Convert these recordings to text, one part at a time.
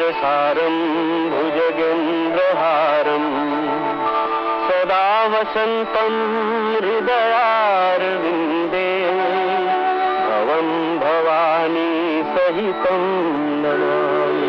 चन्द्रहारं भुजगेन्द्रहारं सदा वसन्तं हृदयारविन्दे भवं भवानी सहितं नमामि।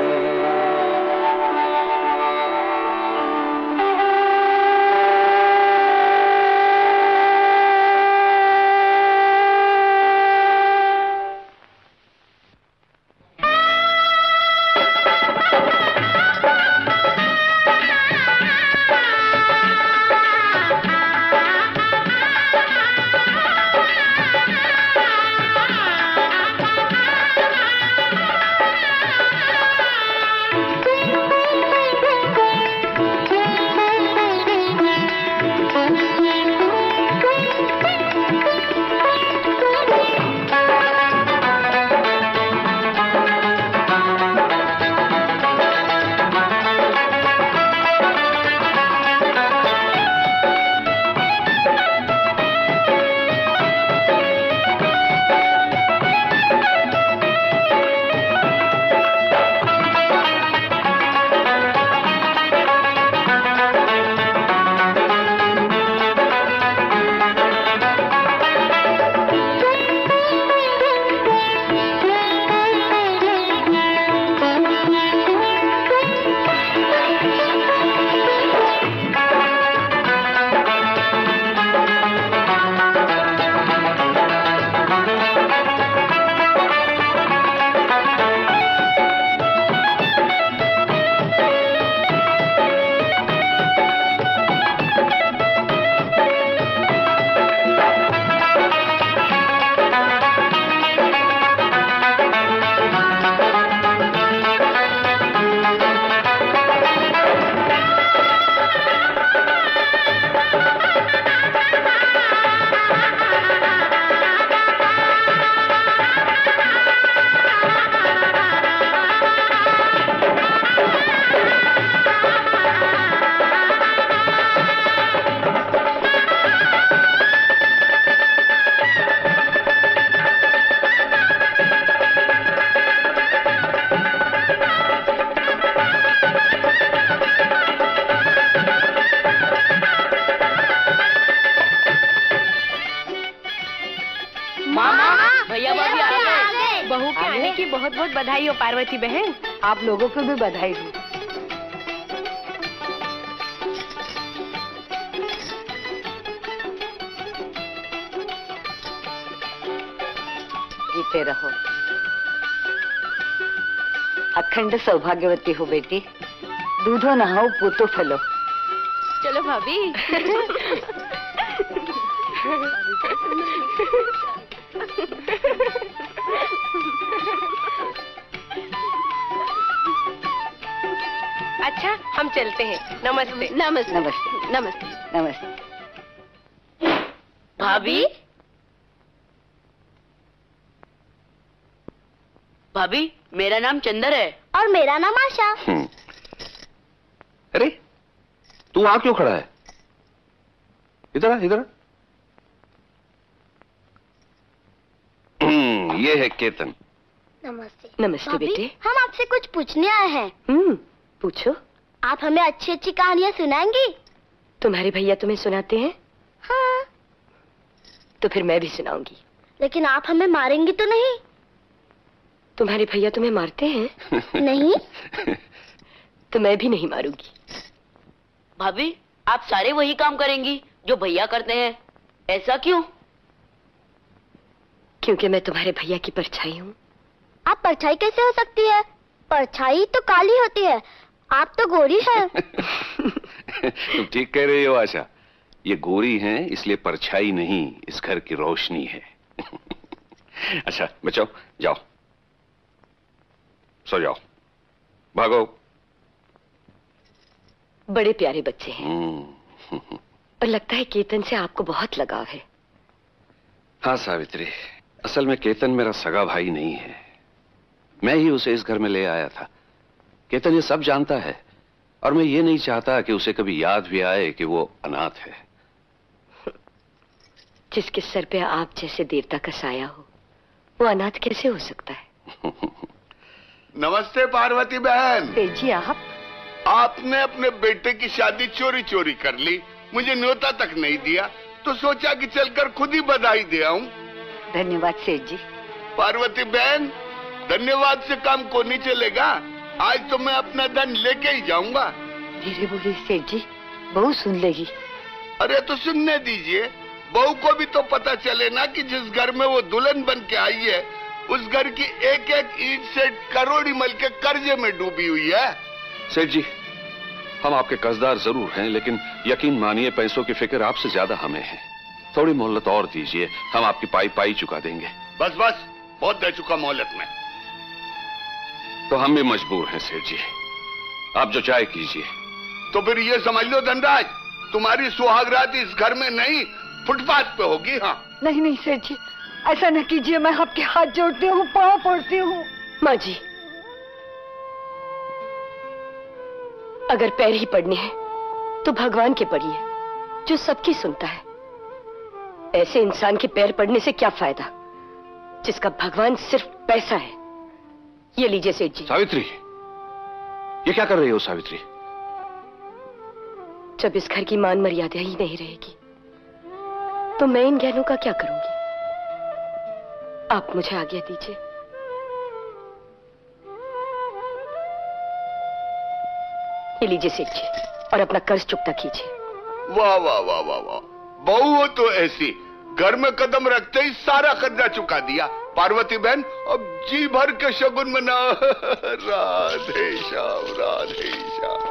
बधाई हो पार्वती बहन। आप लोगों को भी बधाई हो। जीते रहो, अखंड सौभाग्यवती हो बेटी। दूधो नहाओ पूतो फलो। चलो भाभी। अच्छा हम चलते हैं। नमस्ते। नमस्ते नमस्ते नमस्ते नमस्ते। भाभी भाभी मेरा नाम चंदर है। और मेरा नाम आशा। अरे तू वहां क्यों खड़ा है? इधर इधर। ये है केतन। नमस्ते। नमस्ते बेटे। हम आपसे कुछ पूछने आए हैं। पूछो। आप हमें अच्छी अच्छी कहानियाँ सुनाएंगी? तुम्हारे भैया तुम्हें सुनाते हैं? हाँ। तो फिर मैं भी सुनाऊंगी। लेकिन आप हमें मारेंगी तो नहीं? तुम्हारे भैया तुम्हें मारते हैं? नहीं। तो मैं भी नहीं मारूंगी। भाभी आप सारे वही काम करेंगी जो भैया करते हैं, ऐसा क्यों? क्योंकि मैं तुम्हारे भैया की परछाई हूँ। आप परछाई कैसे हो सकती है? परछाई तो काली होती है, आप तो गोरी है। तुम ठीक कह रही हो आशा। ये गोरी हैं इसलिए परछाई नहीं, इस घर की रोशनी है। अच्छा बच्चों जाओ, सो जाओ, भागो। बड़े प्यारे बच्चे हैं। और लगता है केतन से आपको बहुत लगाव है। हाँ सावित्री, असल में केतन मेरा सगा भाई नहीं है, मैं ही उसे इस घर में ले आया था। केतन ये सब जानता है और मैं ये नहीं चाहता कि उसे कभी याद भी आए कि वो अनाथ है। जिसके सर पे आप जैसे देवता का साया हो, वो अनाथ कैसे हो सकता है? नमस्ते पार्वती बहन। जी आप? आपने अपने बेटे की शादी चोरी चोरी कर ली, मुझे न्योता तक नहीं दिया, तो सोचा कि चलकर खुद ही बधाई दे आऊं। धन्यवाद सेठ जी। पार्वती बहन, धन्यवाद से काम को नहीं चलेगा। आज तो मैं अपना धन लेके ही जाऊंगा। धीरे बोलिए सेठ जी, बहू सुन लेगी। अरे तो सुनने दीजिए, बहू को भी तो पता चले ना कि जिस घर में वो दुल्हन बन के आई है, उस घर की एक एक ईंट से करोड़ी मल के कर्जे में डूबी हुई है। सेठ जी, हम आपके कर्जदार जरूर हैं, लेकिन यकीन मानिए पैसों की फिक्र आपसे ज्यादा हमें है। थोड़ी मोहलत और दीजिए, हम आपकी पाई पाई चुका देंगे। बस बस, बहुत दे चुका मोहलत में। तो हम भी मजबूर हैं सेठ जी, आप जो चाहे कीजिए। तो फिर ये समझ लो धनराज, तुम्हारी सुहागरात इस घर में नहीं, फुटपाथ पे होगी। हाँ नहीं नहीं सेठ जी, ऐसा न कीजिए, मैं आपके हाथ जोड़ती हूँ, पाँव पड़ती हूँ। माँ जी, अगर पैर ही पड़ने हैं तो भगवान के पड़िए, जो सबकी सुनता है। ऐसे इंसान के पैर पड़ने से क्या फायदा, जिसका भगवान सिर्फ पैसा है। ये लीजिए सेठ जी। सावित्री, ये क्या कर रही हो सावित्री? जब इस घर की मान मर्यादा ही नहीं रहेगी तो मैं इन गहनों का क्या करूंगी? आप मुझे आज्ञा दीजिए। ये लीजिए सेठ जी, और अपना कर्ज चुकता कीजिए। वाह वाह वाह वाह वाह, बहू हो तो ऐसी, घर में कदम रखते ही सारा कर्जा चुका दिया। पार्वती बहन, अब जी भर के शगुन मना। राधे श्याम, राधे श्याम।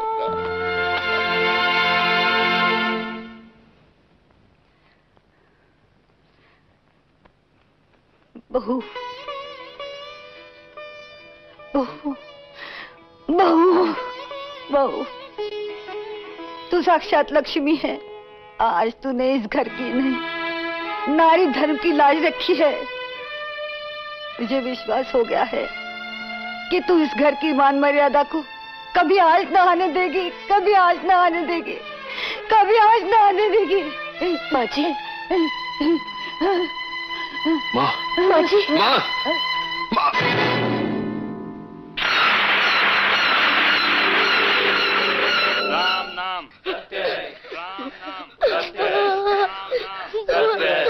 बहू, बहू, बहू, बहू, तू साक्षात लक्ष्मी है। आज तूने इस घर की नहीं, नारी धर्म की लाज रखी है। मुझे विश्वास हो गया है कि तू इस घर की मान मर्यादा को कभी आज न आने देगी, कभी आज न आने देगी, कभी आज न आने देगी। माँ जी, माँ, माँ जी, माँ, माँ। राम नाम सत्य है, राम नाम सत्य है, राम नाम सत्य है,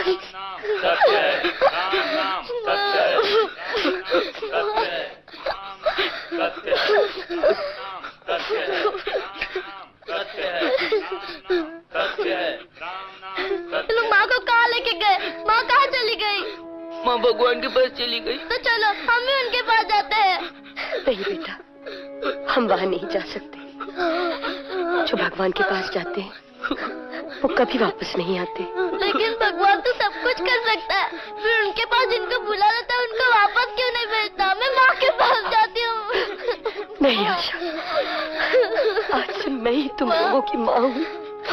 राम नाम सत्य है, राम नाम सत्य है, राम नाम सत्य है, राम नाम सत्य है, राम नाम सत्य है, राम नाम सत्य है। लोग माँ को कहाँ लेके गए? माँ कहाँ चली गई? माँ भगवान के पास चली गई। तो चलो हम भी उनके पास जाते हैं। नहीं बेटा, हम वहां नहीं जा सकते। जो भगवान के पास जाते हैं वो कभी वापस नहीं आते। लेकिन भगवान तो सब कुछ कर सकता है, फिर उनके पास जिनको बुला लेता है उनको वापस क्यों नहीं भेजता? मैं माँ के पास जाती हूँ। नहीं आशा, आज से मैं ही तुम लोगों की माँ हूँ।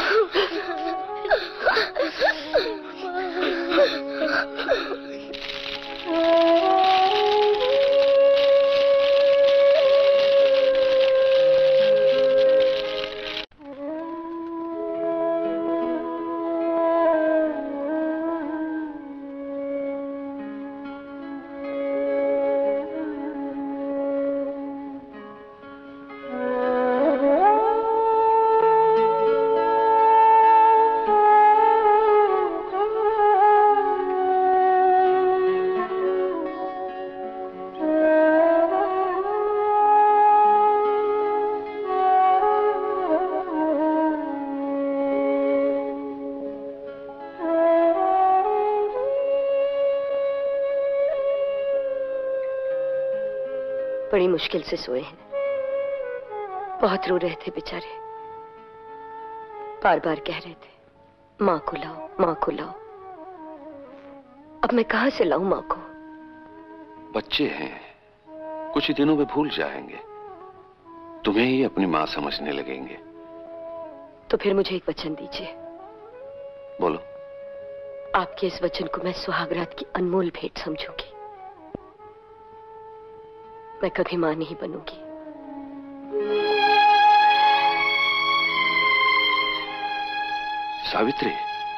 बड़ी मुश्किल से सोए हैं, बहुत रो रहे थे बेचारे, बार बार कह रहे थे माँ को लाओ, माँ को लाओ। अब मैं कहां से लाऊं माँ को? बच्चे हैं, कुछ ही दिनों में भूल जाएंगे, तुम्हें ही अपनी माँ समझने लगेंगे। तो फिर मुझे एक वचन दीजिए। बोलो। आपके इस वचन को मैं सुहागरात की अनमोल भेंट समझूंगी। मैं कभी मां नहीं बनूंगी। सावित्री,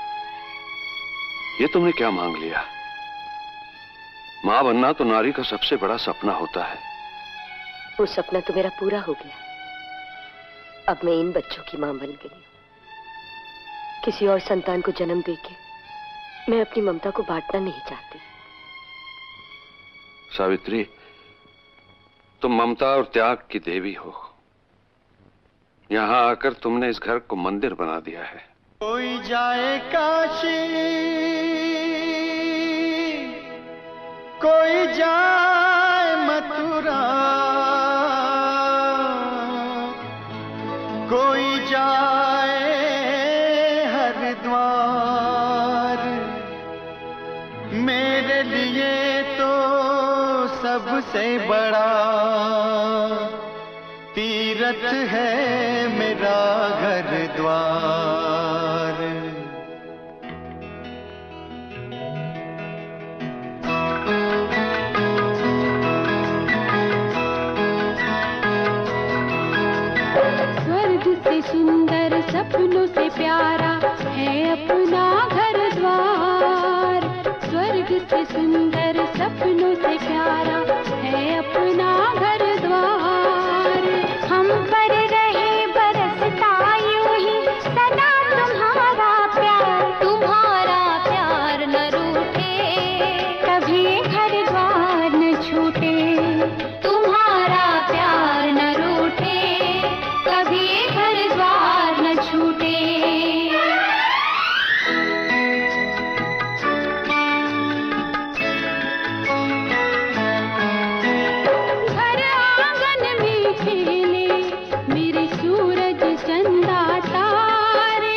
ये तुमने क्या मांग लिया? मां बनना तो नारी का सबसे बड़ा सपना होता है, वो सपना तो मेरा पूरा हो गया। अब मैं इन बच्चों की मां बन गई हूँ। किसी और संतान को जन्म देके मैं अपनी ममता को बांटना नहीं चाहती। सावित्री, तुम ममता और त्याग की देवी हो। यहाँ आकर तुमने इस घर को मंदिर बना दिया है। कोई जाए काशी, कोई जाए मथुरा, कोई जाए हरिद्वार, मेरे लिए तो सबसे बड़ा तीर्थ है मेरा घर द्वार। स्वर्ग से सुंदर सपनों से प्यारा है अपना घर द्वार। स्वर्ग से सुंदर सपनों से प्यारा है अपना घर द्वार। हम पर रहे बरसता यूं ही सदा तुम्हारा प्यार न रूठे, कभी घर द्वार न छूटे। तुम्हारा प्यार न रूठे, कभी घर द्वार न छूटे। घर आंगन में खेले मेरे सूरज चंदा तारे।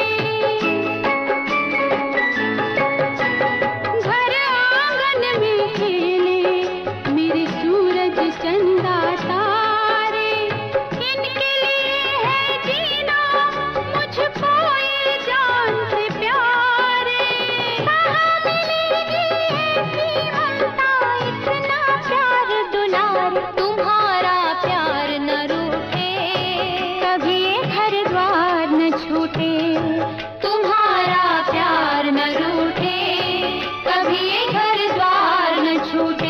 घर आंगन में खेले मेरे सूरज चंदा तारे। इनके लिए है जीना मुझको ये जान से प्यारे। कहाँ मिलेगी ऐसी ममता, इतना प्यार दुलार। तुम्हारा प्यार न रूठे, कभी घर द्वार न छूटे। तुम्हारा प्यार न रूठे, कभी घर द्वार न छूटे।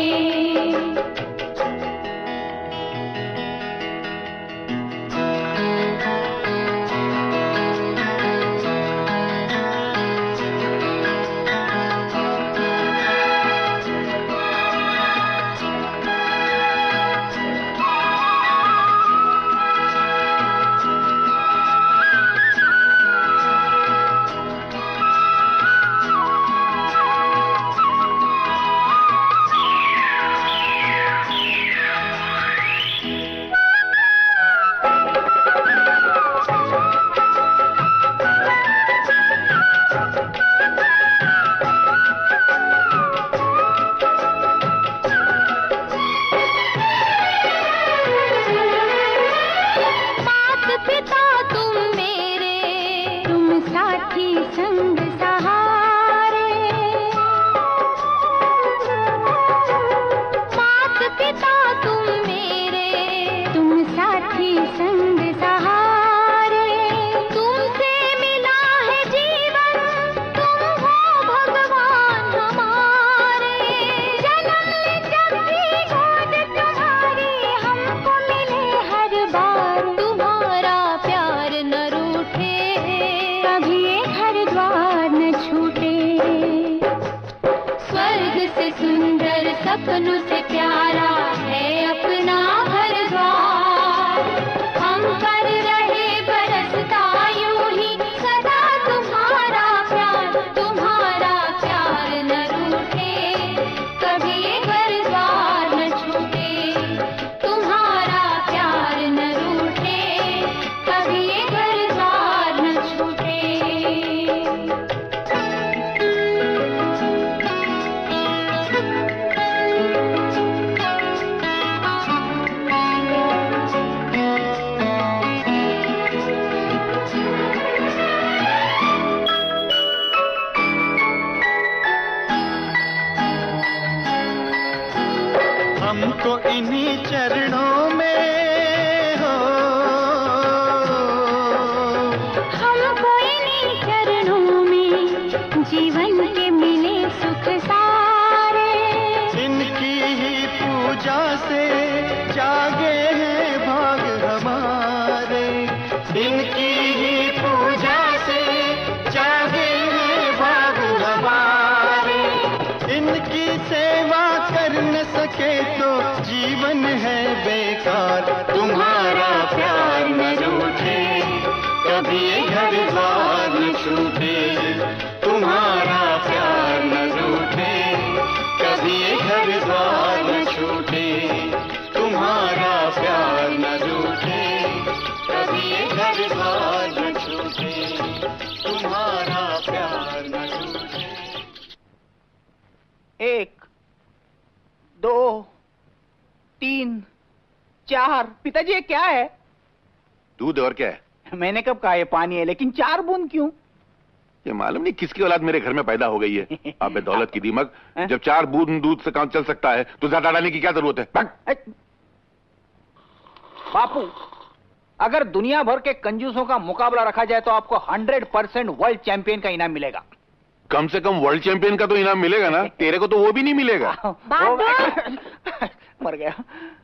मात पिता तुम मेरे, तुम साथी संग सहारे। मात पिता तुम मेरे, तुम साथी संग सहारे। तुमसे मिला है जीवन, तुम हो भगवान हमारे। जन्म ले जब भी गोद तुम्हारी, हमको मिले हर बार। तुम्हारा प्यार इनकी ही पूजा से जागे हैं भाग हमारे। इनकी सेवा कर न सके तो जीवन है बेकार। तुम्हारा प्यार न रूठे, कभी ये घर द्वार न छूटे। तुम्हारा प्यार न रूठे, कभी ये घर द्वार न छूटे। तुम्हारा प्यार न रूठे, कभी ये घर द्वार न छूटे। तुम्हारा प्यार न रूठे। 1 2 3 4। पिताजी ये क्या है? दूध और क्या है? मैंने कब कहा ये पानी है, लेकिन 4 बूंद क्यों? ये मालूम नहीं किसकी औलाद मेरे घर में पैदा हो गई है। अबे दौलत की दीमक, जब 4 बूंद दूध से काम चल सकता है तो ज्यादा डालने की क्या जरूरत है? भाग। बापू, अगर दुनिया भर के कंजूसों का मुकाबला रखा जाए तो आपको 100% वर्ल्ड चैंपियन का इनाम मिलेगा। कम से कम वर्ल्ड चैंपियन का तो इनाम मिलेगा ना। तेरे को तो वो भी नहीं मिलेगा। मर गया।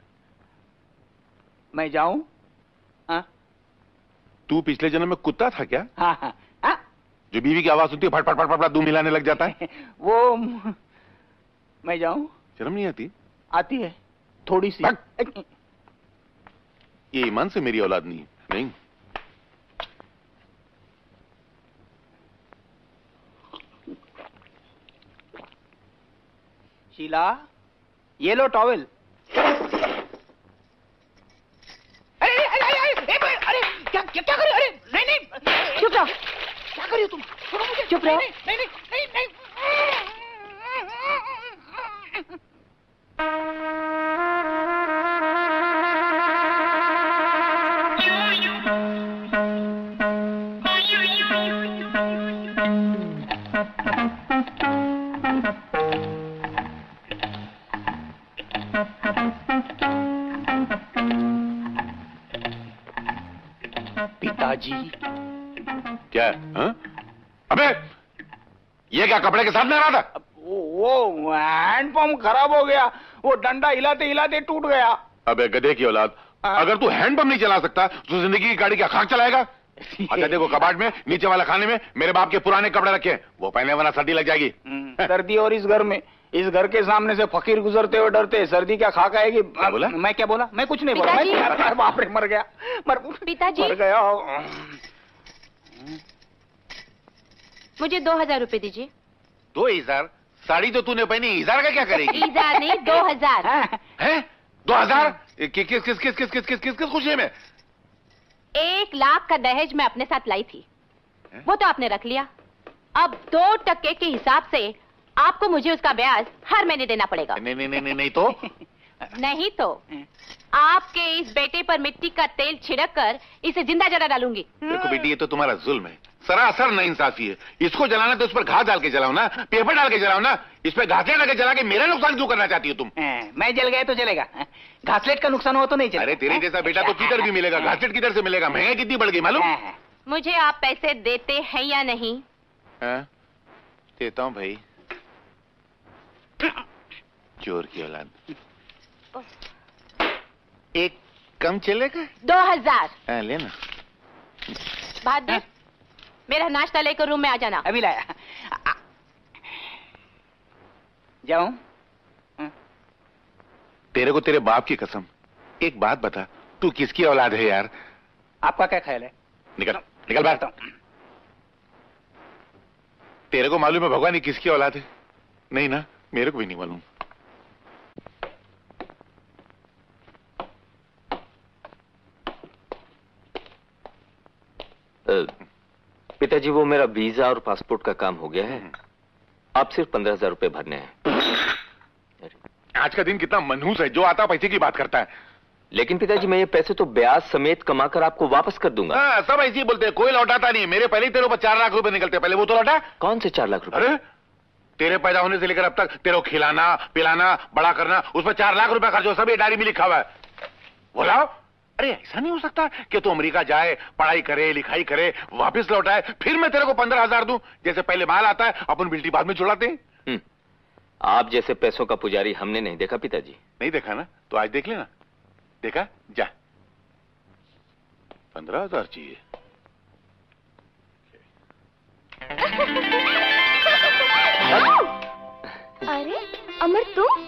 मैं जाऊं? हाँ? तू पिछले जन्म में कुत्ता था क्या? हाँ हाँ हाँ? जो बीवी की आवाज सुनती है फट फट फट फट दूध मिलाने लग जाता है। वो मैं जाऊं? शर्म नहीं आती? आती है थोड़ी सी। ये ईमान से मेरी औलाद नहीं है। नहीं। शीला, ये लो टॉवेल। अरे अरे अरे अरे अरे क्या क्या क्या कर रही हो? अरे नहीं नहीं, चुप रहो। क्या कर रही हो तुम? छोड़ो मुझे। चुप रहो। नहीं नहीं नहीं नहीं, नहीं। पिताजी। क्या है? हाँ? अबे ये क्या कपड़े के साथ में आ रहा था? वो हैंडपंप खराब हो गया, वो डंडा हिलाते हिलाते टूट गया। अबे गधे की औलाद, अगर तू हैंडपंप नहीं चला सकता तो जिंदगी की गाड़ी क्या खाक चलाएगा? अच्छा देखो, कबाड़ में नीचे वाला खाने में मेरे बाप के पुराने कपड़े रखे हैं, वो पहले वरना सर्दी लग जाएगी। सर्दी, और इस घर में, इस घर के सामने से फकीर गुजरते हुए डरते, सर्दी क्या खाक आएगी? बोला? मैं क्या बोला? मैं कुछ नहीं बोला। मैं बाप रे, मर गया। पिताजी, मर गया। मुझे 2000 रुपए दीजिए। 2000? साड़ी तो तूने पहनी, 1000 का क्या करेगी? 1000 नहीं, 2000 है? 2000? किस किस किस किस किस किस किस किस किस खुशी में? 1 लाख का दहेज मैं अपने साथ लाई थी, वो तो आपने रख लिया। अब 2% के हिसाब से आपको मुझे उसका ब्याज हर महीने देना पड़ेगा। नहीं नहीं नहीं नहीं तो? नहीं तो आपके इस बेटे पर मिट्टी का तेल छिड़क कर इसे जिंदा जला डालूंगी। देखो बेटी, ये तो तुम्हारा जुल्म है, सरासर नाइंसाफी है। इसको जलाना तो उस पर घास डाल के जलाओ ना, पेपर डाल के जलाओ ना। इस पे घासलेट डाल के जला के मेरा नुकसान क्यों करना चाहती हो तुम? मैं जल गया तो चलेगा, घासलेट का नुकसान हुआ तो नहीं चलेगा। अरे तेरे जैसा बेटा तो किधर भी मिलेगा, घासलेट किधर से मिलेगा? महंगाई कितनी बढ़ गई मालूम? मुझे आप पैसे देते हैं या नहीं? देता हूँ भाई। चोर की औलाद। एक कम चलेगा? 2000 लेना। बहादुर, मेरा नाश्ता लेकर रूम में आ जाना। अभी लाया। जाऊं? तेरे को तेरे बाप की कसम, एक बात बता, तू किसकी औलाद है यार? आपका क्या ख्याल है? निकल निकल बाहर। तेरे को मालूम है भगवान ही किसकी औलाद है? नहीं ना, मेरे को भी नहीं मालूम। पिताजी, वो मेरा वीजा और पासपोर्ट का काम हो गया है, आप सिर्फ 15,000 रुपए भरने हैं। आज का दिन कितना मनहूस है, जो आता पैसे की बात करता है। लेकिन पिताजी, मैं ये पैसे तो ब्याज समेत कमाकर आपको वापस कर दूंगा। हाँ, सब ऐसे ही बोलते हैं, कोई लौटाता नहीं। मेरे पहले ही तेरे ऊपर 4 लाख रुपए निकलते, पहले वो तो लौटा। कौन से 4 लाख रुपए? अरे तेरे पैदा होने से लेकर अब तक तेरे को खिलाना पिलाना बड़ा करना, उस पर 4 लाख रुपए खर्च हो, सभी डायरी में लिखा हुआ है। बोला अरे ऐसा नहीं हो सकता कि तू अमेरिका जाए, पढ़ाई करे, लिखाई करे, वापस लौटाए, फिर मैं तेरे को 15,000 दूं। जैसे पहले माल आता है अपन बिल्टी बाद में छुड़ाते हैं। आप जैसे पैसों का पुजारी हमने नहीं देखा पिताजी। नहीं देखा ना, तो आज देख लेना। देखा? जा 15,000 चाहिए। अरे अमर तुम?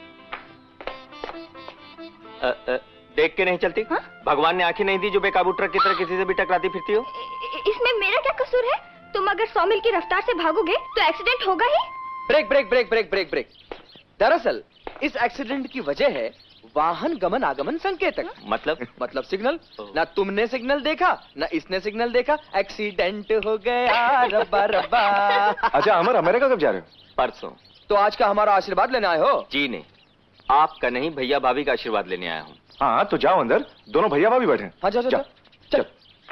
देख के नहीं चलती? हा? भगवान ने आंखें नहीं दी जो बेकाबू ट्रक की तरह किसी से भी टकराती फिरती हो? इसमें मेरा क्या कसूर है? तुम अगर 100 मील की रफ्तार से भागोगे तो एक्सीडेंट होगा ही। Brake brake brake brake brake brake. दरअसल इस एक्सीडेंट की वजह है वाहन गमन आगमन संकेतक। मतलब सिग्नल। ना तुमने सिग्नल देखा ना इसने सिग्नल देखा, एक्सीडेंट हो गया रब्बा रब्बा। अच्छा अमर, अमेरिका कब जा रहे हो? परसों। तो आज का हमारा आशीर्वाद लेने आए हो? जी नहीं, आपका नहीं, भैया भाभी का आशीर्वाद लेने आया हूँ। हाँ तो जाओ अंदर, दोनों भैया भाभी बैठे। हाँ जा, जा, चल।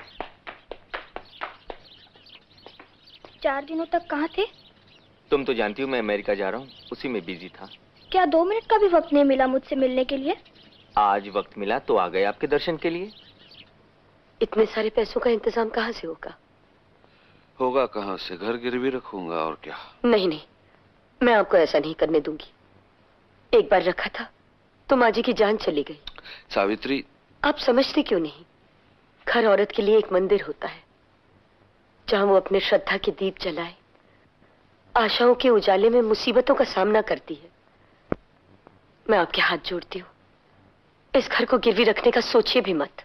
4 दिनों तक कहाँ थे? तुम तो जानती हो मैं अमेरिका जा रहा हूँ, उसी में बिजी था। क्या 2 मिनट का भी वक्त नहीं मिला मुझसे मिलने के लिए? आज वक्त मिला तो आ गए आपके दर्शन के लिए। इतने सारे पैसों का इंतजाम कहाँ से होगा? होगा कहाँ से, घर गिरवी रखूंगा और क्या। नहीं नहीं, मैं आपको ऐसा नहीं करने दूंगी। एक बार रखा था तो माँ जी की जान चली गई। सावित्री, आप समझते क्यों नहीं? हर औरत के लिए एक मंदिर होता है जहां वो अपने श्रद्धा के दीप जलाए, आशाओं के उजाले में मुसीबतों का सामना करती है। मैं आपके हाथ जोड़ती हूँ, इस घर को गिरवी रखने का सोचिए भी मत।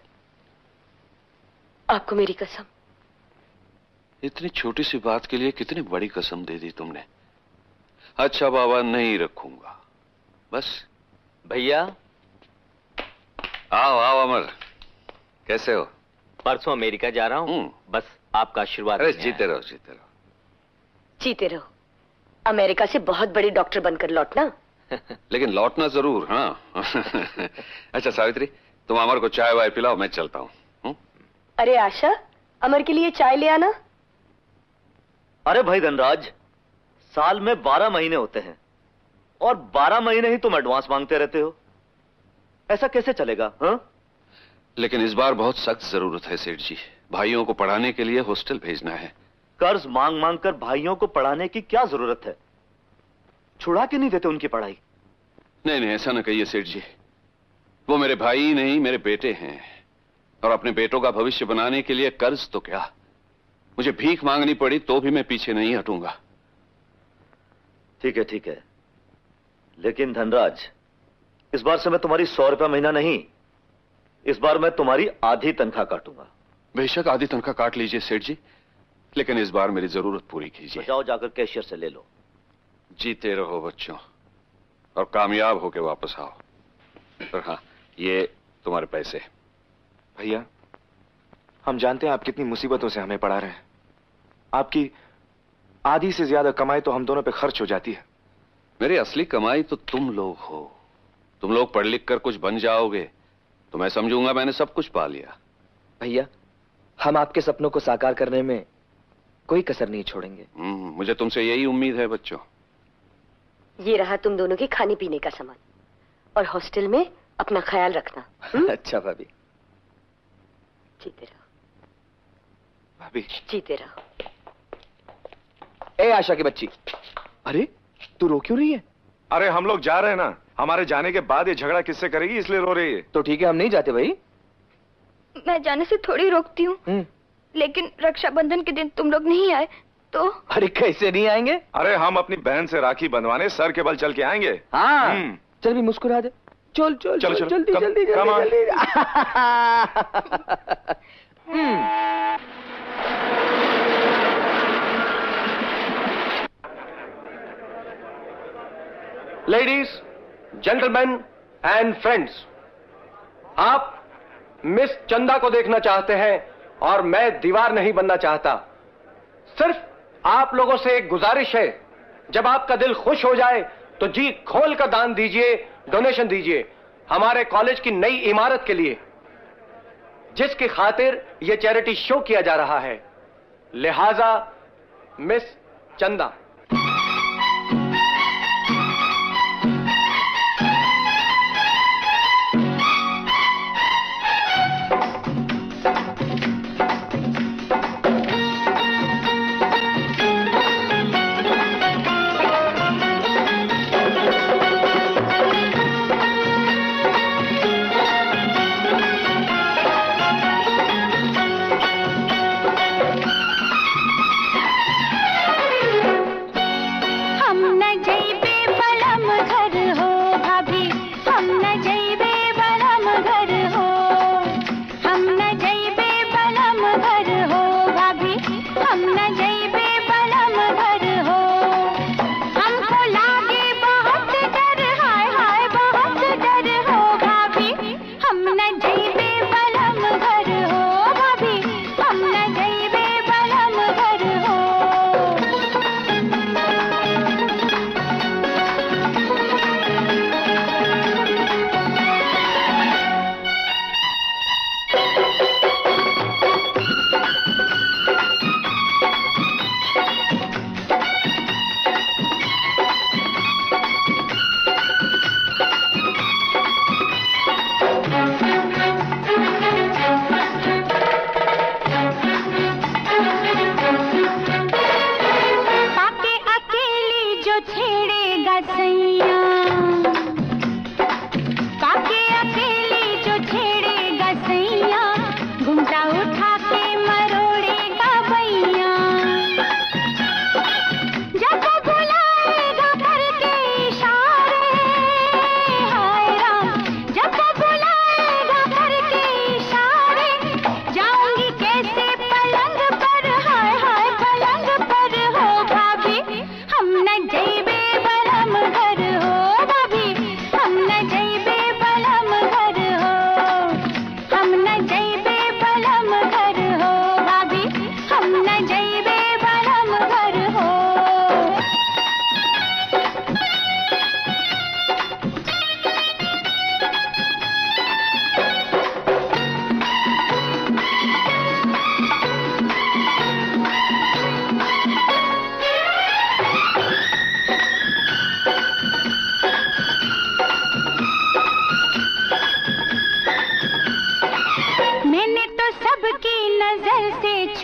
आपको मेरी कसम। इतनी छोटी सी बात के लिए कितनी बड़ी कसम दे दी तुमने। अच्छा बाबा, नहीं रखूंगा बस। भैया आओ आओ अमर, कैसे हो? परसों अमेरिका जा रहा हूँ, बस आपका आशीर्वाद। अरे जीते रहो जीते रहो जीते रहो। अमेरिका से बहुत बड़ी डॉक्टर बनकर लौटना। लेकिन लौटना जरूर। हाँ अच्छा सावित्री, तुम अमर को चाय वाय पिलाओ, मैं चलता हूँ। अरे आशा, अमर के लिए चाय ले आना। अरे भाई धनराज, साल में 12 महीने होते हैं और 12 महीने ही तुम एडवांस मांगते रहते हो, ऐसा कैसे चलेगा? हाँ? लेकिन इस बार बहुत सख्त जरूरत है सेठ जी, भाइयों को पढ़ाने के लिए हॉस्टल भेजना है। कर्ज मांग मांग कर भाइयों को पढ़ाने की क्या जरूरत है? छुड़ा के नहीं देते उनकी पढ़ाई? नहीं नहीं, ऐसा ना कहिए सेठ जी, वो मेरे भाई ही नहीं मेरे बेटे हैं, और अपने बेटों का भविष्य बनाने के लिए कर्ज तो क्या, मुझे भीख मांगनी पड़ी तो भी मैं पीछे नहीं हटूंगा। ठीक है, लेकिन धनराज, इस बार से मैं तुम्हारी 100 रुपया महीना नहीं, इस बार मैं तुम्हारी आधी तनख्वाह काटूंगा। बेशक आधी तनख्वाह काट लीजिए सेठ जी, लेकिन इस बार मेरी जरूरत पूरी कीजिए। जाओ जाकर कैशियर से ले लो। जीते रहो बच्चों, और कामयाब होके वापस आओ। और हाँ, ये तुम्हारे पैसे। भैया, हम जानते हैं आप कितनी मुसीबतों से हमें पढ़ा रहे हैं। आपकी आधी से ज्यादा कमाई तो हम दोनों पे खर्च हो जाती है। मेरी असली कमाई तो तुम लोग हो। तुम लोग पढ़ लिख कर कुछ बन जाओगे तो मैं समझूंगा मैंने सब कुछ पा लिया। भैया, हम आपके सपनों को साकार करने में कोई कसर नहीं छोड़ेंगे। मुझे तुमसे यही उम्मीद है बच्चों। ये रहा तुम दोनों के खाने पीने का सामान, और हॉस्टल में अपना ख्याल रखना। अच्छा भाभी। जीते रहो भाभी, जीते रहो। ए आशा की बच्ची, अरे तू रो क्यों रही है? अरे हम लोग जा रहे हैं ना, हमारे जाने के बाद ये झगड़ा किससे करेगी इसलिए रो रही है। तो ठीक है, हम नहीं जाते भाई। मैं जाने से थोड़ी रोकती हूँ, लेकिन रक्षाबंधन के दिन तुम लोग नहीं आए तो? अरे कैसे नहीं आएंगे? अरे हम अपनी बहन से राखी बंधवाने सर के बल चल के आएंगे। हाँ चल भी मुस्कुरा दे। चल चल चल, चल, जल्दी जल्दी जल्दी। लेडीज, जेंटलमैन एंड फ्रेंड्स, आप मिस चंदा को देखना चाहते हैं और मैं दीवार नहीं बनना चाहता। सिर्फ आप लोगों से एक गुजारिश है, जब आपका दिल खुश हो जाए तो जी खोल कर दान दीजिए, डोनेशन दीजिए हमारे कॉलेज की नई इमारत के लिए, जिसकी खातिर यह चैरिटी शो किया जा रहा है। लिहाजा मिस चंदा।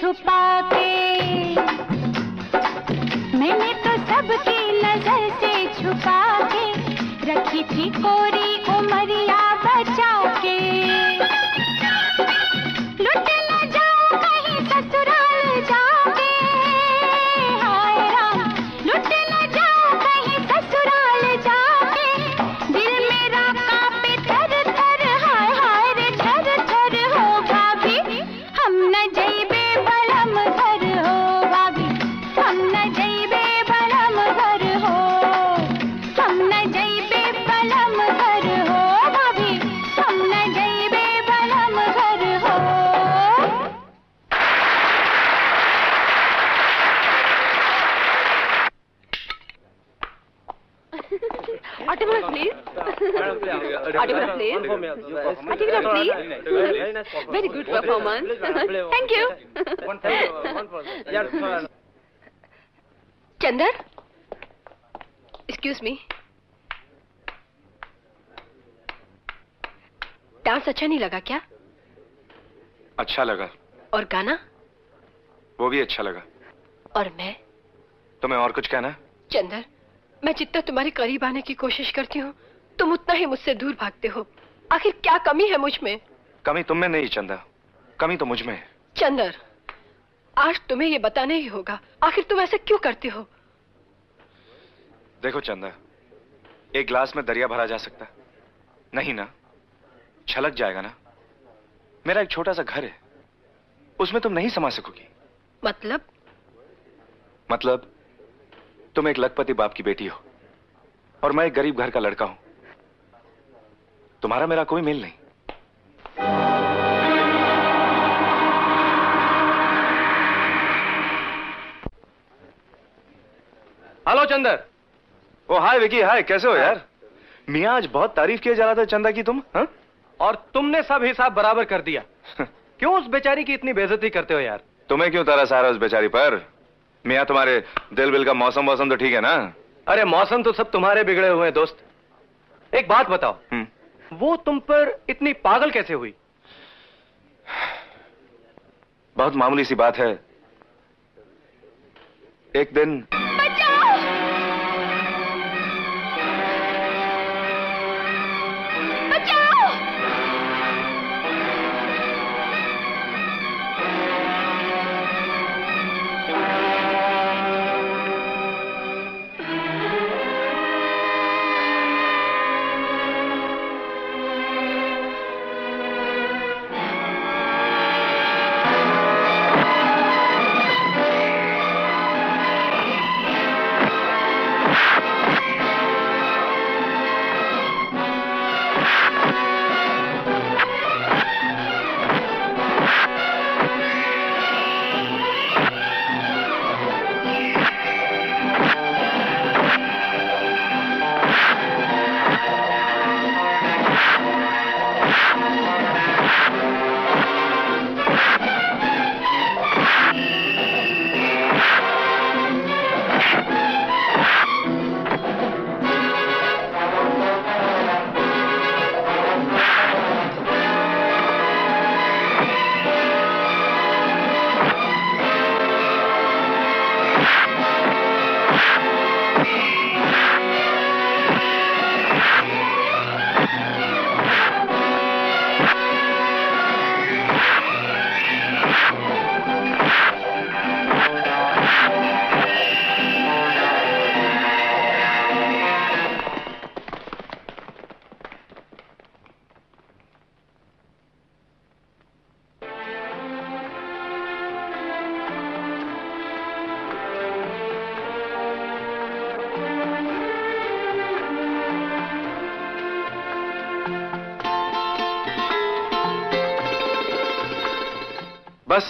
छुपा के, मैंने तो सबकी नजर से छुपा के रखी थी कोरी उमरिया बचा के। लुट न जाऊं कहीं ससुराल जाके, हाय राम, लुट न जाऊं कहीं ससुराल जाके। दिल मेरा कांपे थर थर, हाय हाय रे थर थर हो भाभी। हम न जइबे बलम घर हो भाभी, हम न जइबे बलम घर हो, हम न जइबे बलम घर हो भाभी, हम न जइबे बलम घर हो। Autograph, please. Autograph, please. Autograph, please. Very good performance. Thank you. Chandar, excuse me, dance अच्छा नहीं लगा क्या? अच्छा लगा। और गाना? वो भी अच्छा लगा। और मैं? तुम्हें और कुछ कहना है? चंदर, मैं जितना तुम्हारे करीब आने की कोशिश करती हूँ, तुम उतना ही मुझसे दूर भागते हो। आखिर क्या कमी है मुझ में? कमी तुम में नहीं चंदा, कमी तो मुझ में है। चंदर, आज तुम्हें ये बताना ही होगा, आखिर तुम ऐसा क्यों करते हो? देखो चंदा, एक गिलास में दरिया भरा जा सकता नहीं ना, छलक जाएगा ना। मेरा एक छोटा सा घर है, उसमें तुम नहीं समा सकोगी। मतलब तुम एक लखपति बाप की बेटी हो और मैं एक गरीब घर का लड़का हूं। तुम्हारा मेरा कोई मेल नहीं। Hello Chandar. Oh hi Vicky, hi, कैसे हो यार? मियां आज बहुत तारीफ किया जा रहा था चंदा की तुम। हाँ? और तुमने सब हिसाब बराबर कर दिया। क्यों उस बेचारी की इतनी बेइज्जती करते हो यार? तुम्हें क्यों तरस आ रहा है उस बेचारी पर? मियां तुम्हारे दिल बिल का मौसम तो ठीक है ना? अरे मौसम तो सब तुम्हारे बिगड़े हुए हैं दोस्त। एक बात बताओ, वो तुम पर इतनी पागल कैसे हुई? बहुत मामूली सी बात है। एक दिन बस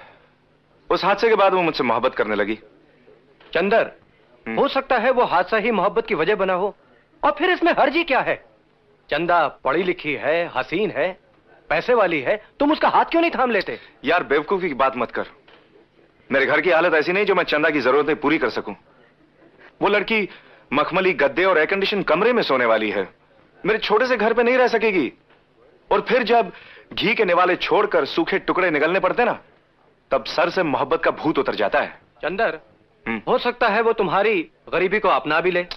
उस हादसे के बाद वो मुझसे मोहब्बत करने लगी। चंदर, हो सकता है वो हादसा ही मोहब्बत की वजह बना हो, और फिर इसमें हर्जी क्या है? चंदा पढ़ी लिखी है, हसीन है, पैसे वाली है, तुम उसका हाथ क्यों नहीं थाम लेते? यार बेवकूफी की बात मत कर। मेरे घर की हालत ऐसी नहीं जो मैं चंदा की जरूरतें पूरी कर सकूं। वो लड़की मखमली गद्दे और एयर कंडीशन कमरे में सोने वाली है, मेरे छोटे से घर पे नहीं रह सकेगी। और फिर जब घी के निवाले छोड़कर सूखे टुकड़े निकलने पड़ते ना, तब सर से मोहब्बत का भूत उतर जाता है। चंदर, हो सकता है वो तुम्हारी गरीबी को अपना भी ले।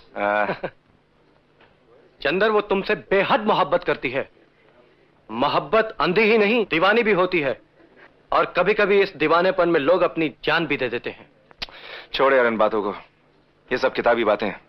चंदर, वो तुमसे बेहद मोहब्बत करती है। मोहब्बत अंधी ही नहीं दीवानी भी होती है, और कभी कभी इस दीवानेपन में लोग अपनी जान भी दे देते हैं। छोड़ यार इन बातों को, ये सब किताबी बातें हैं।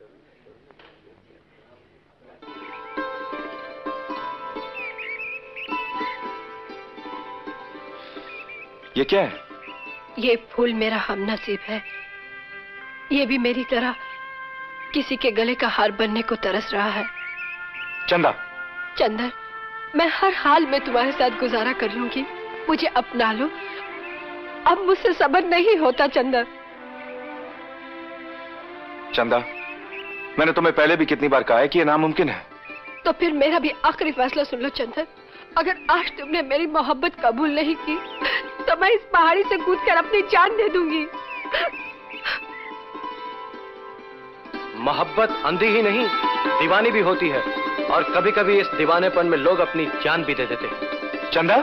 ये क्या है? ये फूल मेरा हमनसीब है। ये भी मेरी तरह किसी के गले का हार बनने को तरस रहा है। चंदा, चंदर, मैं हर हाल में तुम्हारे साथ गुजारा कर लूंगी, मुझे अपना लो। अब मुझसे सब्र नहीं होता चंदर। चंदा, मैंने तुम्हें पहले भी कितनी बार कहा है कि ये नामुमकिन है। तो फिर मेरा भी आखिरी फैसला सुन लो चंदर। अगर आज तुमने मेरी मोहब्बत कबूल नहीं की तो मैं इस पहाड़ी से कूदकर अपनी जान दे दूंगी। मोहब्बत अंधी ही नहीं दीवानी भी होती है, और कभी कभी इस दीवानेपन में लोग अपनी जान भी दे देते हैं। चंदा,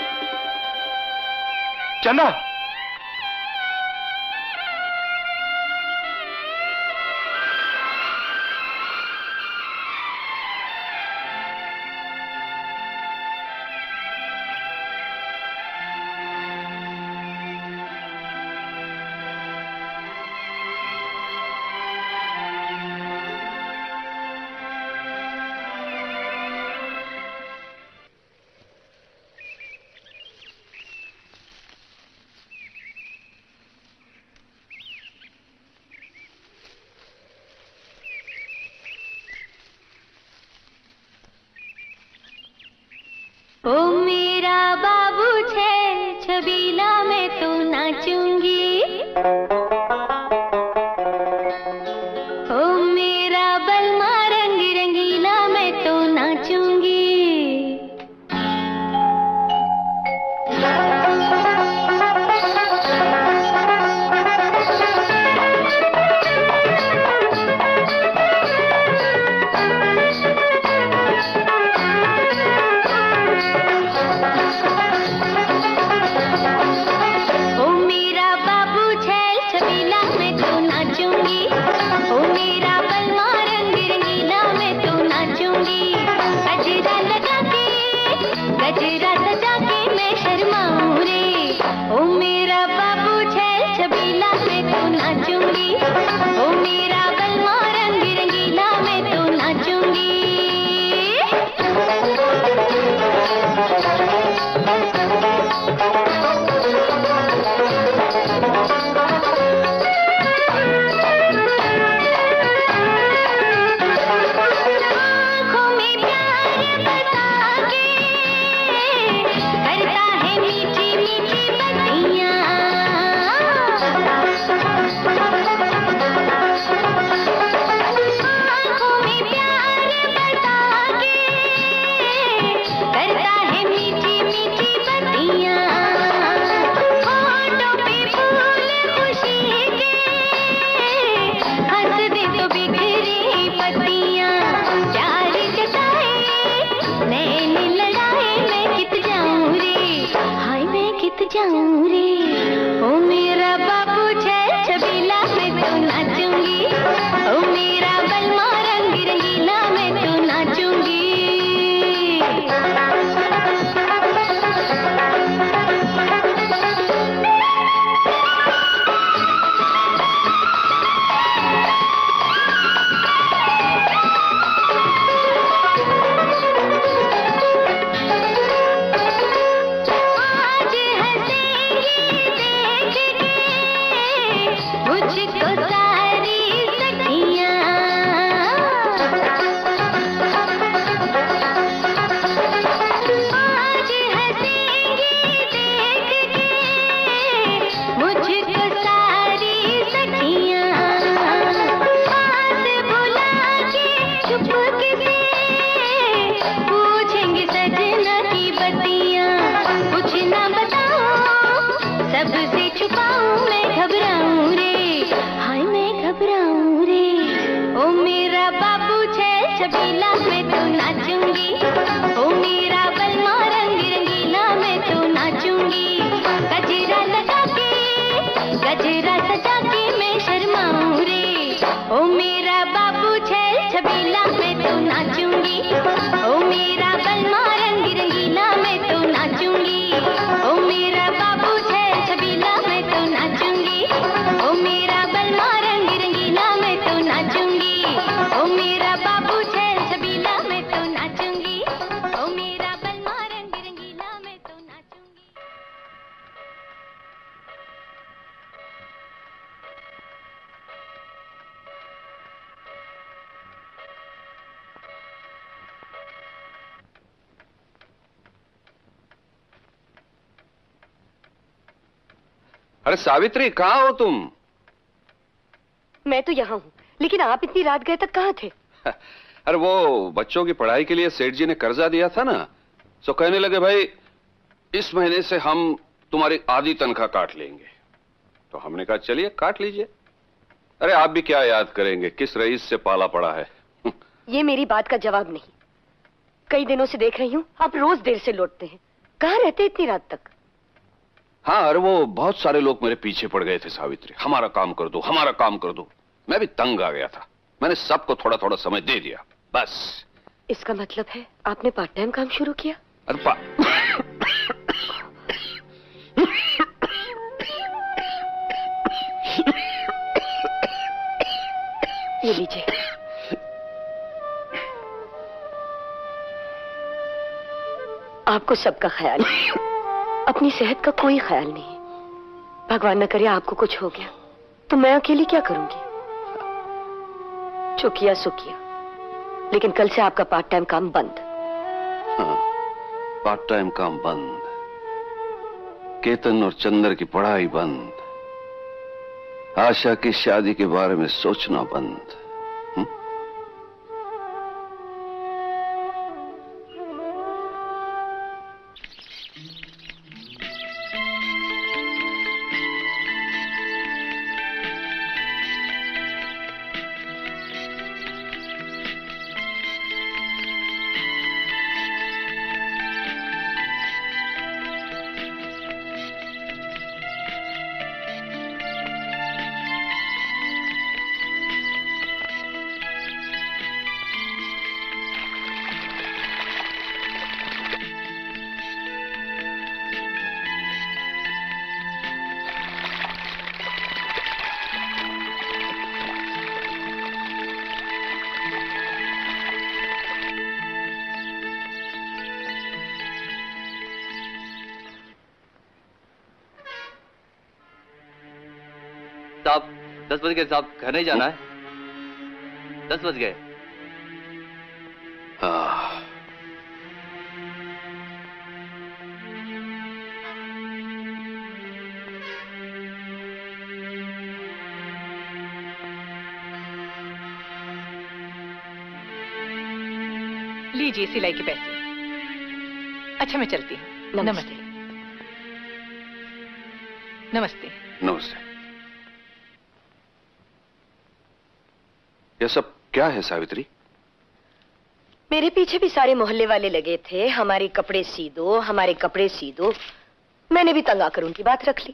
चंदा, ओ मेरा बाबू छैल छबीला मैं तो नाचूंगी। ओ मेरा बलमा रंग रंगीला मैं तो नाचूंगी। गजरा सजा के मैं शर्माऊं रे। ओ मेरा बाबू छैल छबीला मैं तो नाचूंगी। ओ मेरा बलमा रंग रंगीला मैं तो नाचूंगी। जाऊं रे। ओ मेरा बाबू छैल छबीला मैं तो नाचूंगी। ओ मेरा बलमा रंग रंगीला मैं तो नाचूंगी। सबसे छुपाऊं मैं घबराऊं रे। हाय मैं घबराऊं रे। ओ मेरा बाबू छैल छबीला मैं तो नाचूंगी। ओ मेरा बलमा रंग रंगीला मैं तो नाचूंगी। गजरा अरे सावित्री, कहाँ हो तुम? मैं तो यहाँ हूँ, लेकिन आप इतनी रात गए तक कहाँ थे? अरे वो बच्चों की पढ़ाई के लिए सेठ जी ने कर्जा दिया था ना, तो कहने लगे भाई इस महीने से हम तुम्हारी आधी तनख्वाह काट लेंगे। तो हमने कहा चलिए काट लीजिए। अरे आप भी क्या याद करेंगे, किस रईस से पाला पड़ा है। ये मेरी बात का जवाब नहीं। कई दिनों से देख रही हूँ आप रोज देर से लौटते हैं। कहाँ रहते इतनी रात तक? हाँ, अरे वो बहुत सारे लोग मेरे पीछे पड़ गए थे सावित्री, हमारा काम कर दो, हमारा काम कर दो। मैं भी तंग आ गया था, मैंने सबको थोड़ा थोड़ा समय दे दिया बस। इसका मतलब है आपने पार्ट टाइम काम शुरू किया? अरे ये लीजिए। आपको सबका ख्याल है, अपनी सेहत का कोई ख्याल नहीं है। भगवान न करे आपको कुछ हो गया तो मैं अकेली क्या करूंगी? जो किया सो किया, लेकिन कल से आपका पार्ट टाइम काम बंद। हाँ, पार्ट टाइम काम बंद, केतन और चंदर की पढ़ाई बंद, आशा की शादी के बारे में सोचना बंद। साहब 10 बज गए साहब, घर नहीं जाना है? 10 बज गए। लीजिए सिलाई के पैसे। अच्छा मैं चलती हूँ। नमस्ते। नमस्ते। नमस्ते। यह सब क्या है सावित्री? मेरे पीछे भी सारे मोहल्ले वाले लगे थे, हमारे कपड़े सी दो, हमारे कपड़े सी दो। मैंने भी तंग आकर उनकी बात रख ली।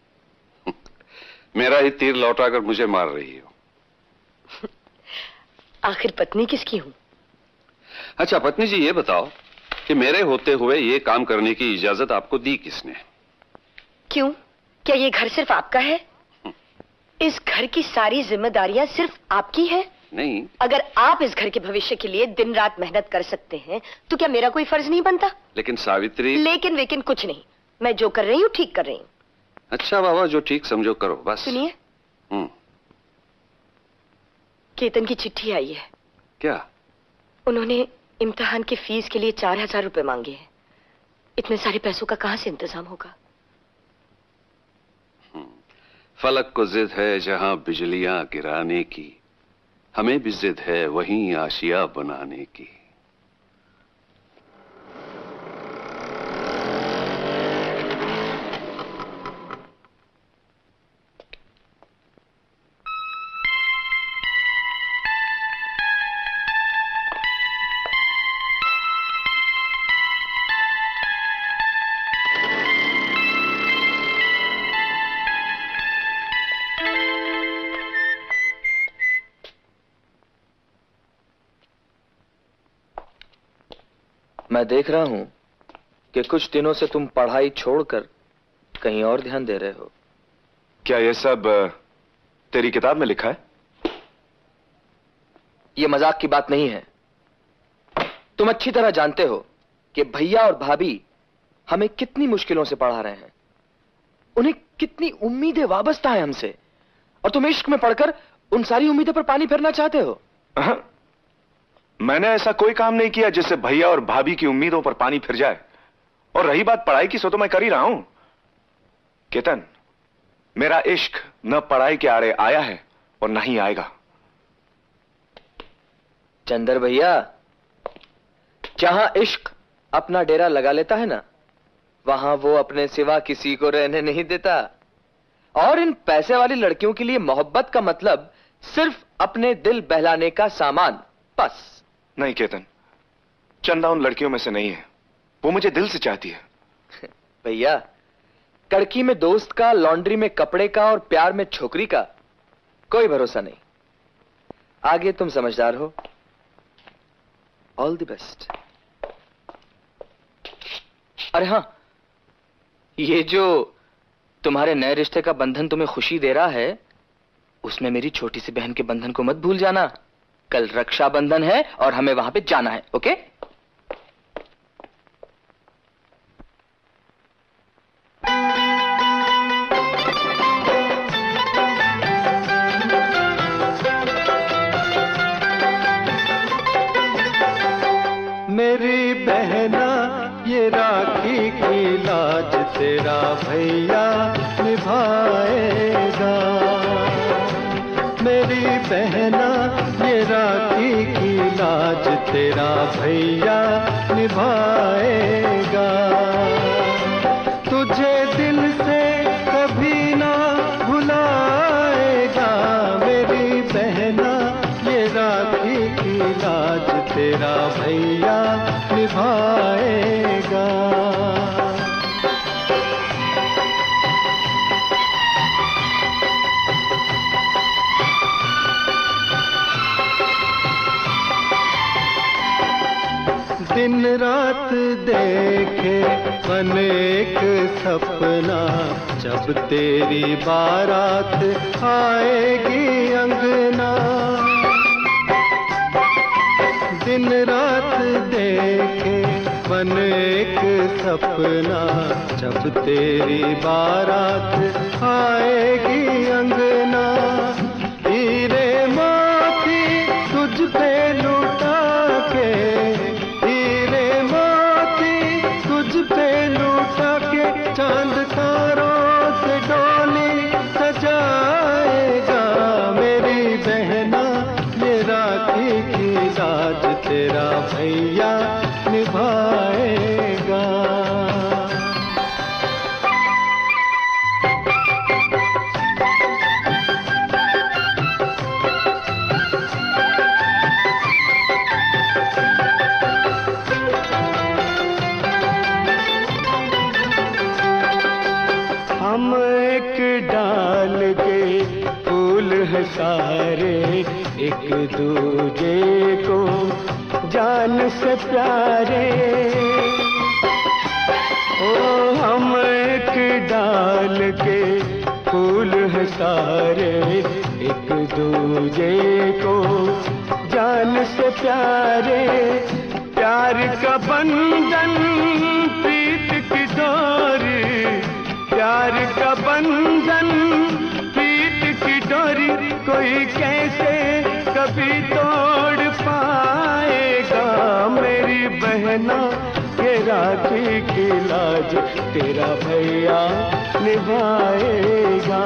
मेरा ही तीर लौटाकर मुझे मार रही हो। आखिर पत्नी किसकी हूँ? अच्छा पत्नी जी, ये बताओ कि मेरे होते हुए ये काम करने की इजाजत आपको दी किसने? क्यों, क्या ये घर सिर्फ आपका है? इस घर की सारी जिम्मेदारियां सिर्फ आपकी है? नहीं। अगर आप इस घर के भविष्य के लिए दिन रात मेहनत कर सकते हैं तो क्या मेरा कोई फर्ज नहीं बनता? लेकिन सावित्री। लेकिन वेकिन कुछ नहीं, मैं जो कर रही हूँ ठीक कर रही हूँ। अच्छा बाबा, जो ठीक समझो करो बस। सुनिए, केतन की चिट्ठी आई है। क्या? उन्होंने इम्तिहान की फीस के लिए 4000 रुपए मांगे हैं। इतने सारे पैसों का कहां से इंतजाम होगा? फलक को जिद है जहां बिजलियां गिराने की, हमें भी जिद है वहीं आशिया बनाने की। मैं देख रहा हूं कि कुछ दिनों से तुम पढ़ाई छोड़कर कहीं और ध्यान दे रहे हो। क्या ये सब तेरी किताब में लिखा है? ये मजाक की बात नहीं है। तुम अच्छी तरह जानते हो कि भैया और भाभी हमें कितनी मुश्किलों से पढ़ा रहे हैं, उन्हें कितनी उम्मीदें वाबस्ता है हमसे, और तुम इश्क में पढ़कर उन सारी उम्मीदों पर पानी फेरना चाहते हो। मैंने ऐसा कोई काम नहीं किया जिससे भैया और भाभी की उम्मीदों पर पानी फिर जाए। और रही बात पढ़ाई की, सो तो मैं कर ही रहा हूं। केतन, मेरा इश्क न पढ़ाई के आड़े आया है और न ही आएगा। चंदर भैया, जहां इश्क अपना डेरा लगा लेता है ना, वहां वो अपने सिवा किसी को रहने नहीं देता। और इन पैसे वाली लड़कियों के लिए मोहब्बत का मतलब सिर्फ अपने दिल बहलाने का सामान, बस। नहीं केतन, चंदा उन लड़कियों में से नहीं है, वो मुझे दिल से चाहती है। भैया, कड़की में दोस्त का, लॉन्ड्री में कपड़े का और प्यार में छोकरी का कोई भरोसा नहीं। आगे तुम समझदार हो। All the best. अरे हां, ये जो तुम्हारे नए रिश्ते का बंधन तुम्हें खुशी दे रहा है, उसमें मेरी छोटी सी बहन के बंधन को मत भूल जाना। कल रक्षाबंधन है और हमें वहां पे जाना है, ओके? मेरी बहना ये राखी की लाज तेरा भैया निभाएगा। मेरी बहना ये राखी की लाज तेरा भैया निभाएगा। तुझे दिल से कभी ना भुलाएगा। मेरी बहना ये राखी की लाज तेरा भैया निभाएगा। दिन रात देखे मन एक सपना, जब तेरी बारात आएगी अंगना। दिन रात देखे मन एक सपना, जब तेरी बारात आएगी अंगना। हीरे मोती तुझ पे लुटा के, हीरे मोती तुझ पे लुटा के, चांद तारों से डोली सजाएगा। मेरी बहना ये राखी की लाज तेरा भैया निभाएगा। हम एक डाल के फूल हैं सारे, एक दूजे को जान से प्यारे। ओ हम एक डाल के फूल हैं सारे, एक दूजे को जान से प्यारे। प्यार का बंधन प्रीत की डोरी, प्यार का बंधन प्रीत की डोरी, कोई कैसे कभी तोड़ पाएगा। मेरी बहना ये राखी की लाज तेरा भैया निभाएगा।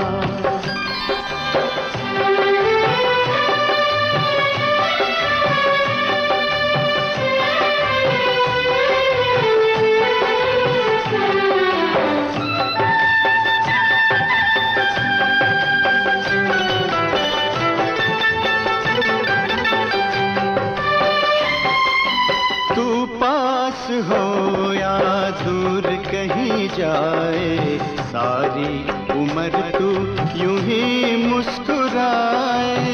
हो या दूर कहीं जाए, सारी उम्र तू यूं ही मुस्कुराए।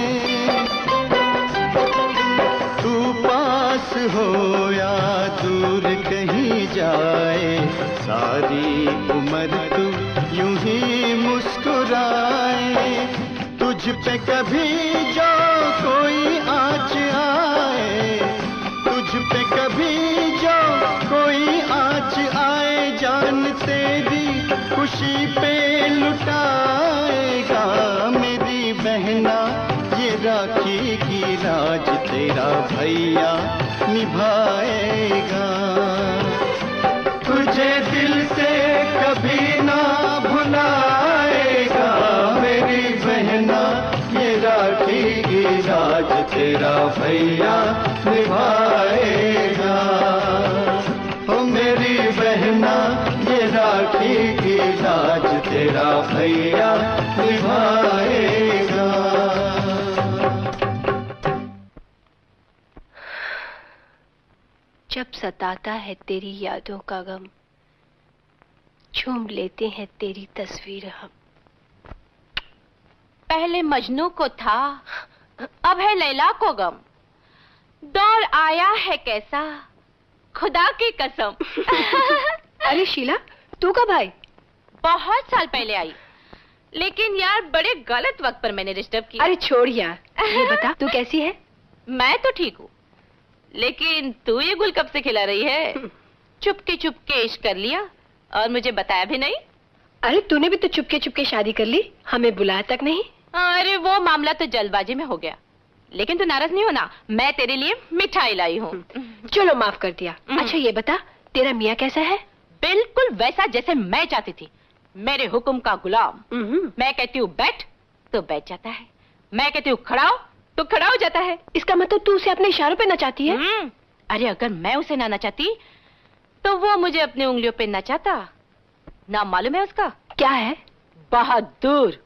तू पास हो या दूर कहीं जाए, सारी उम्र तू यूं ही मुस्कुराए। तुझ पे कभी जो कोई आँच आए, तुझ पे कभी जो कोई आँच आए, जान तेरी खुशी पे लुटाएगा। मेरी बहना ये राखी की लाज तेरा भैया निभाएगा। तुझे दिल से कभी ना भुलाएगा। तेरा भैया निभाएगा। ओ मेरी बहना ये राखी की लाज तेरा भैया निभाएगा। जब सताता है तेरी यादों का गम, झूम लेते हैं तेरी तस्वीर हम। पहले मजनू को था, अब है लैला को गम। दौर आया है कैसा, खुदा की कसम। अरे शीला, तू कब आई? बहुत साल पहले आई, लेकिन यार बड़े गलत वक्त पर मैंने डिस्टर्ब किया। अरे छोड़ यार, ये बता तू कैसी है? मैं तो ठीक हूँ, लेकिन तू ये गुल कब से खिला रही है? चुपके चुपके इश्क कर लिया और मुझे बताया भी नहीं। अरे तूने भी तो चुपके चुपके शादी कर ली, हमें बुलाया तक नहीं। अरे वो मामला तो जल्दबाजी में हो गया, लेकिन तू नाराज नहीं होना, मैं तेरे लिए मिठाई लाई हूँ। चलो माफ कर दिया। अच्छा ये बता, तेरा मियाँ कैसा है? बिल्कुल वैसा जैसे मैं चाहती थी, मेरे हुक्म का गुलाम। मैं कहती हूँ बैठ तो बैठ जाता है, मैं कहती हूँ खड़ा हो तो खड़ा हो जाता है। इसका मतलब तू उसे अपने इशारों पे नचाती है? अरे अगर मैं उसे ना नचाती तो वो मुझे अपनी उंगलियों पे नचाता। नाम मालूम है उसका? क्या है? बहादुर।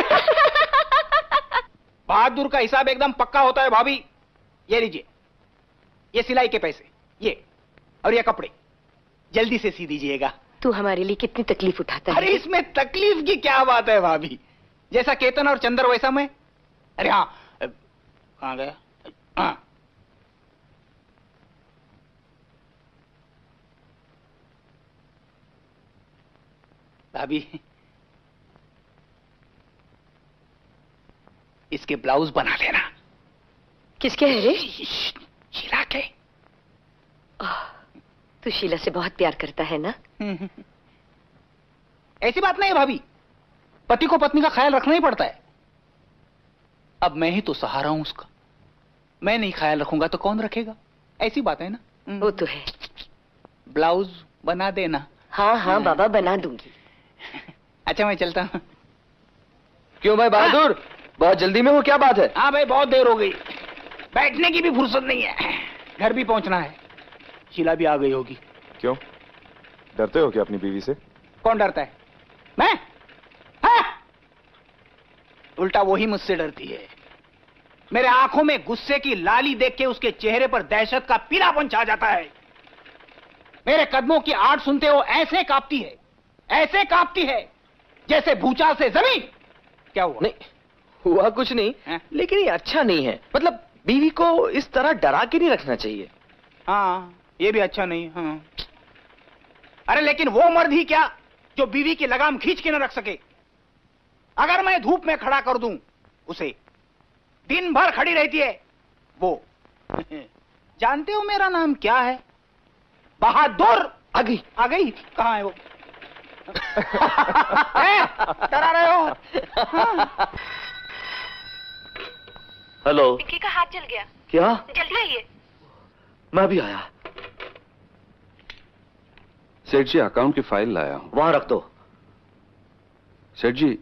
बहादुर का हिसाब एकदम पक्का होता है भाभी। ये लीजिए, ये सिलाई के पैसे, ये और ये कपड़े जल्दी से सी दीजिएगा। तू हमारे लिए कितनी तकलीफ उठाता है। अरे इसमें तकलीफ की क्या बात है भाभी, जैसा केतन और चंदर वैसा मैं। अरे हाँ, कहाँ गया? हाँ, भाभी इसके ब्लाउज बना लेना। किसके है रे? शीला के। तू शीला से बहुत प्यार करता है ना? ऐसी बात नहीं है भाभी, पति को पत्नी का ख्याल रखना ही पड़ता है। अब मैं ही तो सहारा हूं उसका, मैं नहीं ख्याल रखूंगा तो कौन रखेगा? ऐसी बात है ना। वो तो है। ब्लाउज बना देना। हाँ हाँ बाबा, बना दूंगी। अच्छा मैं चलता हूँ। क्यों भाई बहादुर, बहुत जल्दी में हो, क्या बात है? हाँ भाई बहुत देर हो गई, बैठने की भी फुर्सत नहीं है, घर भी पहुंचना है। शीला भी आ गई होगी। क्यों, डरते हो क्या अपनी बीवी से? कौन डरता है? मैं? हाँ? उल्टा वही मुझसे डरती है। मेरे आंखों में गुस्से की लाली देख के उसके चेहरे पर दहशत का पीलापन छा जाता है। मेरे कदमों की आड़ सुनते हो ऐसे कांपती है, ऐसे कांपती है जैसे भूचाल से जमीन। क्या हुआ? नहीं हुआ कुछ नहीं है? लेकिन ये अच्छा नहीं है। मतलब बीवी को इस तरह डरा के नहीं रखना चाहिए। हाँ ये भी अच्छा नहीं। हाँ अरे लेकिन वो मर्द ही क्या जो बीवी की लगाम खींच के न रख सके। अगर मैं धूप में खड़ा कर दूं उसे, दिन भर खड़ी रहती है वो। जानते हो मेरा नाम क्या है? बहादुर। आ गई। आ गई? कहाँ है वो? डरा रहे हो? हाँ। हेलो। पिंकी का हाथ जल गया। क्या? जल्दी आइए। मैं भी आया। सेठ जी अकाउंट की फाइल लाया हूं। वहां रख दो। सेठ जी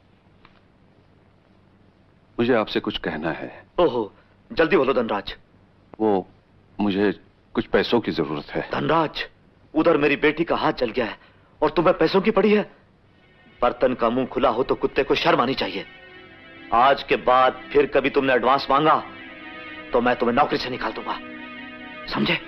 मुझे आपसे कुछ कहना है। ओहो, जल्दी बोलो धनराज। वो मुझे कुछ पैसों की जरूरत है। धनराज, उधर मेरी बेटी का हाथ जल गया है और तुम्हें पैसों की पड़ी है। बर्तन का मुंह खुला हो तो कुत्ते को शर्म आनी चाहिए। आज के बाद फिर कभी तुमने एडवांस मांगा तो मैं तुम्हें नौकरी से निकाल दूंगा, समझे?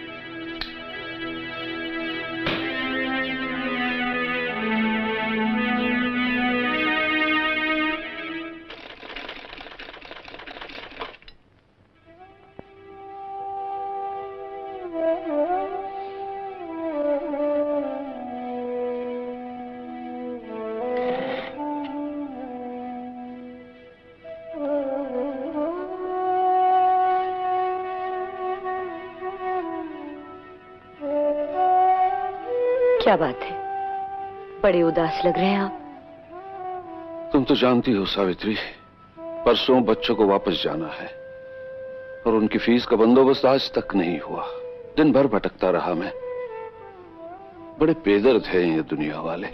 क्या बात है, बड़े उदास लग रहे हैं आप। तुम तो जानती हो सावित्री, परसों बच्चों को वापस जाना है और उनकी फीस का बंदोबस्त आज तक नहीं हुआ। दिन भर भटकता रहा मैं। बड़े बेदर्द हैं ये दुनिया वाले।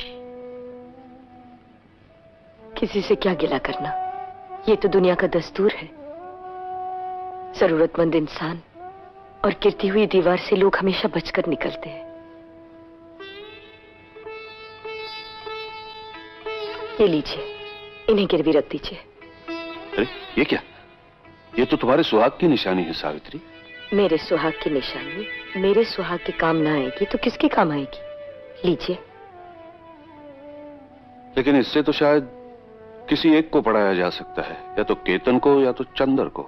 किसी से क्या गिला करना, ये तो दुनिया का दस्तूर है। जरूरतमंद इंसान और गिरती हुई दीवार से लोग हमेशा बचकर निकलते हैं। ये लीजिए, इन्हें गिरवी रख दीजिए। अरे ये क्या? ये तो तुम्हारे सुहाग की निशानी है सावित्री। मेरे सुहाग की निशानी मेरे सुहाग के काम ना आएगी तो किसके काम आएगी? लीजिए। लेकिन इससे तो शायद किसी एक को पढ़ाया जा सकता है, या तो केतन को या तो चंदर को।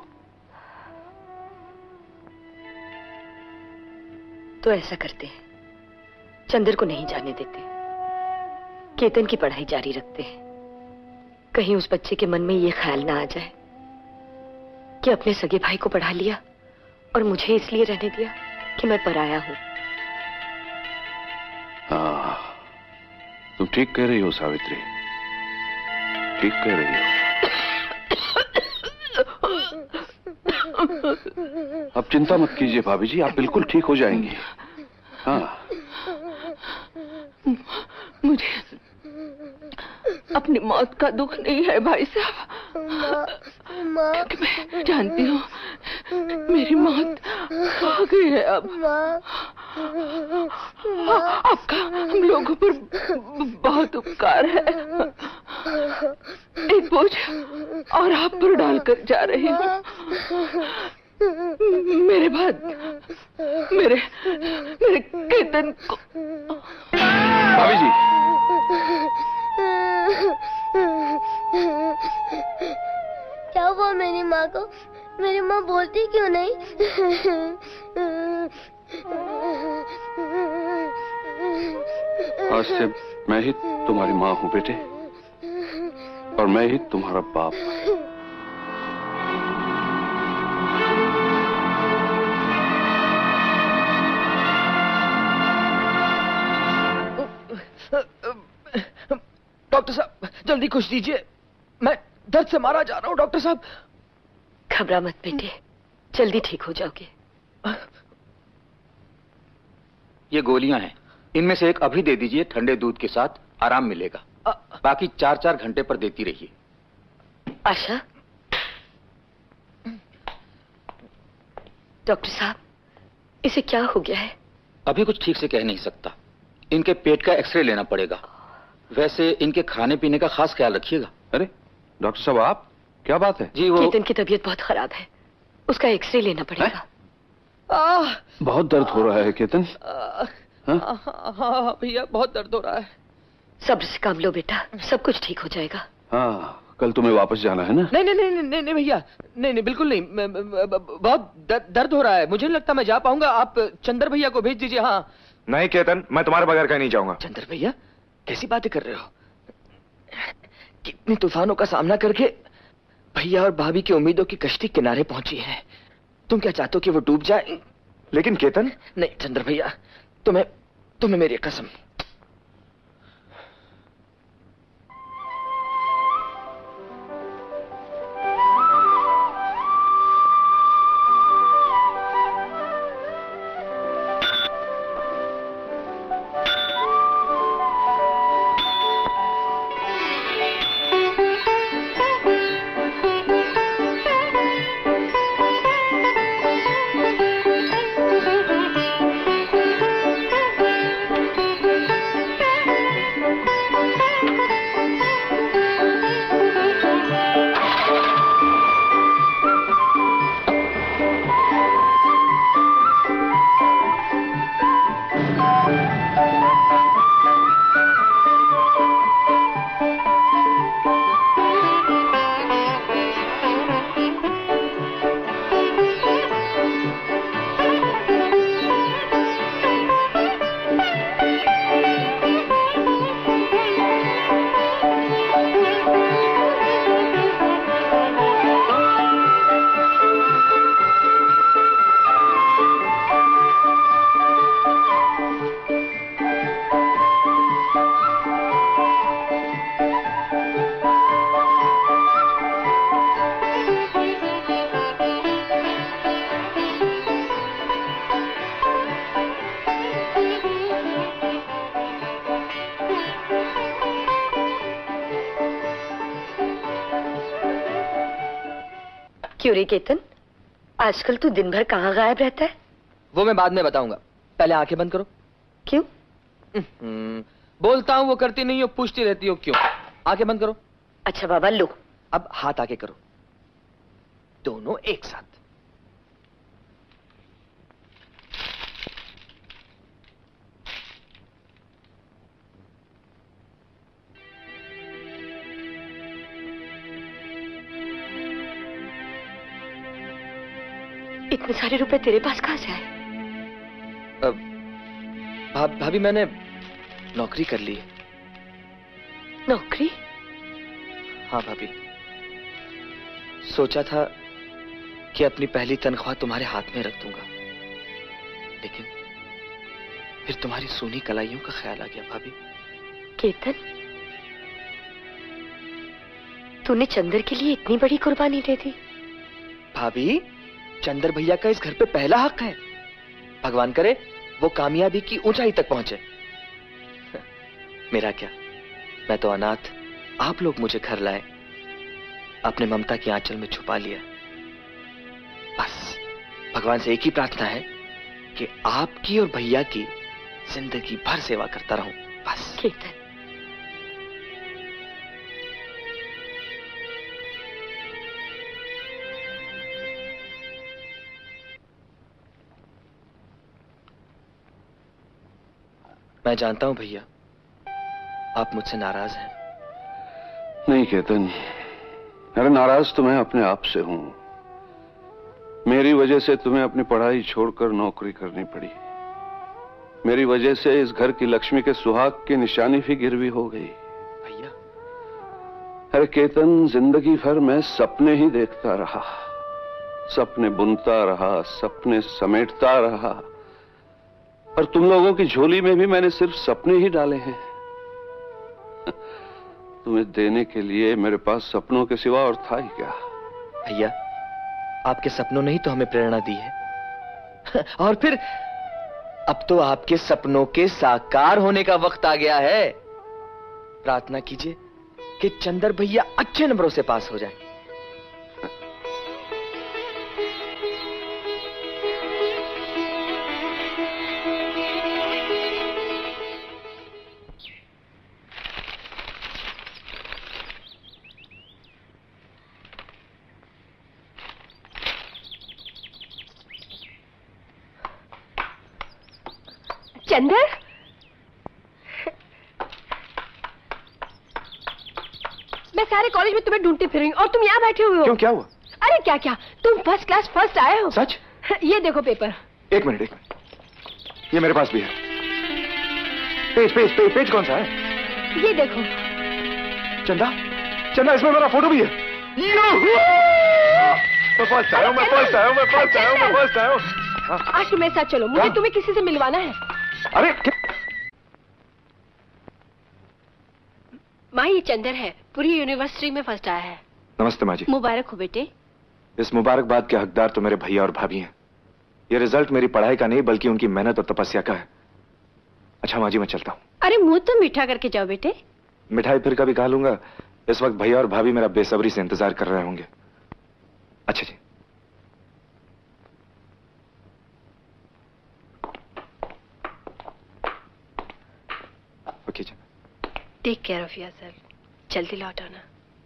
तो ऐसा करते हैं, चंदर को नहीं जाने देते, केतन की पढ़ाई जारी रखते हैं। कहीं उस बच्चे के मन में ये ख्याल ना आ जाए कि अपने सगे भाई को पढ़ा लिया और मुझे इसलिए रहने दिया कि मैं पराया हूं। हाँ, तुम ठीक कह रही हो सावित्री, ठीक कह रही हो। अब चिंता मत कीजिए भाभी जी, आप बिल्कुल ठीक हो जाएंगी। हाँ, मुझे अपनी मौत का दुख नहीं है भाई साहब, क्योंकि मैं जानती हूँ मेरी मौत आ गई है। अब आपका हम लोगों पर बहुत उपकार है। एक बोझ और आप पर डालकर जा रही हूँ। मेरे बाद मेरे केतन को। भाभी जी, क्या हुआ मेरी माँ को? मेरी माँ बोलती क्यों नहीं? आज से मैं ही तुम्हारी माँ हूँ बेटे, और मैं ही तुम्हारा बाप। डॉक्टर साहब जल्दी कुछ दीजिए, मैं दर्द से मारा जा रहा हूँ। डॉक्टर साहब। घबरा मत बेटे, जल्दी ठीक हो जाओगे। ये गोलियां हैं, इनमें से एक अभी दे दीजिए, ठंडे दूध के साथ आराम मिलेगा। बाकी 4-4 घंटे पर देती रहिए। आशा। डॉक्टर साहब, इसे क्या हो गया है? अभी कुछ ठीक से कह नहीं सकता, इनके पेट का एक्सरे लेना पड़ेगा। वैसे इनके खाने पीने का खास ख्याल रखिएगा। अरे डॉक्टर साहब, आप क्या बात है? जी वो केतन की तबीयत बहुत खराब है, उसका एक्सरे लेना पड़ेगा। बहुत दर्द हो रहा है केतन। हाँ भैया, बहुत दर्द हो रहा है। सब्र से काम लो बेटा, सब कुछ ठीक हो जाएगा। हाँ, कल तुम्हें वापस जाना है ना? नहीं नहीं नहीं नहीं नहीं भैया, नहीं बिल्कुल नहीं। बहुत दर्द हो रहा है, मुझे नहीं लगता मैं जा पाऊंगा। आप चंदर भैया को भेज दीजिए। हाँ। नहीं केतन, मैं तुम्हारे बगैर कहीं नहीं जाऊंगा। चंदर भैया, कैसी बातें कर रहे हो? कितने तूफानों का सामना करके भैया और भाभी की उम्मीदों की कश्ती किनारे पहुंची है। तुम क्या चाहते हो कि वो डूब जाए? लेकिन केतन। नहीं चंद्र भैया, तुम्हें मेरी कसम। क्यों रे केतन, आजकल तू दिन भर कहाँ गायब रहता है? वो मैं बाद में बताऊंगा, पहले आंखें बंद करो। क्यों? बोलता हूँ वो करती नहीं हो, पूछती रहती हो क्यों। आंखें बंद करो। अच्छा बाबा लो। अब हाथ आगे करो, दोनों एक साथ। इतने सारे रुपए तेरे पास कहाँ से आए? भाभी मैंने नौकरी कर ली है। नौकरी? हाँ भाभी, सोचा था कि अपनी पहली तनख्वाह तुम्हारे हाथ में रख दूंगा, लेकिन फिर तुम्हारी सूनी कलाइयों का ख्याल आ गया भाभी। केतन, तूने चंदर के लिए इतनी बड़ी कुर्बानी दे दी? भाभी, चंदर भैया का इस घर पे पहला हक है। भगवान करे वो कामयाबी की ऊंचाई तक पहुंचे। मेरा क्या, मैं तो अनाथ, आप लोग मुझे घर लाए, अपने ममता की आंचल में छुपा लिया। बस भगवान से एक ही प्रार्थना है कि आपकी और भैया की जिंदगी भर सेवा करता रहूं, बस। केतन, मैं जानता हूं भैया, आप मुझसे नाराज हैं। नहीं केतन, अरे नाराज तो मैं अपने आप से हूं। मेरी वजह से तुम्हें अपनी पढ़ाई छोड़कर नौकरी करनी पड़ी। मेरी वजह से इस घर की लक्ष्मी के सुहाग की निशानी भी गिरवी हो गई। भैया, अरे केतन, जिंदगी भर मैं सपने ही देखता रहा, सपने बुनता रहा, सपने समेटता रहा, और तुम लोगों की झोली में भी मैंने सिर्फ सपने ही डाले हैं। तुम्हें देने के लिए मेरे पास सपनों के सिवा और था ही क्या? भैया, आपके सपनों ने ही तो हमें प्रेरणा दी है। और फिर अब तो आपके सपनों के साकार होने का वक्त आ गया है। प्रार्थना कीजिए कि चंदर भैया अच्छे नंबरों से पास हो जाए। चंदर, मैं सारे कॉलेज में तुम्हें ढूंढती फिर रही हूँ और तुम यहाँ बैठे हुए हो। क्यों, क्या हुआ? अरे क्या क्या, तुम फर्स्ट क्लास फर्स्ट आए हो। सच? ये देखो पेपर। एक मिनट, ये मेरे पास भी है। पेज कौन सा है? ये देखो। चंदा, चंदा, इसमें मेरा फोटो भी है। मैं फर्स्ट आया हूँ। आज तुम मेरे साथ चलो, मुझे तुम्हें किसी से मिलवाना है। अरे माँ, ये चंदर है, पूरी यूनिवर्सिटी में फर्स्ट आया है। नमस्ते माँ जी। मुबारक हो बेटे। इस मुबारकबाद के हकदार तो मेरे भैया और भाभी हैं। ये रिजल्ट मेरी पढ़ाई का नहीं बल्कि उनकी मेहनत और तपस्या का है। अच्छा माँ जी, मैं चलता हूँ। अरे मुंह तो मीठा करके जाओ बेटे। मिठाई फिर कभी खा लूंगा, इस वक्त भैया और भाभी मेरा बेसब्री से इंतजार कर रहे होंगे। अच्छा जी। ओके जी। Take care of yourself. जल्दी लौट आना।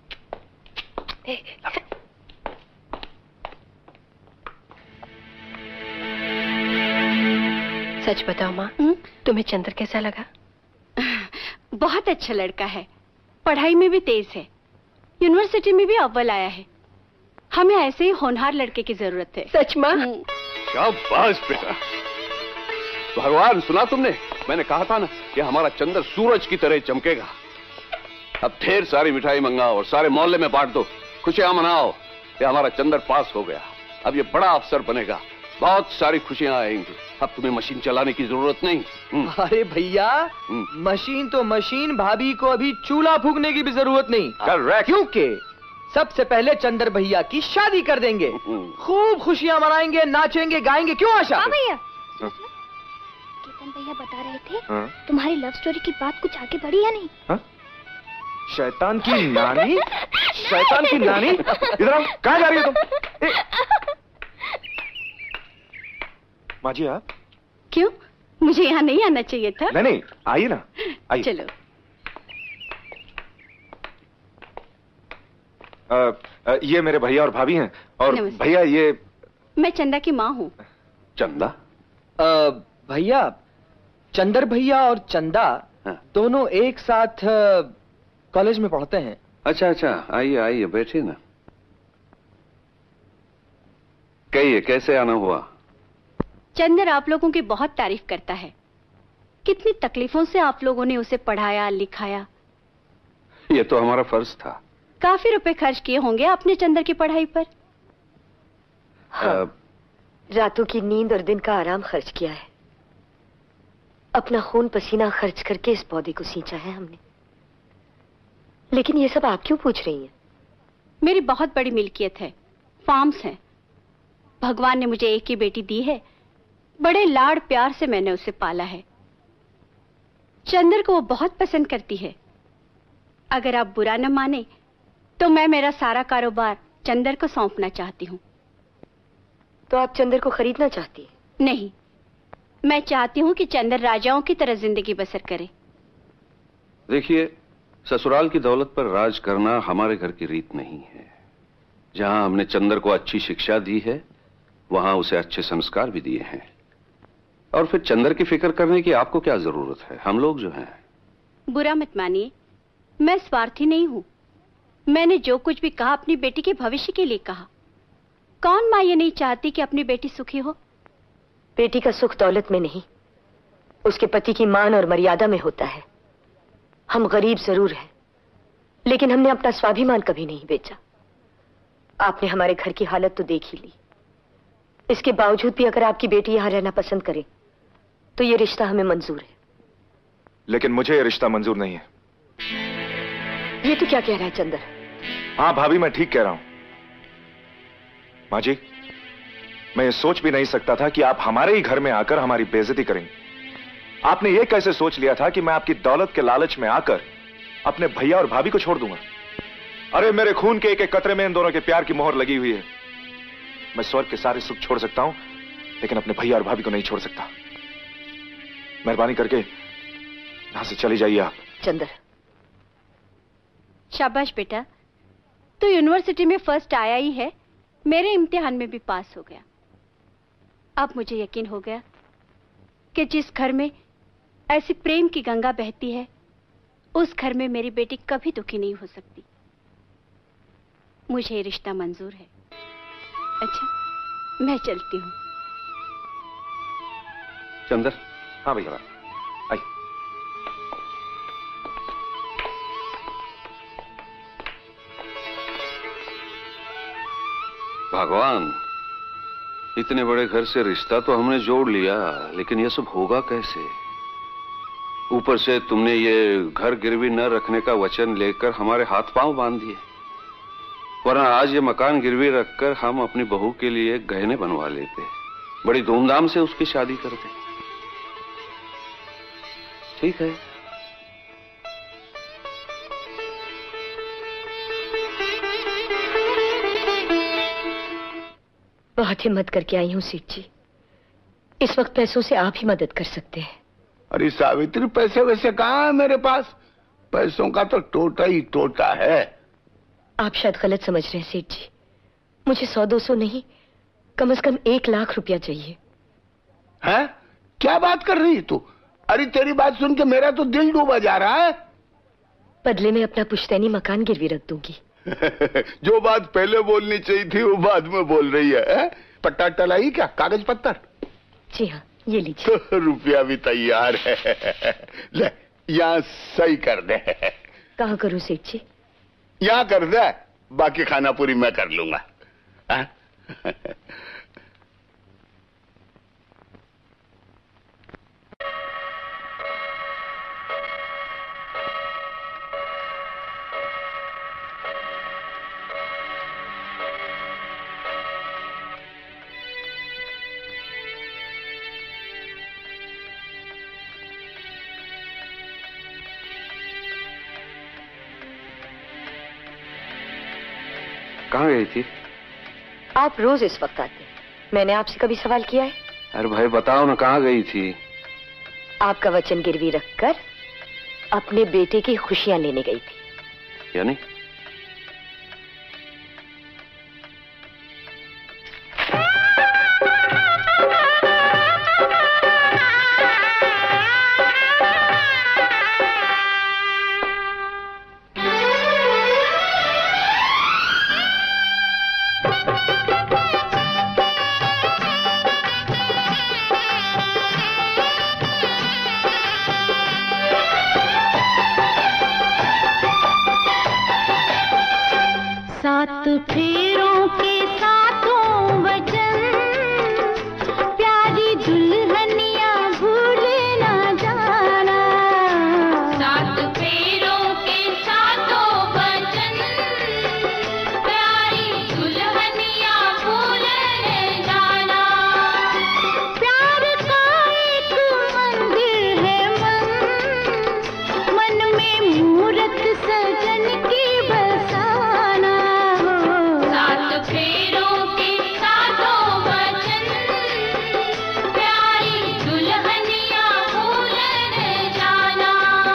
सच बताओ माँ, तुम्हें चंदर कैसा लगा? बहुत अच्छा लड़का है, पढ़ाई में भी तेज है, यूनिवर्सिटी में भी अव्वल आया है। हमें ऐसे ही होनहार लड़के की जरूरत है। सच माँ? शाबाश बेटा। भगवान, सुना तुमने? मैंने कहा था ना कि हमारा चंदर सूरज की तरह चमकेगा। अब ढेर सारी मिठाई मंगाओ और सारे मोहल्ले में बांट दो, खुशियां मनाओ। ये हमारा चंदर पास हो गया, अब ये बड़ा अफसर बनेगा, बहुत सारी खुशियां आएंगी। अब तुम्हें मशीन चलाने की जरूरत नहीं। अरे भैया, मशीन तो मशीन, भाभी को अभी चूल्हा फूकने की भी जरूरत नहीं। करेक्ट। क्योंकि सबसे पहले चंदर भैया की शादी कर देंगे, खूब खुशियां मनाएंगे, नाचेंगे, गाएंगे। क्यों आशा? भैया, केतन भैया बता रहे थे तुम्हारी लव स्टोरी की बात कुछ आगे बढ़ी या नहीं? शैतान की नानी, शैतान की नानी, इधर आओ। कहाँ जा रही हो तुम? माँ जी आप? क्यों, मुझे यहाँ नहीं आना चाहिए था? नहीं नहीं, आइए ना, आइए। चलो। ये मेरे भैया और भाभी हैं, और भैया ये मैं चंदा की माँ हूँ। चंदा? भैया, चंदर भैया और चंदा दोनों एक साथ कॉलेज में पढ़ते हैं। अच्छा अच्छा, आइए आइए, बैठिए ना। कहिए, कैसे आना हुआ? चंदर आप लोगों की बहुत तारीफ करता है। कितनी तकलीफों से आप लोगों ने उसे पढ़ाया लिखाया। ये तो हमारा फर्ज था। काफी रुपए खर्च किए होंगे आपने चंदर की पढ़ाई पर। हाँ, रातों की नींद और दिन का आराम खर्च किया है। अपना खून पसीना खर्च करके इस पौधे को सींचा है हमने। लेकिन ये सब आप क्यों पूछ रही हैं? मेरी बहुत बड़ी मिल्कियत है, फार्म्स हैं। भगवान ने मुझे एक ही बेटी दी है। बड़े लाड़ प्यार से मैंने उसे पाला है। चंदर को वो बहुत पसंद करती है। अगर आप बुरा न माने तो मैं मेरा सारा कारोबार चंदर को सौंपना चाहती हूँ। तो आप चंदर को खरीदना चाहती हैं? नहीं, मैं चाहती हूँ कि चंदर राजाओं की तरह जिंदगी बसर करे। देखिए, ससुराल की दौलत पर राज करना हमारे घर की रीत नहीं है। जहां हमने चंदर को अच्छी शिक्षा दी है, वहां उसे अच्छे संस्कार भी दिए हैं। और फिर चंदर की फिक्र करने की आपको क्या जरूरत है? हम लोग जो हैं। बुरा मत मानिए, मैं स्वार्थी नहीं हूँ। मैंने जो कुछ भी कहा अपनी बेटी के भविष्य के लिए कहा। कौन माँ ये नहीं चाहती कि अपनी बेटी सुखी हो? बेटी का सुख दौलत में नहीं, उसके पति की मान और मर्यादा में होता है। हम गरीब जरूर हैं, लेकिन हमने अपना स्वाभिमान कभी नहीं बेचा। आपने हमारे घर की हालत तो देख ही ली। इसके बावजूद भी अगर आपकी बेटी यहां रहना पसंद करे तो ये रिश्ता हमें मंजूर है। लेकिन मुझे ये रिश्ता मंजूर नहीं है। ये तो क्या कह रहा है चंदर? हाँ भाभी, मैं ठीक कह रहा हूं। माँ जी, मैं ये सोच भी नहीं सकता था कि आप हमारे ही घर में आकर हमारी बेइज्जती करेंगे। आपने ये कैसे सोच लिया था कि मैं आपकी दौलत के लालच में आकर अपने भैया और भाभी को छोड़ दूंगा? अरे मेरे खून के एक एक कतरे में इन दोनों के प्यार की मोहर लगी हुई है। मैं स्वर्ग के सारे सुख छोड़ सकता हूं, लेकिन अपने भैया और भाभी को नहीं छोड़ सकता। मेहरबानी करके यहां से चली जाइए आप। चंदर, शाबाश बेटा, तू यूनिवर्सिटी में फर्स्ट आया ही है। मेरे इम्तिहान में भी पास हो गया। अब मुझे यकीन हो गया कि जिस घर में ऐसी प्रेम की गंगा बहती है, उस घर में मेरी बेटी कभी दुखी नहीं हो सकती। मुझे ये रिश्ता मंजूर है। अच्छा, मैं चलती हूँ। चंदर। हाँ भैया, आइए। भगवान, इतने बड़े घर से रिश्ता तो हमने जोड़ लिया, लेकिन ये सब होगा कैसे? ऊपर से तुमने ये घर गिरवी न रखने का वचन लेकर हमारे हाथ पांव बांध दिए। वरना आज ये मकान गिरवी रखकर हम अपनी बहू के लिए गहने बनवा लेते, बड़ी धूमधाम से उसकी शादी करते। ठीक है। बहुत हिम्मत करके आई हूँ सेठ जी। इस वक्त पैसों से आप ही मदद कर सकते हैं। अरे सावित्री, पैसे वैसे कहाँ है मेरे पास? पैसों का तो टोटा ही टोटा है। आप शायद गलत समझ रहे हैं सेठ जी। मुझे 100-200 नहीं, कम से कम 1 लाख रुपया चाहिए। हैं? क्या बात कर रही है तू? अरे तेरी बात सुन के मेरा तो दिल डूबा जा रहा है। बदले में अपना पुश्तैनी मकान गिरवी रख दूंगी। जो बात पहले बोलनी चाहिए थी वो बाद में बोल रही है। पट्टा टलाई क्या? कागज पत्तर? जी हाँ, ये लीजिए। तो रुपया भी तैयार है। ले, यहाँ सही कर दे। कहाँ करूँ सेठ जी? यहाँ कर दे, बाकी खाना पूरी मैं कर लूंगा। कहाँ गई थी? आप रोज इस वक्त आते हैं। मैंने आपसे कभी सवाल किया है? अरे भाई बताओ ना, कहाँ गई थी? आपका वचन गिरवी रखकर अपने बेटे की खुशियां लेने गई थी। यानी? सात फेरों के सातों वचन, प्यारी दुल्हनिया भूल ना जाना। सात फेरों के सातों वचन, प्यारी दुल्हनिया भूल न जाना। प्यार का एक मंदिर है मन में मूरत सजन की बसाना। सात फेरों के सातों वचन, प्यारी दुल्हनिया भूल न जाना।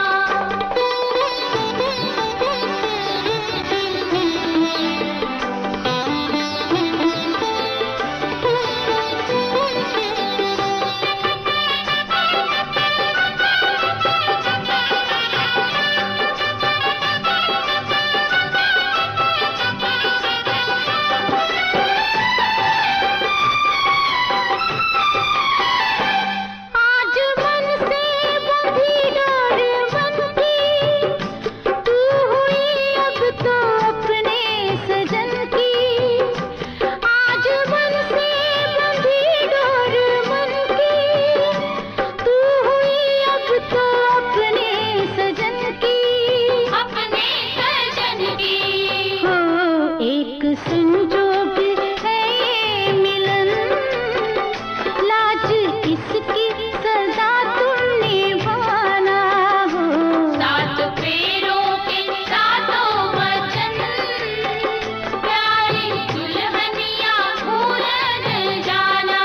आज मन से बंधी डोर बनती, तू हुई अब तो अपने सजन की। आज मन से बंधी डोर बनती, तू हुई अब तो अपने सजन की। अपने सजन की हो एक संजोग है ये मिलन, लाज किसकी सजा तुम निभाना हो। सात फेरों के सातों वचन, प्यारी दुल्हनिया भूल न जाना।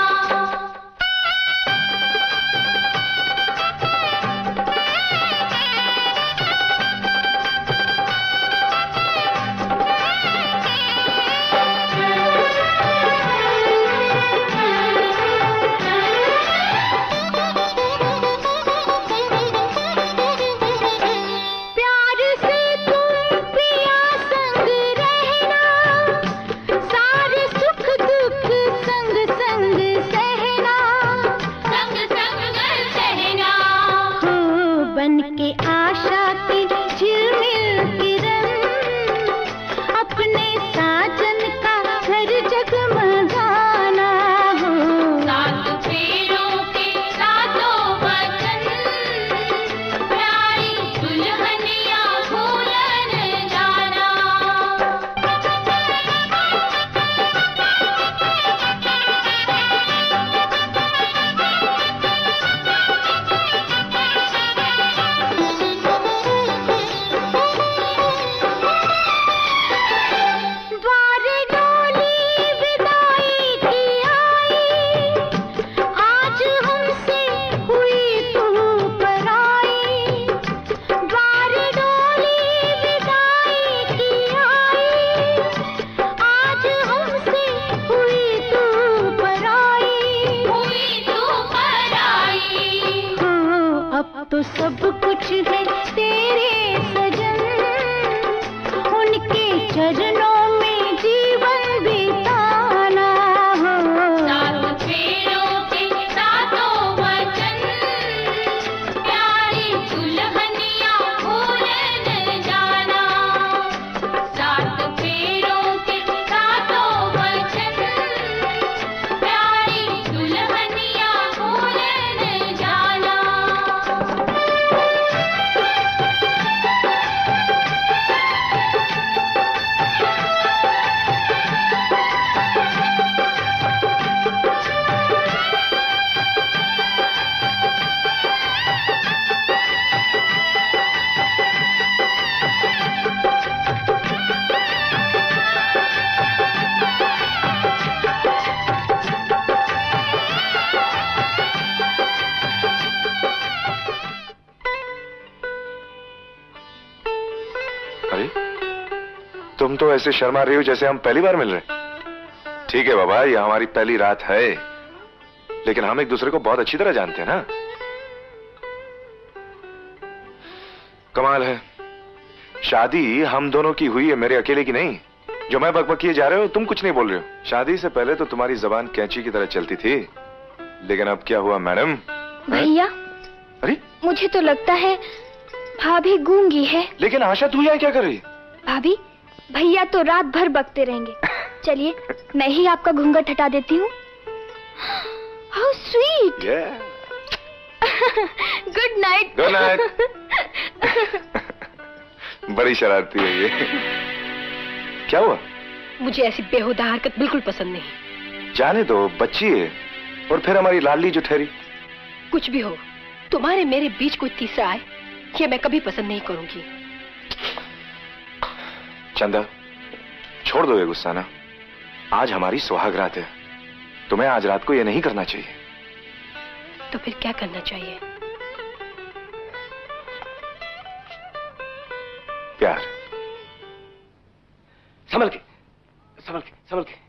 प्यार से तुम पिया संग रहना, सारे सुख दुख संग संग सहना। संग संग सहना हो बन के आशा की झिलमिल किरण, अपने साजन का घर जगमगाना हो। सात फेरों के सातों वचन, प्यारी दुल्हनिया भूल न जाना। द्वारे डोली विदाई की आई, आज हमसे हुई तू पराई। द्वारे डोली विदाई की आई, आज हमसे हुई तू पराई। हुई तू पराई हो अब तो सब कुछ है तेरे सजन, उनके चरणों में जीवन बिताना हो। सात फेरों के सातों वचन, प्यारी दुल्हनिया भूल न जाना। सात फेरों के सातों वचन, प्यारी दुल्हनिया भूल न जाना। तुम तो ऐसे शर्मा रही हो जैसे हम पहली बार मिल रहे। ठीक है बाबा, ये हमारी पहली रात है, लेकिन हम एक दूसरे को बहुत अच्छी तरह जानते हैं ना। कमाल है, शादी हम दोनों की हुई है, मेरे अकेले की नहीं। जो मैं बकबक किए जा रहे हो, तुम कुछ नहीं बोल रहे हो। शादी से पहले तो तुम्हारी जबान कैंची की तरह चलती थी, लेकिन अब क्या हुआ मैडम? भैया, अरे मुझे तो लगता है भाभी गूंगी है। लेकिन आशा तू यहाँ क्या कर रही है? भाभी, भैया तो रात भर बकते रहेंगे। चलिए मैं ही आपका घूंघट हटा देती हूँ। How sweet. Good night. Good night. बड़ी शरारती है ये। क्या हुआ? मुझे ऐसी बेहुदा हरकत बिल्कुल पसंद नहीं। जाने दो, बच्ची है, और फिर हमारी लाडली जो ठहरी। कुछ भी हो, तुम्हारे मेरे बीच कोई तीसरा आए, ये मैं कभी पसंद नहीं करूंगी। चंदा, छोड़ दो ये गुस्सा ना। आज हमारी सुहाग रात है, तुम्हें आज रात को ये नहीं करना चाहिए। तो फिर क्या करना चाहिए? प्यार। संभल के, संभल के, संभल के।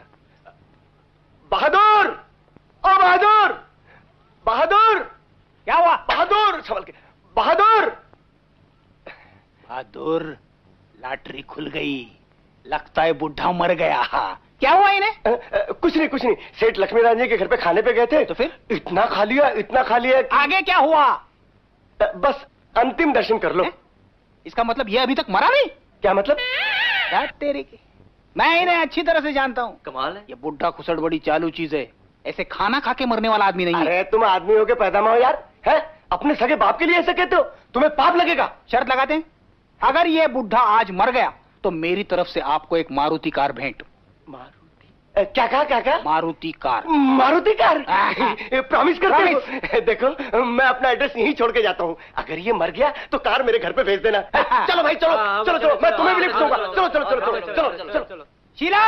बहादुर, ओ बहादुर, बहादुर। क्या हुआ? बहादुर, संभल के। बहादुर, बहादुर, लॉटरी खुल गई, लगता है बुढ़ा मर गया। क्या हुआ इन्हें? कुछ नहीं, कुछ नहीं। सेठ लक्ष्मीराज जी के घर पे खाने पे गए थे, तो फिर इतना खा लिया, इतना खा लिया। आगे क्या हुआ? बस अंतिम दर्शन कर लो। इसका मतलब ये अभी तक मरा नहीं? क्या मतलब? यार तेरे की, मैं इन्हें अच्छी तरह से जानता हूँ। कमाल है, ये बुढ़ा खुसड़ बड़ी चालू चीज है, ऐसे खाना खा के मरने वाला आदमी नहीं है। अरे तुम आदमी हो के पैदा में हो यार, है? अपने सगे बाप के लिए ऐसे कहते हो? तुम्हें पाप लगेगा। शर्त लगाते हैं, अगर ये बुढ़ा आज मर गया तो मेरी तरफ से आपको एक मारुति कार भेंट। मारुति? क्या कहा, क्या कहा? Maruti car. Maruti car? Promise करते हो? देखो मैं अपना एड्रेस यहीं छोड़ के जाता हूँ, अगर ये मर गया तो कार मेरे घर पे भेज देना। चलो भाई, चलो चलो चलो, मैं तुम्हें भी लिफ्ट दूंगा। चलो चलो चलो चलो चलो चलो चलो। शीला,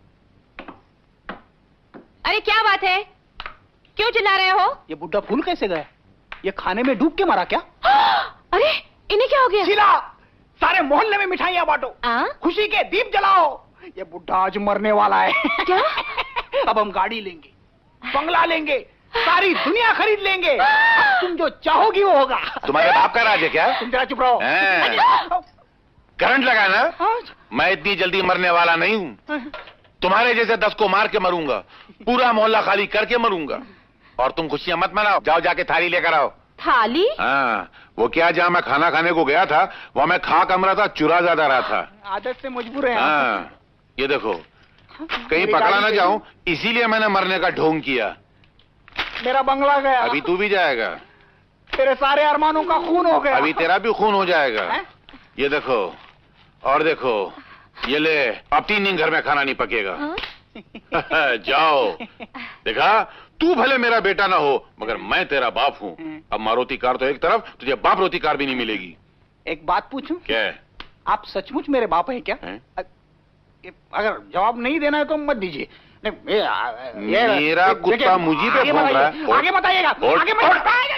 अरे क्या बात है, क्यों चिल्ला रहे हो? ये बुढ़ा फूल कैसे गया? ये खाने में डूब के मरा क्या? अरे इन्हें क्या हो गया? शीला, सारे मोहल्ले में मिठाइयाँ बांटो, खुशी के दीप जलाओ, ये बुढ़ा आज मरने वाला है। क्या? अब हम गाड़ी लेंगे, बंगला लेंगे, सारी दुनिया खरीद लेंगे, अब तुम जो चाहोगी वो होगा। तुम्हारे बाप का राज है क्या? तुम जरा चुप रहो। करंट लगा ना? मैं इतनी जल्दी मरने वाला नहीं हूँ। तुम्हारे जैसे 10 को मार के मरूंगा, पूरा मोहल्ला खाली करके मरूंगा। और तुम खुशियां मत मनाओ, जाओ जाके थाली लेकर आओ। थाली? हाँ, वो क्या, जहाँ मैं खाना खाने को गया था वहाँ मैं खा कम रहा था, चुरा ज्यादा रहा था। आदत से मजबूर है। हाँ, ये देखो, कहीं पकड़ा ना जाऊं, इसीलिए मैंने मरने का ढोंग किया। मेरा बंगला गया। अभी तू भी जाएगा। तेरे सारे अरमानों का खून हो गया। अभी तेरा भी खून हो जाएगा। ये देखो, और देखो, ये ले, अब 3 दिन घर में खाना नहीं पकेगा। जाओ। देखा, तू भले मेरा बेटा ना हो, मगर मैं तेरा बाप हूँ। अब मारुति कार तो एक तरफ, तुझे बाप रोती कार भी नहीं मिलेगी। एक बात पूछूं? क्या? आप सचमुच मेरे बाप हैं क्या? अगर जवाब नहीं देना है तो मत दीजिए। मेरा कुत्ता मुझी पे भौंक रहा है। आगे बताइएगा, आगे बताइएगा।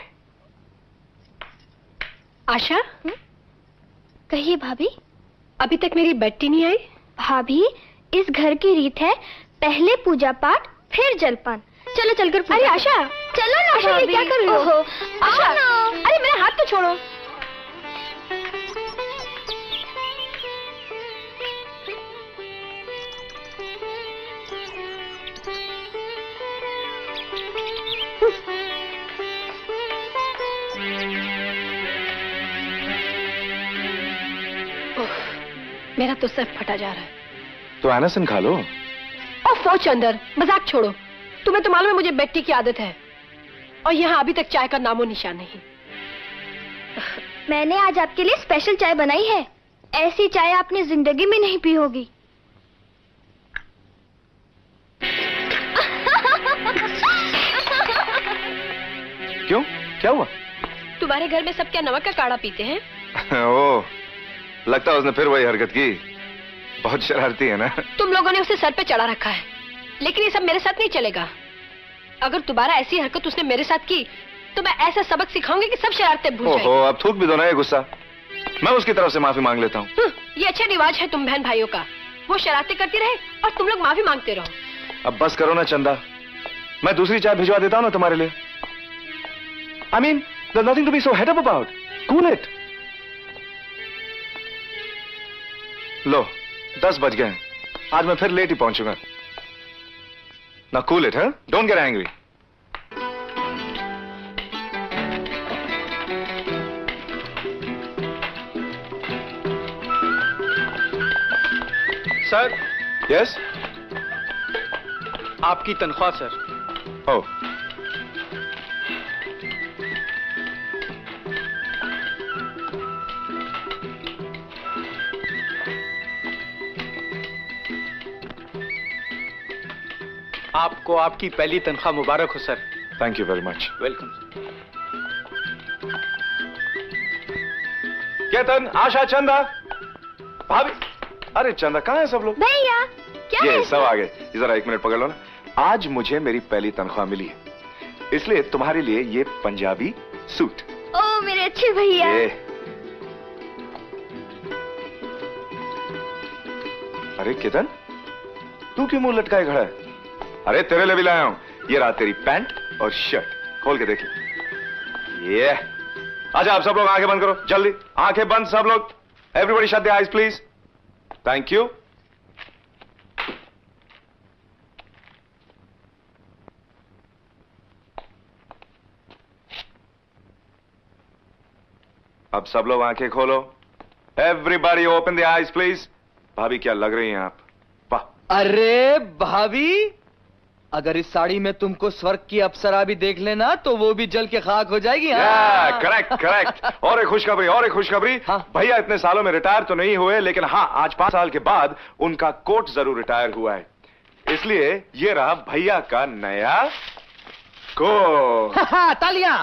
आशा, कहिए भाभी। अभी तक मेरी बेटी नहीं आई? भाभी, इस घर की रीत है, पहले पूजा पाठ फिर जलपान। चलो चलकर पूजा। अरे आशा, चलो ना आशा, ये क्या कर रही हो? आशा, अरे मेरा हाथ तो छोड़ो। मेरा तो सर फटा जा रहा है। तो एनासिन खा लो। ओफो चंदर, मजाक छोड़ो। तुम्हें तो मालूम है मुझे बेटी की आदत है, और यहाँ अभी तक चाय का नामो निशान नहीं। मैंने आज आपके लिए स्पेशल चाय बनाई है, ऐसी चाय आपने जिंदगी में नहीं पी होगी। क्यों, क्या हुआ? तुम्हारे घर में सब क्या नमक का काढ़ा पीते हैं? ओह, लगता है उसने फिर वही हरकत की। बहुत शरारती है ना? तुम लोगों ने उसे सर पे चढ़ा रखा है, लेकिन ये सब मेरे साथ नहीं चलेगा। अगर दोबारा ऐसी हरकत उसने मेरे साथ की तो मैं ऐसा सबक सिखाऊंगी कि सब शरारतें भूल जाएंगे। ओहो, अब थूक भी दो ना ये गुस्सा। मैं उसकी तरफ से माफी मांग लेता हूँ। ये अच्छा रिवाज है तुम बहन भाइयों का। वो शरारतें करती रहे और तुम लोग माफी मांगते रहो। अब बस करो ना चंदा, मैं दूसरी चाय भिजवा देता हूँ ना तुम्हारे लिए। I mean, there's nothing to be so head up about. Cool it. लो, 10 बज गए हैं। आज मैं फिर लेट ही पहुंचूंगा। Now cool it, huh? Don't get angry. Sir. Yes? आपकी तनख्वाह सर। Oh. आपको आपकी पहली तनख्वाह मुबारक हो sir. Thank you very much. Welcome. Ketan, Asha, Chanda, भाभी। अरे चंदा, कहाँ है सब लोग? भैया क्या ये है? सब आ गए। जरा 1 मिनट पकड़ लो ना। आज मुझे मेरी पहली तनख्वाह मिली है, इसलिए तुम्हारे लिए ये पंजाबी सूट। ओ मेरे अच्छे भैया। अरे केतन, तू क्यों मुंह लटकाए खड़ा है? अरे तेरे लिए भी लाया हूं। ये रहा तेरी पैंट और शर्ट, खोल के देख ये। अच्छा आप सब लोग आंखें बंद करो, जल्दी आंखें बंद सब लोग। Everybody shut the eyes please. Thank you. अब सब लोग आंखें खोलो। Everybody open the eyes please. भाभी क्या लग रही हैं आप? वाह। अरे भाभी, अगर इस साड़ी में तुमको स्वर्ग की अप्सरा भी देख लेना तो वो भी जल के खाक हो जाएगी। हाँ। Correct correct. और एक खुशखबरी, और एक खुशखबरी। हाँ। भैया इतने सालों में रिटायर तो नहीं हुए, लेकिन हाँ आज 5 साल के बाद उनका कोट जरूर रिटायर हुआ है, इसलिए ये रहा भैया का नया कोट। तालियां।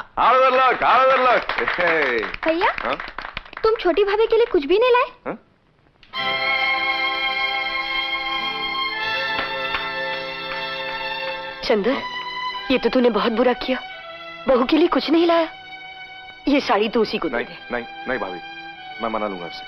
भैया तुम छोटी भाभी के लिए कुछ भी नहीं लाए? चंदर, ये तो तूने बहुत बुरा किया। बहू के लिए कुछ नहीं लाया। ये साड़ी तो उसी को दे दे। नहीं नहीं भाभी, मैं मना लूंगा आपसे।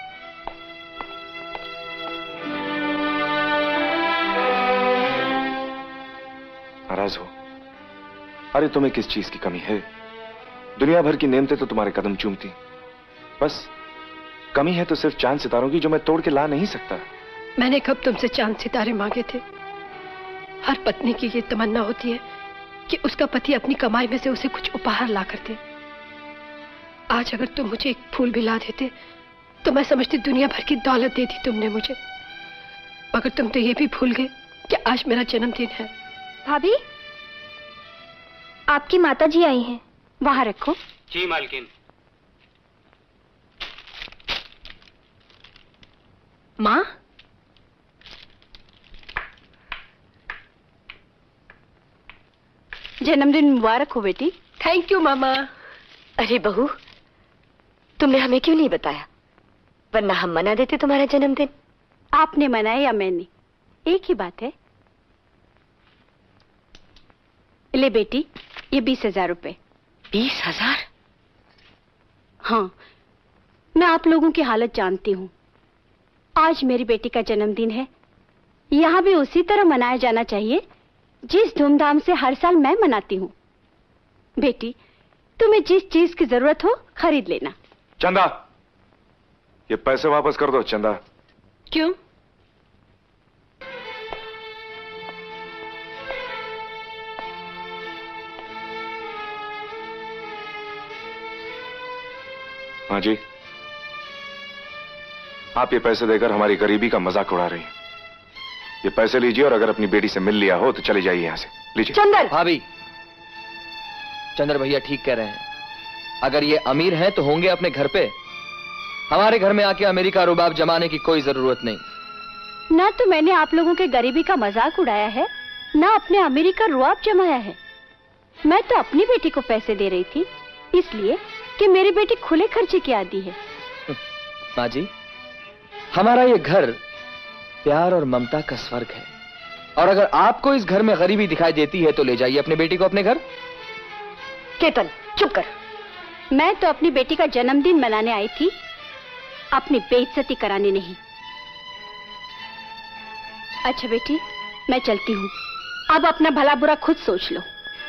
नाराज हो? अरे तुम्हें किस चीज की कमी है? दुनिया भर की नेमतें तो तुम्हारे कदम चूमती, बस कमी है तो सिर्फ चांद सितारों की, जो मैं तोड़ के ला नहीं सकता। मैंने कब तुमसे चांद सितारे मांगे थे? हर पत्नी की ये तमन्ना होती है कि उसका पति अपनी कमाई में से उसे कुछ उपहार ला कर दे। आज अगर तुम मुझे एक फूल भी ला देते तो मैं समझती दुनिया भर की दौलत दे दी तुमने मुझे, मगर तुम तो ये भी भूल गए कि आज मेरा जन्मदिन है। भाभी, आपकी माता जी आई हैं। वहां रखो। जी मालकिन। माँ, जन्मदिन मुबारक हो बेटी। थैंक यू मामा। अरे बहू, तुमने हमें क्यों नहीं बताया, वरना हम मना देते तुम्हारा जन्मदिन। आपने मनाया या मैंने, एक ही बात है। ले बेटी, ये 20,000 रुपए। 20,000? हाँ, मैं आप लोगों की हालत जानती हूँ। आज मेरी बेटी का जन्मदिन है, यहाँ भी उसी तरह मनाया जाना चाहिए जिस धूमधाम से हर साल मैं मनाती हूँ। बेटी, तुम्हें जिस चीज की जरूरत हो खरीद लेना। चंदा, ये पैसे वापस कर दो। चंदा। क्यों? हाँ जी, आप ये पैसे देकर हमारी गरीबी का मजाक उड़ा रही हैं। ये पैसे लीजिए और अगर अपनी बेटी से मिल लिया हो तो चले जाइए यहां से। लीजिए। चंदर। भाभी, चंदर भैया ठीक कह रहे हैं। अगर ये अमीर हैं तो होंगे अपने घर पे। हमारे घर में आके अमेरिका रुबाब जमाने की कोई जरूरत नहीं। ना तो मैंने आप लोगों के गरीबी का मजाक उड़ाया है, ना अपने अमीरी का रुआब जमाया है। मैं तो अपनी बेटी को पैसे दे रही थी, इसलिए कि मेरी बेटी खुले खर्चे की आदी है। माँ जी, हमारा ये घर प्यार और ममता का स्वर्ग है, और अगर आपको इस घर में गरीबी दिखाई देती है तो ले जाइए अपनी बेटी को अपने घर। केतन, चुप कर। मैं तो अपनी बेटी का जन्मदिन मनाने आई थी, अपनी बेइज्जती कराने नहीं। अच्छा बेटी, मैं चलती हूँ। अब अपना भला बुरा खुद सोच लो।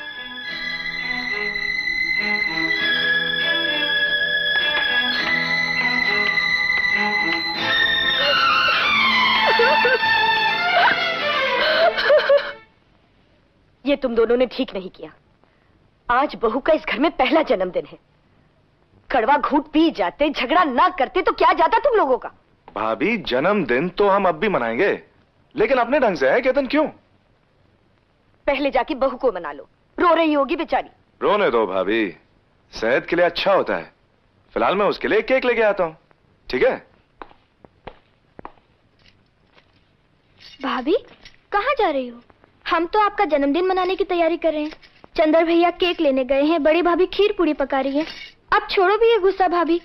ये तुम दोनों ने ठीक नहीं किया। आज बहू का इस घर में पहला जन्मदिन है। कड़वा घूंट पी जाते, झगड़ा ना करते तो क्या जाता तुम लोगों का। भाभी, जन्मदिन तो हम अब भी मनाएंगे, लेकिन अपने ढंग से है। केतन, क्यों? पहले जाके बहू को मना लो, रो रही होगी बेचारी। रोने दो भाभी, सेहत के लिए अच्छा होता है। फिलहाल मैं उसके लिए केक लेके आता हूं, ठीक है? भाभी, कहाँ जा रही हो? हम तो आपका जन्मदिन मनाने की तैयारी कर रहे हैं। चंदर भैया केक लेने गए हैं, बड़ी भाभी खीर पूरी पका रही है। अब छोड़ो भी ये गुस्सा भाभी।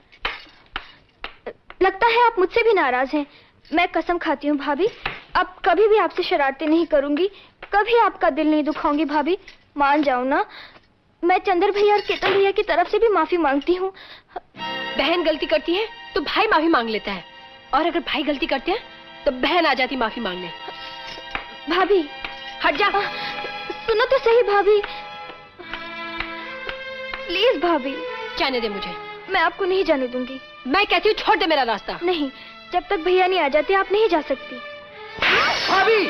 लगता है आप मुझसे भी नाराज हैं। मैं कसम खाती हूँ भाभी, अब कभी भी आपसे शरारतें नहीं करूंगी, कभी आपका दिल नहीं दुखाऊंगी भाभी। मान जाओ ना। मैं चंदर भैया और केतन भैया की तरफ से भी माफी मांगती हूँ। बहन गलती करती है तो भाई माफी मांग लेता है, और अगर भाई गलती करते हैं तो बहन आ जाती माफी मांगने। भाभी हट जा। सुनो तो सही भाभी, प्लीज भाभी। जाने दे मुझे। मैं आपको नहीं जाने दूंगी। मैं कहती हूँ छोड़ दे मेरा रास्ता। नहीं, जब तक भैया नहीं आ जाते आप नहीं जा सकती। भाभी,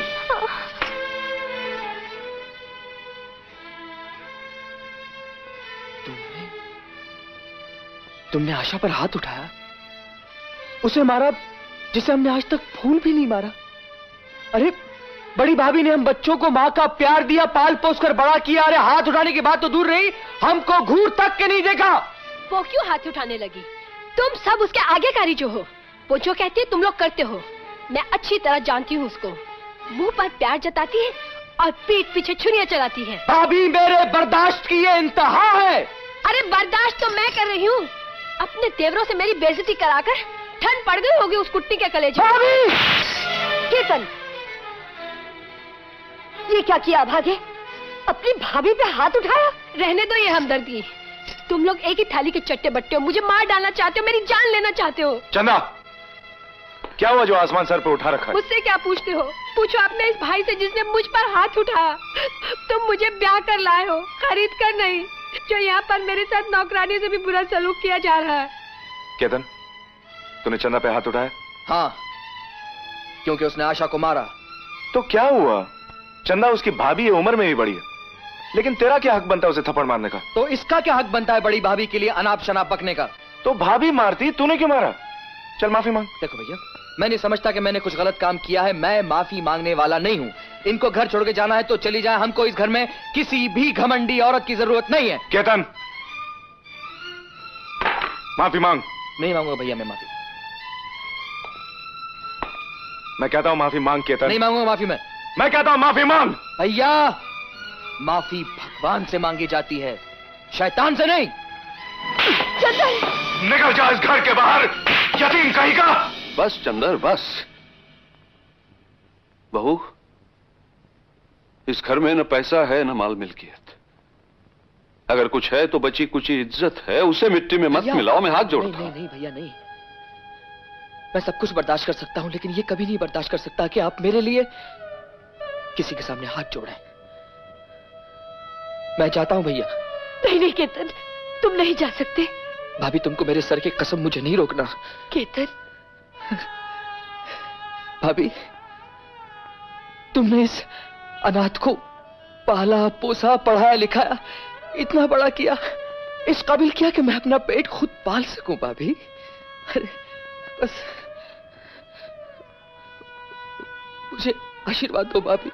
तुमने आशा पर हाथ उठाया, उसे मारा जिसे हमने आज तक फूल भी नहीं मारा। अरे बड़ी भाभी ने हम बच्चों को माँ का प्यार दिया, पाल पोस कर बड़ा किया। अरे हाथ उठाने की बात तो दूर रही, हमको घूर तक के नहीं देखा। वो क्यों हाथ उठाने लगी? तुम सब उसके आगे कारी जो हो। वो जो कहती है तुम लोग करते हो। मैं अच्छी तरह जानती हूँ उसको। मुंह पर प्यार जताती है और पीठ पीछे छुरियां चलाती है। भाभी, मेरे बर्दाश्त की ये इंतहा है। अरे बर्दाश्त तो मैं कर रही हूँ। अपने तेवरों से मेरी बेइज्जती कराकर ठंड पड़ गई होगी उस कुट्टी के कलेजे। केतन, ये क्या किया भागे? अपनी भाभी पे हाथ उठाया? रहने दो ये हमदर्दी। तुम लोग एक ही थाली के चट्टे बट्टे हो। मुझे मार डालना चाहते हो, मेरी जान लेना चाहते हो। चंदा, क्या हुआ जो आसमान सर पे उठा रखा है? मुझसे क्या पूछते हो? पूछो अपने इस भाई से जिसने मुझ पर हाथ उठाया। तुम मुझे ब्याह कर लाए हो, खरीद कर नहीं, जो यहाँ पर मेरे साथ नौकरानी से भी बुरा सलूक किया जा रहा है। केतन, तूने चंदा पे हाथ उठाया? हाँ, क्योंकि उसने आशा को मारा। तो क्या हुआ? चंदा उसकी भाभी है, उम्र में भी बड़ी है, लेकिन तेरा क्या हक बनता है उसे थप्पड़ मारने का? तो इसका क्या हक बनता है बड़ी भाभी के लिए अनाप शनाप बकने का? तो भाभी मारती, तूने क्यों मारा? चल माफी मांग। देखो भैया, मैं नहीं समझता कि मैंने कुछ गलत काम किया है। मैं माफी मांगने वाला नहीं हूँ। इनको घर छोड़ के जाना है तो चली जाए। हमको इस घर में किसी भी घमंडी औरत की जरूरत नहीं है। केतन, माफी मांग। नहीं मांगूंगा भैया मैं माफी। मैं कहता हूँ माफी मांग केतन। नहीं मांगूंगा माफी मैं कहता हूँ माफी मांग। भैया, माफी भगवान से मांगी जाती है, शैतान से नहीं। निकल जा इस घर के बाहर, यतीम कहीं का। बस चंदर, बस। बहू, इस घर में न पैसा है न माल मिल्कियत। अगर कुछ है तो बची कुची इज्जत है, उसे मिट्टी में मत मिलाओ। मैं हाथ जोड़ता हूं। नहीं भैया नहीं, मैं सब कुछ बर्दाश्त कर सकता हूं, लेकिन ये कभी नहीं बर्दाश्त कर सकता कि आप मेरे लिए किसी के सामने हाथ जोड़ें। मैं चाहता हूं भैया। नहीं केतन, तुम नहीं जा सकते। भाभी, तुमको मेरे सर की कसम, मुझे नहीं रोकना। केतन। भाभी, तुमने इस अनाथ को पाला पोसा, पढ़ाया लिखाया, इतना बड़ा किया, इस काबिल किया कि मैं अपना पेट खुद पाल सकूं। भाभी, अरे बस मुझे आशीर्वाद दो भाभी।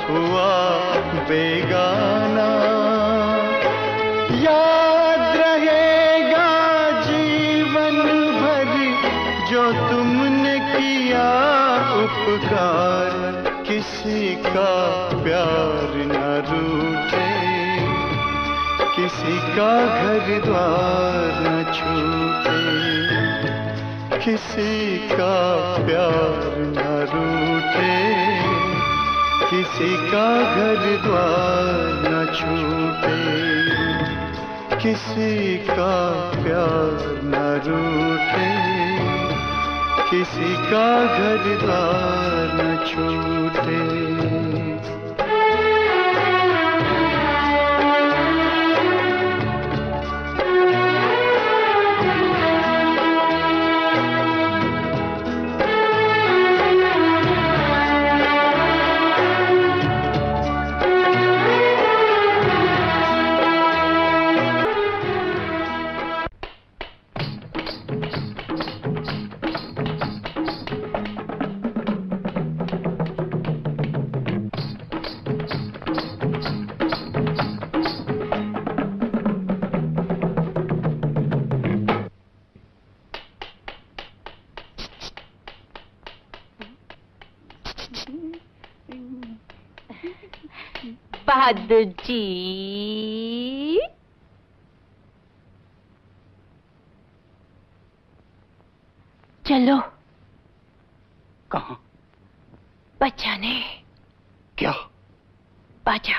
हुआ बेगाना। याद रहेगा जीवन भर जो तुमने किया उपकार, किसी का प्यार न रूठे, किसी का घर द्वार न छूटे, किसी का प्यार न रूठे, किसी का घर द्वार न छूटे, किसी का प्यार न रूठे, किसी का घर द्वार न छूटे। बहादुर जी, चलो। कहाँ? बचाने। क्या? बाजा।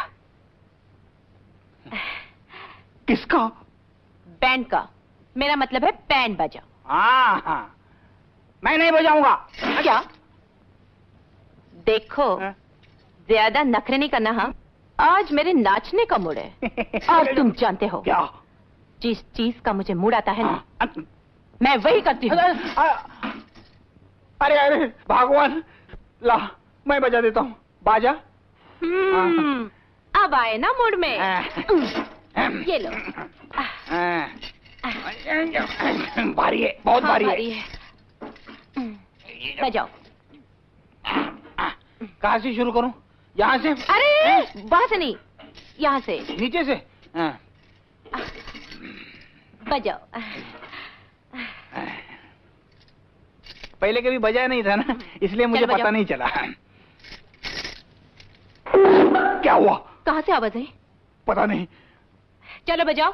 किसका? बैंड का। मेरा मतलब है बैंड बाजा। हाँ, मैं नहीं बजाऊंगा। क्या? देखो, ज्यादा नखरे नहीं करना। हाँ, आज मेरे नाचने का मूड है। और तुम जानते हो क्या? जिस चीज का मुझे मूड आता है ना, मैं वही करती हूँ। अरे अरे भगवान, ला मैं बजा देता हूँ बाजा। अब आए ना मूड में। ये लो। भारी है, बहुत भारी है। बजाओ। कहाँ से शुरू करूं? यहाँ से? अरे वहां से नहीं, यहाँ से। नीचे से? बजाओ। पहले कभी बजाया नहीं था ना, इसलिए मुझे पता नहीं चला। क्या हुआ? कहाँ से आवाज है? पता नहीं। चलो बजाओ।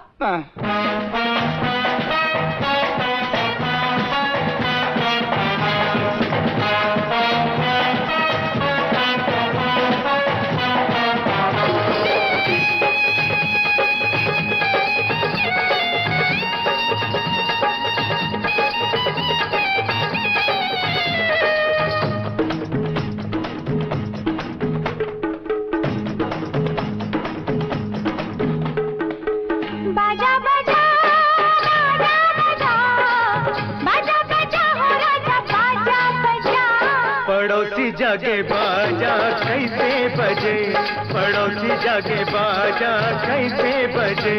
पड़ोसी जागे बाजा कैसे बजे, पड़ोसी जागे बाजा कैसे बजे।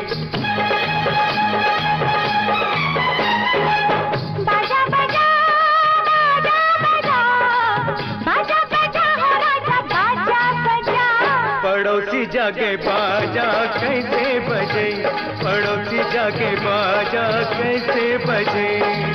बाजा बजा, बाजा बजा, बाजा बजा हो राजा, बाजा बजा। पड़ोसी जागे बाजा कैसे बजे, पड़ोसी जागे बाजा कैसे बजे।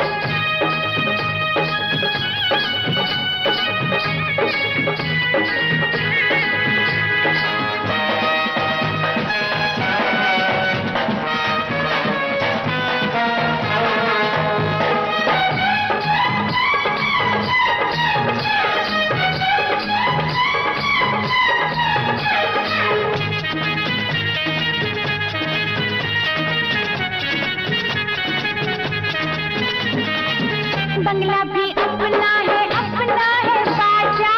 बंगला भी अपना है बाजा।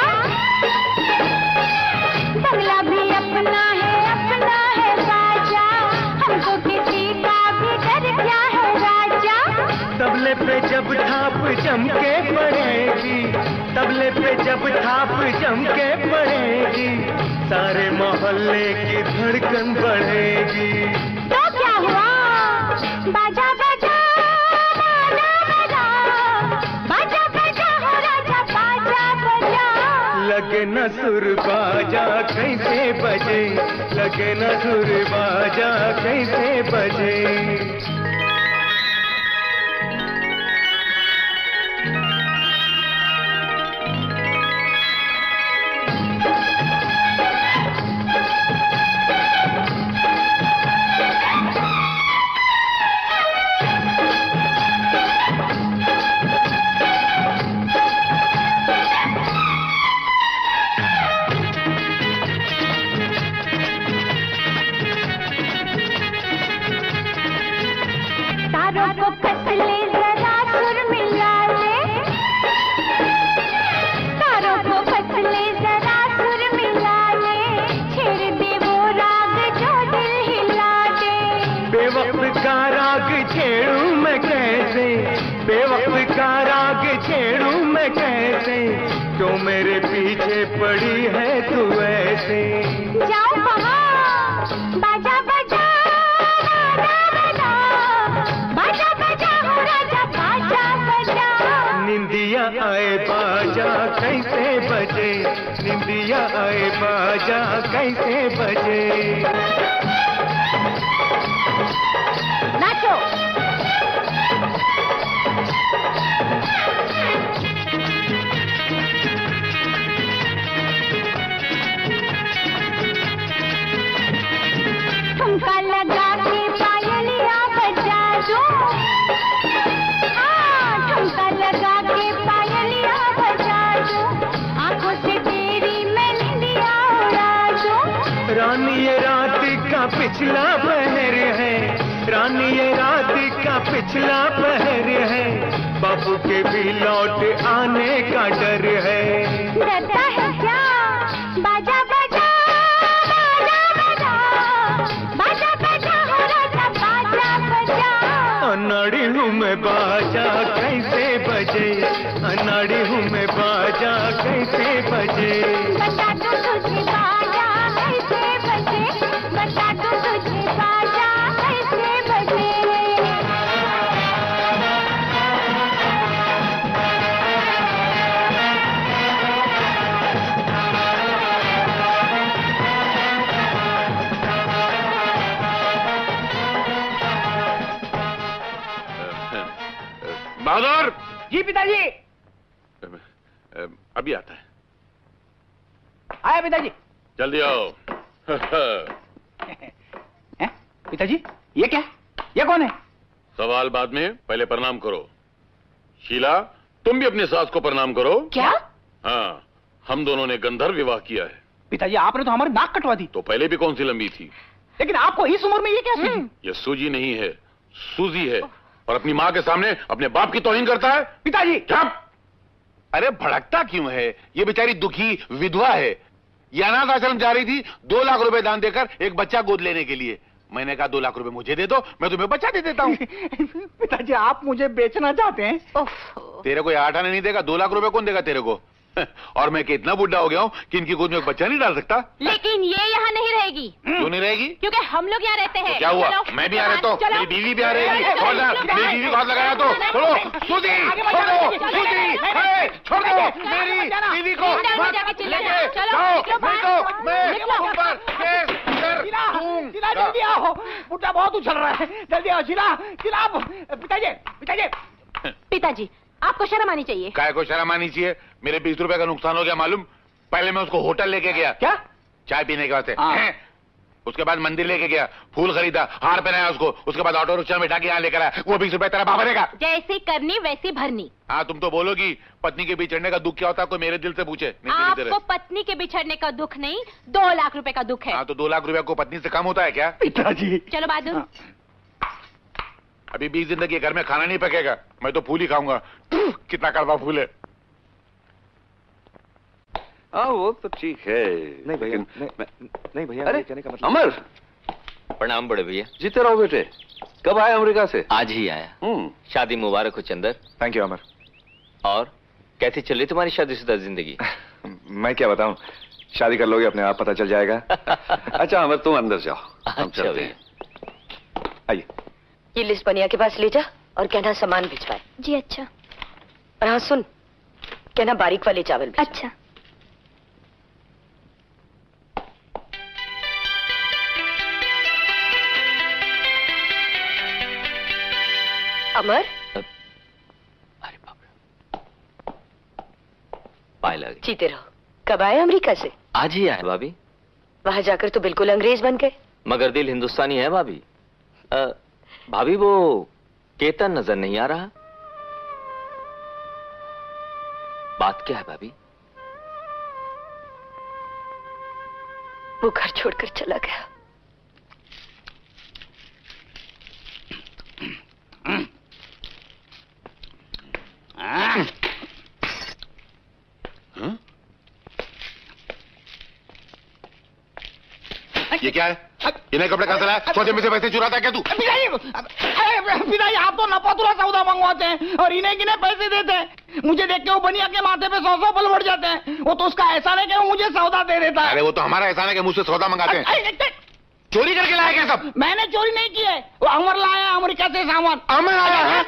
बंगला भी अपना है बाजा। हमको किसी का भी डर क्या है राजा। तबले पे जब थाप जम के पड़ेगी, तबले पे जब थाप जम के पड़ेगी, सारे मोहल्ले की धड़कन बढ़ेगी। तो क्या हुआ? बाजा बजा, बाजा बजा, बाजा बजा हो राजा, बाजा बजा। लगे न सुर बाजा बजे, लगे न सुर बाजा कैसे बजे। बेवक्त का राग छेड़ू मैं कैसे, क्यों मेरे पीछे पड़ी है तू ऐसे। जाओ कहाँ, बाजा बजा, बाजा बजा, बाजा बजा हो राजा, बाजा बजा। निंदिया आए बाजा कैसे बजे, निंदिया आए बाजा कैसे बजे। नाचो। ठुमका लगा के पायलिया बजा दो, ठुमका लगा के पायलिया बजा दो, आंखों से तेरी मैं निंदिया उड़ा दो। रानी ये रात का पिछला पहर है, रानी ये रात का पिछला पहर है, बापू के भी लौट आने का डर है। डरता है क्या, बाजा बजा, बाजा बजा, बाजा बजा हो राजा, बाजा बजा। अनाड़ी हूँ मैं बाजा कैसे बजे, अनाड़ी हूँ मैं बाजा कैसे बजे। बता दो तुझे बाजा कैसे बजे, बता दो तुझे बाजा कैसे बजे। बहादुर। जी पिताजी। अभी आता है। आया पिताजी। जल्दी आओ। पिताजी ये क्या, ये कौन है? सवाल बाद में, पहले प्रणाम करो। शीला तुम भी अपनी सास को प्रणाम करो। क्या? हाँ, हम दोनों ने गंधर्व विवाह किया है। पिताजी आपने तो हमारी नाक कटवा दी। तो पहले भी कौन सी लंबी थी? लेकिन आपको इस उम्र में ये क्या सूझी? ये सूजी नहीं है, सूजी है। और अपनी माँ के सामने अपने बाप की तौहीन करता है। पिताजी चुप! अरे भड़कता क्यों है? ये बेचारी दुखी विधवा है। ये अनाथ आश्रम जा रही थी 2 लाख रुपए दान देकर एक बच्चा गोद लेने के लिए। मैंने कहा 2 लाख रुपए मुझे दे दो, मैं तुम्हें बच्चा दे देता हूँ। पिताजी आप मुझे बेचना चाहते हैं? तेरे को 8 आने नहीं देगा, 2 लाख रुपए कौन देगा तेरे को? और मैं कितना बुढ़ा हो गया हूँ कि इनकी गोद में एक बच्चा नहीं डाल सकता। लेकिन ये यहाँ नहीं रहेगी। क्यों नहीं रहेगी? क्योंकि हम लोग यहाँ रहते हैं। तो क्या हुआ? मैं भी यहाँ रहता हूँ, मेरी बीवी भी यहाँ रहेगी। मेरी बीवी को हाथ लगाया तो छोड़ो, सूजी छोड़ो, सूजी छोड़ दो मेरी बीवी को, मत लेके जाओ, नहीं तो मैं तुम पर केस कर दूंगा। जल्दी आओ, बुढ़ा बहुत उछल रहा है, जल्दी आओ। शीला, शीला, पिताजी, पिताजी। पिताजी आपको शर्म आनी चाहिए। काय को शर्म आनी चाहिए? मेरे 20 रुपए का नुकसान हो गया मालूम। पहले मैं उसको होटल लेके गया। क्या? चाय पीने के वास्ते। उसके बाद मंदिर लेके गया, फूल खरीदा, हार पहनाया उसको। उसके बाद ऑटो रिक्शा में बैठा के यहाँ लेकर आया। वो 20 रुपए तेरा बाप भरेगा। जैसी करनी वैसी भरनी। हाँ, तुम तो बोलोगी पत्नी के बिछड़ने का दुख क्या होता है, कोई मेरे दिल से पूछे। आपको पत्नी के बिछड़ने का दुख नहीं, 2 लाख रुपए का दुख है। हाँ, तो 2 लाख रुपए को पत्नी से कम होता है क्या? पिताजी चलो बहादुर। अभी 20 दिन तक ये घर में खाना नहीं पकेगा, मैं तो फूल ही खाऊंगा। कितना कड़वा फूल है। हाँ वो तो ठीक है। नहीं भैया, नहीं भैया, अरे कहने का मतलब। अमर, प्रणाम बड़े भैया। जीते रहो बेटे। कब आए अमेरिका से? आज ही आया। शादी मुबारक हो चंदर। थैंक यू अमर। और कैसी चल रही तुम्हारी शादीशुदा जिंदगी? मैं क्या बताऊं, शादी कर लोगे अपने आप पता चल जाएगा। अच्छा अमर तुम अंदर जाओ, हम अच्छा चलते हैं। आइए। ये लिस्ट बनिया के पास ले जा और कहना सामान भिजवाए। जी अच्छा। और हाँ सुन, कहना बारीक वाले चावल भिजवा। अच्छा। अमर? पाए लगे। जीते रहो। कब आए अमेरिका से? आज ही आए भाभी। वहां जाकर तो बिल्कुल अंग्रेज बन गए। मगर दिल हिंदुस्तानी है भाभी। भाभी वो केतन नजर नहीं आ रहा। बात क्या है भाभी? वो घर छोड़कर चला गया। ये क्या है? ये नए कपड़े कहां से लाया? सौदे में से पैसे चुराता है क्या तू? पिताजी आप तो नपातुला सौदा मंगवाते हैं और इन्हें किन्हें पैसे देते हैं। मुझे देख के वो बनिया के माथे पे 100 बल बढ़ जाते हैं। वो तो उसका एहसान है कि वो मुझे सौदा दे देता है। अरे वो तो हमारा एहसान है कि मुझसे सौदा मंगाते हैं। चोरी करके लाया क्या सब? मैंने चोरी नहीं की है, वो अमर लाया है अमेरिका से सामान। अमर आया है?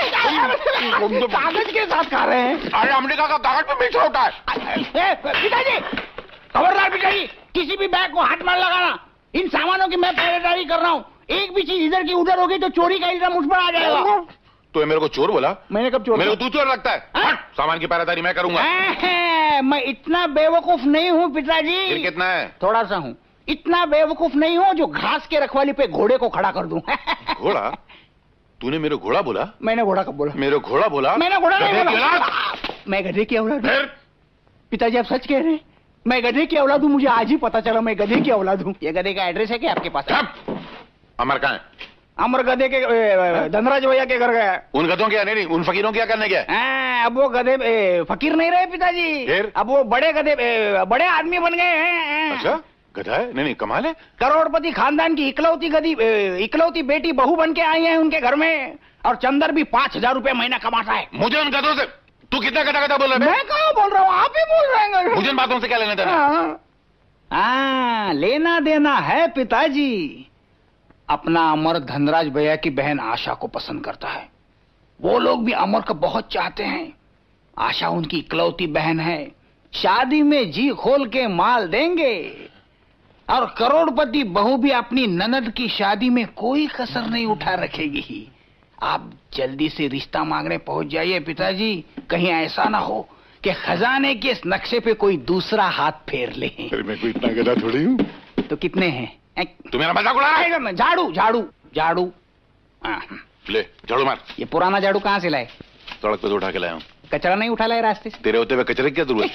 कागज के साथ खा रहे हैं। अरे अमेरिका का कागज पे मीठा होता है। पिताजी खबरदार पिताजी, किसी भी बैग को हाथ मार लगाना। इन सामानों की मैं पहरेदारी कर रहा हूँ। एक भी चीज इधर की उधर होगी तो चोरी का इल्जाम मुझ पर आ जाएगा। तो मेरे को चोर बोला? मैंने कब चोर? मेरे को तू चोर लगता है? हट, सामान की पहरेदारी मैं करूंगा। मैं इतना बेवकूफ नहीं हूँ पिताजी। फिर कितना है? थोड़ा सा हूँ। इतना बेवकूफ नहीं हूँ जो घास के रखवाली पे घोड़े को खड़ा कर दूं। घोड़ा? तूने मेरे घोड़ा बोला? मैंने घोड़ा कब बोला? मेरे घोड़ा बोला? मैंने घोड़ा नहीं बोला। मैं गधे की औलाद हूं। पिताजी आप सच कह रहे हैं? मैं गधे की औलाद हूं। मुझे आज ही पता चला मैं गधे की औलाद हूं। ये गधे का एड्रेस है क्या आपके पास? अमर कहाँ है? अमर गधे के धनराज भैया के घर गया। उन गधों के नहीं, उन फकीरों क्या करने गया? अब वो गधे फकीर नहीं रहे पिताजी। फिर? अब वो बड़े गधे बड़े आदमी बन गए हैं। अच्छा गधा है? नहीं कमाल है। करोड़पति खानदान की इकलौती बेटी बहू बन के आई है उनके घर में। और चंदर भी 5,000 रुपए महीना कमाता है। मुझे उन गधों से तू कितना गधा बोल रहा है? मैं कहाँ बोल रहा हूँ, आप ही बोल रहे हैं। मुझे इन बातों से क्या लेना देना? लेना देना है पिताजी। अपना अमर धनराज भैया की बहन आशा को पसंद करता है। वो लोग भी अमर को बहुत चाहते हैं। आशा उनकी इकलौती बहन है। शादी में जी खोल के माल देंगे। और करोड़पति बहू भी अपनी ननद की शादी में कोई कसर नहीं उठा रखेगी। आप जल्दी से रिश्ता मांगने पहुंच जाइए पिताजी। कहीं ऐसा ना हो कि खजाने के इस नक्शे पे कोई दूसरा हाथ फेर ले। मैं कोई इतना गधा थोड़ी हूँ। तो कितने हैं? तू मेरा मजाक उड़ा रहा है? झाड़ू झाड़ू झाड़ू। ले झाड़ू मार। ये पुराना झाड़ू कहाँ से लाए? सड़क पे तो उठा के लाया हूँ। कचरा नहीं उठा लाए रास्ते से? तेरे होते हुए कचरे की क्या जरूरत?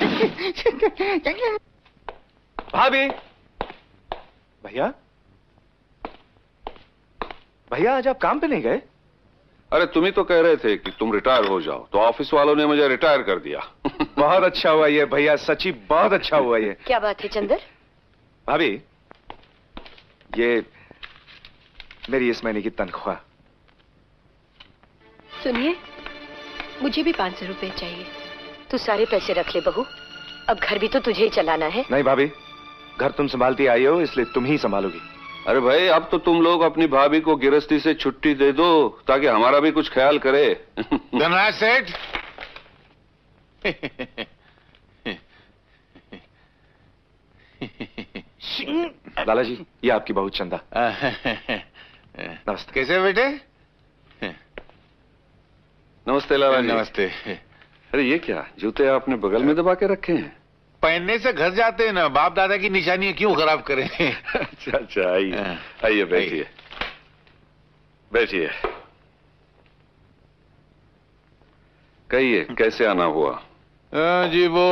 भाभी भैया भैया आज आप काम पे नहीं गए? अरे तुम ही तो कह रहे थे कि तुम रिटायर हो जाओ, तो ऑफिस वालों ने मुझे रिटायर कर दिया। बहुत अच्छा हुआ ये भैया, सच्ची बहुत अच्छा हुआ ये। क्या बात है चंदर? भाभी ये मेरी इस महीने की तनख्वाह। सुनिए, मुझे भी 500 रुपए चाहिए। तू सारे पैसे रख ले बहू, अब घर भी तो तुझे ही चलाना है। नहीं भाभी, घर तुम संभालती आई हो इसलिए तुम ही संभालोगी। अरे भाई अब तो तुम लोग अपनी भाभी को गिरस्ती से छुट्टी दे दो ताकि हमारा भी कुछ ख्याल करे। धनराज सेठ, लाला जी ये आपकी बहू चंदा। नमस्ते। कैसे बेटे? नमस्ते लाला जी। नमस्ते। अरे ये क्या जूते आपने बगल में दबा के रखे हैं? पहनने से घर जाते हैं ना, बाप दादा की निशानियां क्यों खराब करें। अच्छा आइए आइए बैठिए बैठिए। कहिए कैसे आना हुआ? जी वो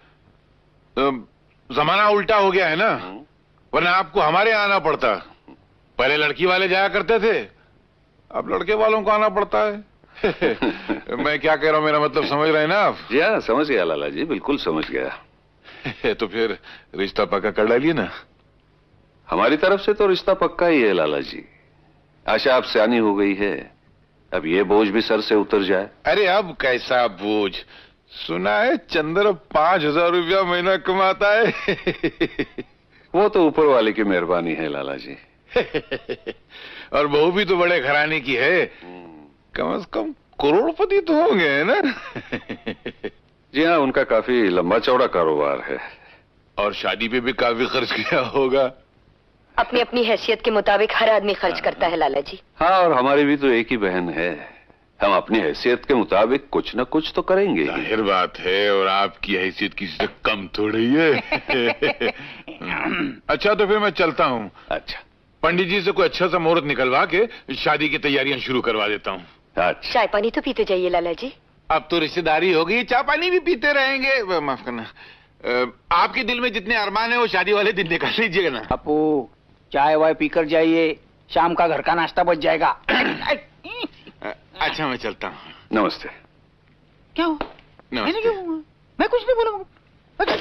जमाना उल्टा हो गया है ना, वरना आपको हमारे यहाँ आना पड़ता। पहले लड़की वाले जाया करते थे, अब लड़के वालों को आना पड़ता है। मैं क्या कह रहा हूँ, मेरा मतलब समझ रहे हैं ना आप? जी हाँ समझ गया लाला जी, बिल्कुल समझ गया। तो फिर रिश्ता पक्का कर डालिए ना। हमारी तरफ से तो रिश्ता पक्का ही है लाला जी। आशा अब सियानी हो गई है, अब ये बोझ भी सर से उतर जाए। अरे अब कैसा बोझ? सुना है चंद्र 5,000 रुपया महीना कमाता है। वो तो ऊपर वाले की मेहरबानी है लाला जी। और बहू भी तो बड़े घराने की है, कम से कम करोड़पति तो होंगे है ना? जी हाँ, उनका काफी लंबा चौड़ा कारोबार है। और शादी पे भी काफी खर्च किया होगा। अपनी अपनी हैसियत के मुताबिक हर आदमी खर्च करता है लाला जी। हाँ, और हमारी भी तो एक ही बहन है। हम अपनी हैसियत के मुताबिक कुछ न कुछ तो करेंगे। जाहिर बात है, और आपकी हैसियत किसी से कम थोड़ी है। अच्छा तो फिर मैं चलता हूँ। अच्छा, पंडित जी से कोई अच्छा सा मुहूर्त निकलवा के शादी की तैयारियां शुरू करवा देता हूँ। अच्छा, चाय पानी तो पीते जाइए लाला जी। अब तो रिश्तेदारी हो गई, चाय पानी भी पीते रहेंगे। माफ करना, आपके दिल में जितने अरमान है वो शादी वाले दिन निकाल लीजिएगा ना। अपू चाय वाय पीकर जाइए, शाम का घर का नाश्ता बच जाएगा। अच्छा मैं चलता हूँ। नमस्ते। क्या हो? नमस्ते। मैं कुछ नहीं बोला।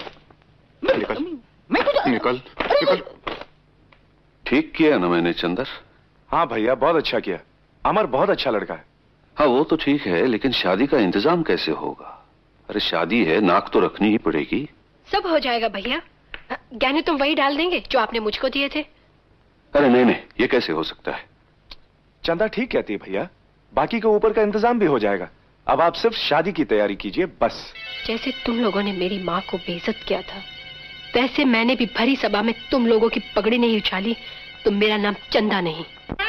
निकल। ठीक किया ना मैंने चंदर? हाँ भैया, बहुत अच्छा किया। अमर बहुत अच्छा लड़का है। हाँ वो तो ठीक है, लेकिन शादी का इंतजाम कैसे होगा? अरे शादी है, नाक तो रखनी ही पड़ेगी। सब हो जाएगा भैया। गहने तुम वही डाल देंगे जो आपने मुझको दिए थे। अरे नहीं, ये कैसे हो सकता है? चंदा ठीक कहती है भैया, बाकी के ऊपर का इंतजाम भी हो जाएगा। अब आप सिर्फ शादी की तैयारी कीजिए बस। जैसे तुम लोगों ने मेरी माँ को बेइज्जत किया था, वैसे मैंने भी भरी सभा में तुम लोगों की पगड़ी नहीं उछाली तो मेरा नाम चंदा नहीं।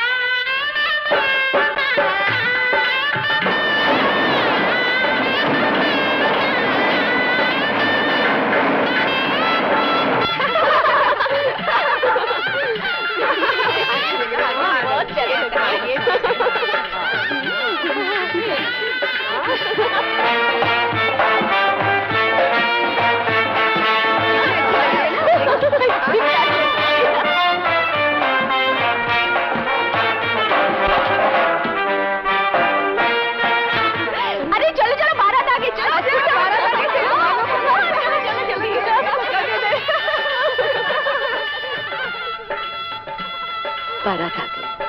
बारात आ गई।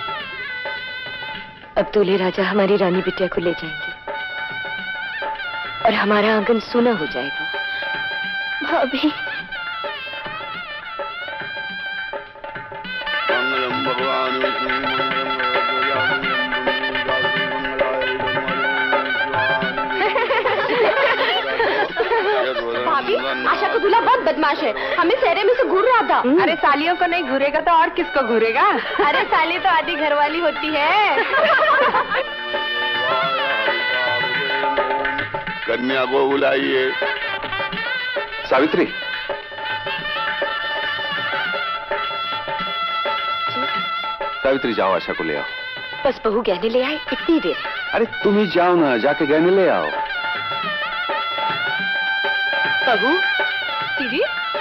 अब दूल्हे राजा हमारी रानी बिटिया को ले जाएंगे और हमारा आंगन सूना हो जाएगा। भाभी मंगलम भगवान भाभी, आशा को दूल्हा बहुत बदमाश है, हमें सहरे में से घूर रहा था। अरे सालियों को नहीं घूरेगा तो और किसको घूरेगा? अरे साली तो आधी घरवाली होती है। कन्या को बुलाइए। सावित्री, सावित्री जाओ, आशा को ले आओ। बस बहू गहने ले आए, इतनी देर। अरे तुम ही जाओ ना, जाके गहने ले आओ। बहू दीदी,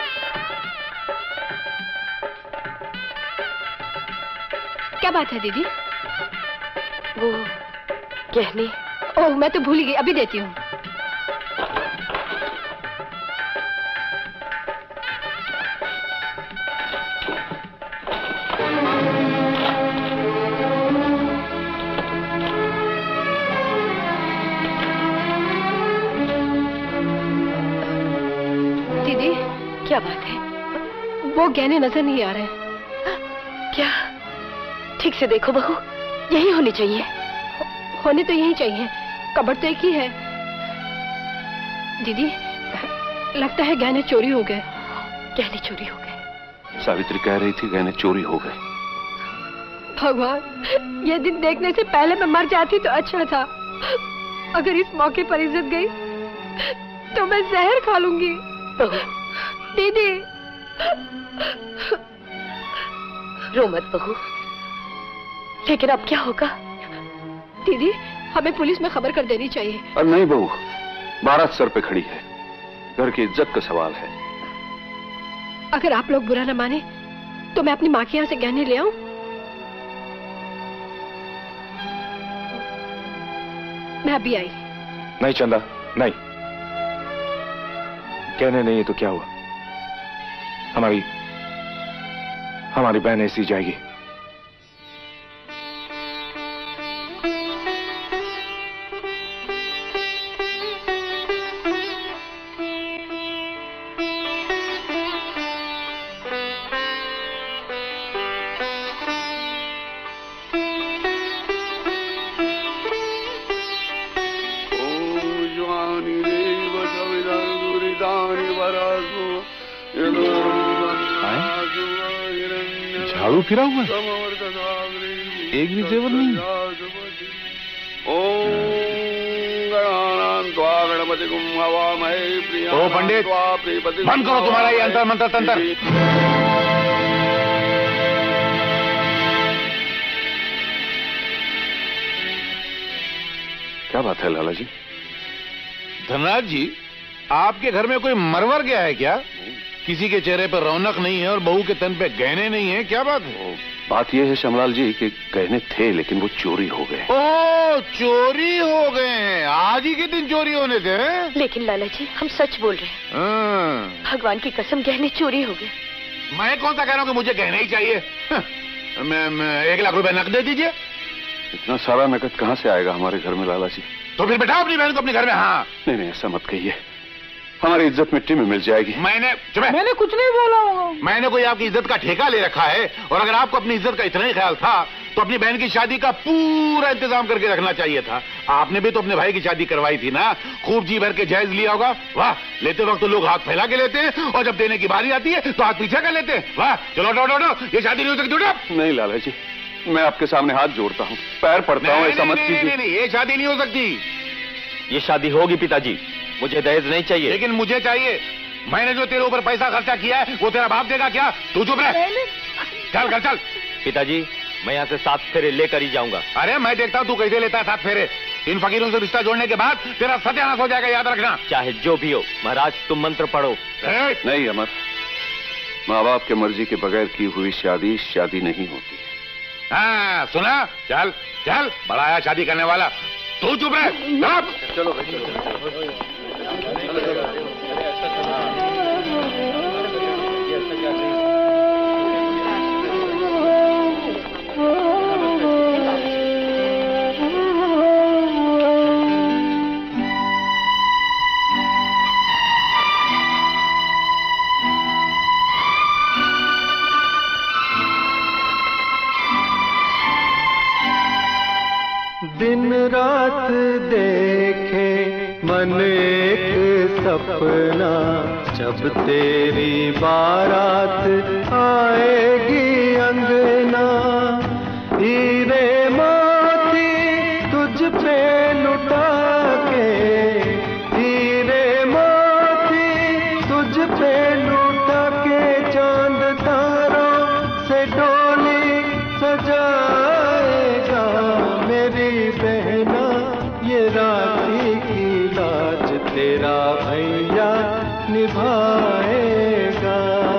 क्या बात है दीदी? वो गहने। ओह मैं तो भूल ही गई, अभी देती हूँ। क्या बात है? वो गहने नजर नहीं आ रहे। क्या? ठीक से देखो बहू, यही होने चाहिए। होने तो यही चाहिए, कबड़ तो एक ही है। दीदी लगता है गहने चोरी हो गए। गहने चोरी हो गए? सावित्री कह रही थी गहने चोरी हो गए। भगवान, ये दिन देखने से पहले मैं मर जाती तो अच्छा था। अगर इस मौके पर इज्जत गई तो मैं जहर खा लूंगी। दीदी रो मत बहू, लेकिन अब क्या होगा? दीदी हमें पुलिस में खबर कर देनी चाहिए। और नहीं बहू, बारात सर पे खड़ी है, घर की इज्जत का सवाल है। अगर आप लोग बुरा न माने तो मैं अपनी माँ के यहाँ से गहने ले आऊं? मैं अभी आई। नहीं चंदा, नहीं। कहने नहीं है तो क्या हुआ? हमारी बहन ऐसी जाएगी। झाड़ू फिरा हुआ, एक भी जेवर नहीं। तो पंडित बंद करो तुम्हारा ये अंतर मंत्र तंत्र। क्या बात है लाला जी? धनराज जी, आपके घर में कोई मरवर गया है क्या? किसी के चेहरे पर रौनक नहीं है और बहू के तन पे गहने नहीं है, क्या बात है? बात यह है श्यामलाल जी कि गहने थे लेकिन वो चोरी हो गए। ओ, चोरी हो गए हैं? आज ही के दिन चोरी होने थे? लेकिन लाला जी, हम सच बोल रहे हैं। भगवान की कसम, गहने चोरी हो गए। मैं कौन सा कह रहा हूँ कि मुझे गहने ही चाहिए? मैं 1 लाख रुपए नकद दे दीजिए। इतना सारा नकद कहाँ से आएगा हमारे घर में लाला जी? तो फिर बैठाओ अपनी बहन को अपने घर में। हाँ नहीं, ऐसा मत कहिए, हमारी इज्जत मिट्टी में मिल जाएगी। मैंने कुछ नहीं बोला होगा। मैंने कोई आपकी इज्जत का ठेका ले रखा है, और अगर आपको अपनी इज्जत का इतना ही ख्याल था तो अपनी बहन की शादी का पूरा इंतजाम करके रखना चाहिए था। आपने भी तो अपने भाई की शादी करवाई थी ना, खूब जी भर के जायज लिया होगा। वाह, लेते वक्त तो लोग हाथ फैला के लेते हैं और जब देने की बारी आती है तो हाथ पीछे कर लेते हैं। वाह, चलो डो, ये शादी नहीं हो सकती। नहीं लाला जी, मैं आपके सामने हाथ जोड़ता हूँ, पैर पड़ता हूँ, ऐसा मत कीजिए। नहीं, ये शादी नहीं हो सकती। ये शादी होगी पिताजी, मुझे दहेज नहीं चाहिए। लेकिन मुझे चाहिए। मैंने जो तेरे ऊपर पैसा खर्चा किया है वो तेरा बाप देगा क्या? तू चुप रह, चल घर चल। पिताजी, मैं यहाँ से 7 फेरे लेकर ही जाऊंगा। अरे मैं देखता हूँ तू कैसे लेता है 7 फेरे। इन फकीरों से रिश्ता जोड़ने के बाद तेरा सत्यानाश हो जाएगा, याद रखना। चाहे जो भी हो महाराज, तुम मंत्र पढ़ो। नहीं अमर, माँ बाप के मर्जी के बगैर की हुई शादी नहीं होती। हाँ सुना, चल चल, बड़ा आया शादी करने वाला। तू चुप रह, चलो भाई चलो। दिन रात देखे मन एक सपना, जब तेरी बारात आएगी अंगना। हीरे मोती तुझ पे लुटा के, हीरे मोती तुझ पे लुटा के, चांद तारों से डोली सजाएगा मेरी बहना। ये राखी की लाज तेरा भैया निभाएगा।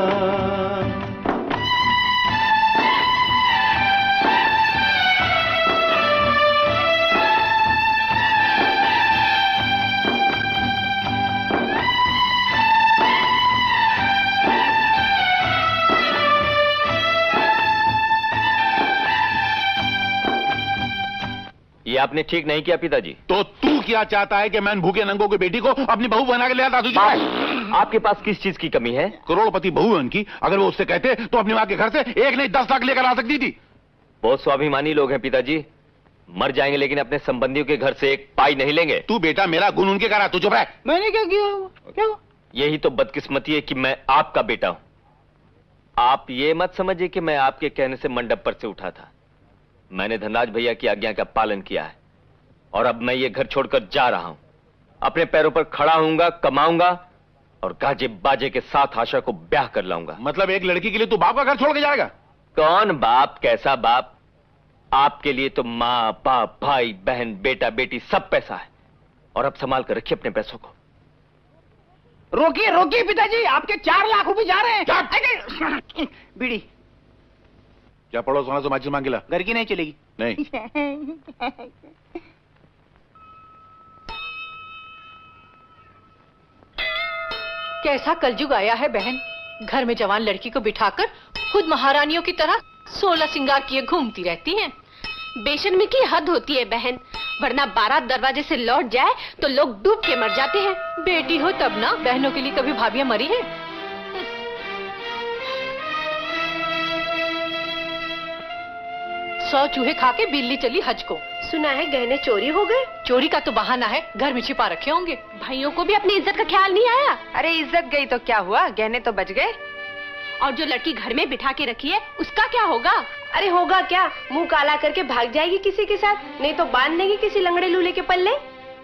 ये आपने ठीक नहीं किया पिताजी। तो तू क्या चाहता है कि मैं भूखे नंगों की बेटी को अपनी बहू बना के ले आता? तुझे आपके पास किस चीज की कमी है? करोड़पति बहू है उनकी, अगर वो उससे कहते तो अपनी माँ के घर से 1 नहीं 10 लाख लेकर आ सकती थी। बहुत स्वाभिमानी लोग हैं पिताजी, मर जाएंगे लेकिन अपने संबंधियों के घर से 1 पाई नहीं लेंगे। तू बेटा मेरा गुण उनके करा, तू चुप रह। मैंने क्या किया? क्या? यही तो बदकिस्मती है कि मैं आपका बेटा हूं। आप ये मत समझिए कि मैं आपके कहने से मंडप पर से उठा था। मैंने धनराज भैया की आज्ञा का पालन किया है और अब मैं ये घर छोड़कर जा रहा हूं। अपने पैरों पर खड़ा होऊंगा, कमाऊंगा और गाजे बाजे के साथ आशा को ब्याह कर लाऊंगा। मतलब एक लड़की के लिए तू बाप का घर छोड़ के जाएगा? कौन बाप, कैसा बाप? आपके लिए तो माँ बाप, भाई बहन, बेटा बेटी सब पैसा है, और अब संभाल कर रखिए अपने पैसों को। रोकिए रोकिए पिताजी, आपके 4 लाख रुपए जा रहे हैं। बीड़ी क्या पड़ोस वाला से माचिस मांग ला? घर की नहीं चलेगी। नहीं कैसा कलयुग आया है बहन, घर में जवान लड़की को बिठाकर खुद महारानियों की तरह 16 श्रृंगार किए घूमती रहती हैं। बेशर्मी की हद होती है बहन, वरना बारात दरवाजे से लौट जाए तो लोग डूब के मर जाते हैं। बेटी हो तब ना, बहनों के लिए कभी भाभियां मरी हैं? 100 चूहे खा के बिल्ली चली हज को। सुना है गहने चोरी हो गए। चोरी का तो बहाना है, घर में छिपा रखे होंगे। भाइयों को भी अपनी इज्जत का ख्याल नहीं आया। अरे इज्जत गई तो क्या हुआ, गहने तो बच गए। और जो लड़की घर में बिठा के रखी है उसका क्या होगा? अरे होगा क्या, मुंह काला करके भाग जाएगी किसी के साथ, नहीं तो बांध देगी किसी लंगड़े लूले के पल्ले।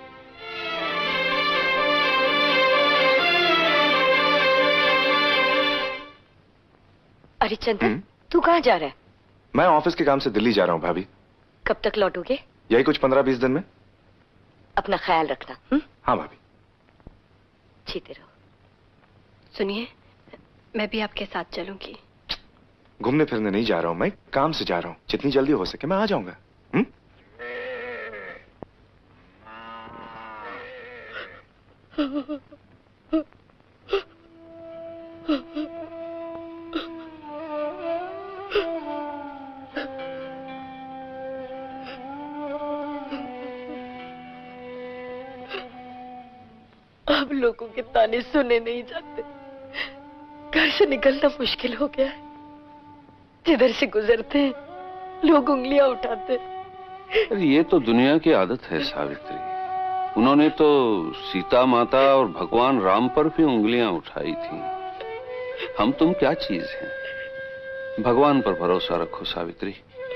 अरे चंदन, तू कहाँ जा रहा है? मैं ऑफिस के काम से दिल्ली जा रहा हूँ भाभी। कब तक लौटोगे? यही कुछ 15-20 दिन में। अपना ख्याल रखना। हाँ भाभी। जीते रहो। सुनिए, मैं भी आपके साथ चलूंगी। घूमने फिरने नहीं जा रहा हूँ, मैं काम से जा रहा हूँ। जितनी जल्दी हो सके मैं आ जाऊंगा। अब लोगों के ताने सुने नहीं जाते, घर से निकलना मुश्किल हो गया है। जिधर से गुजरते हैं लोग उंगलियां उठाते। ये तो दुनिया की आदत है सावित्री। उन्होंने तो सीता माता और भगवान राम पर भी उंगलियां उठाई थी। हम तुम क्या चीज हैं? भगवान पर भरोसा रखो सावित्री।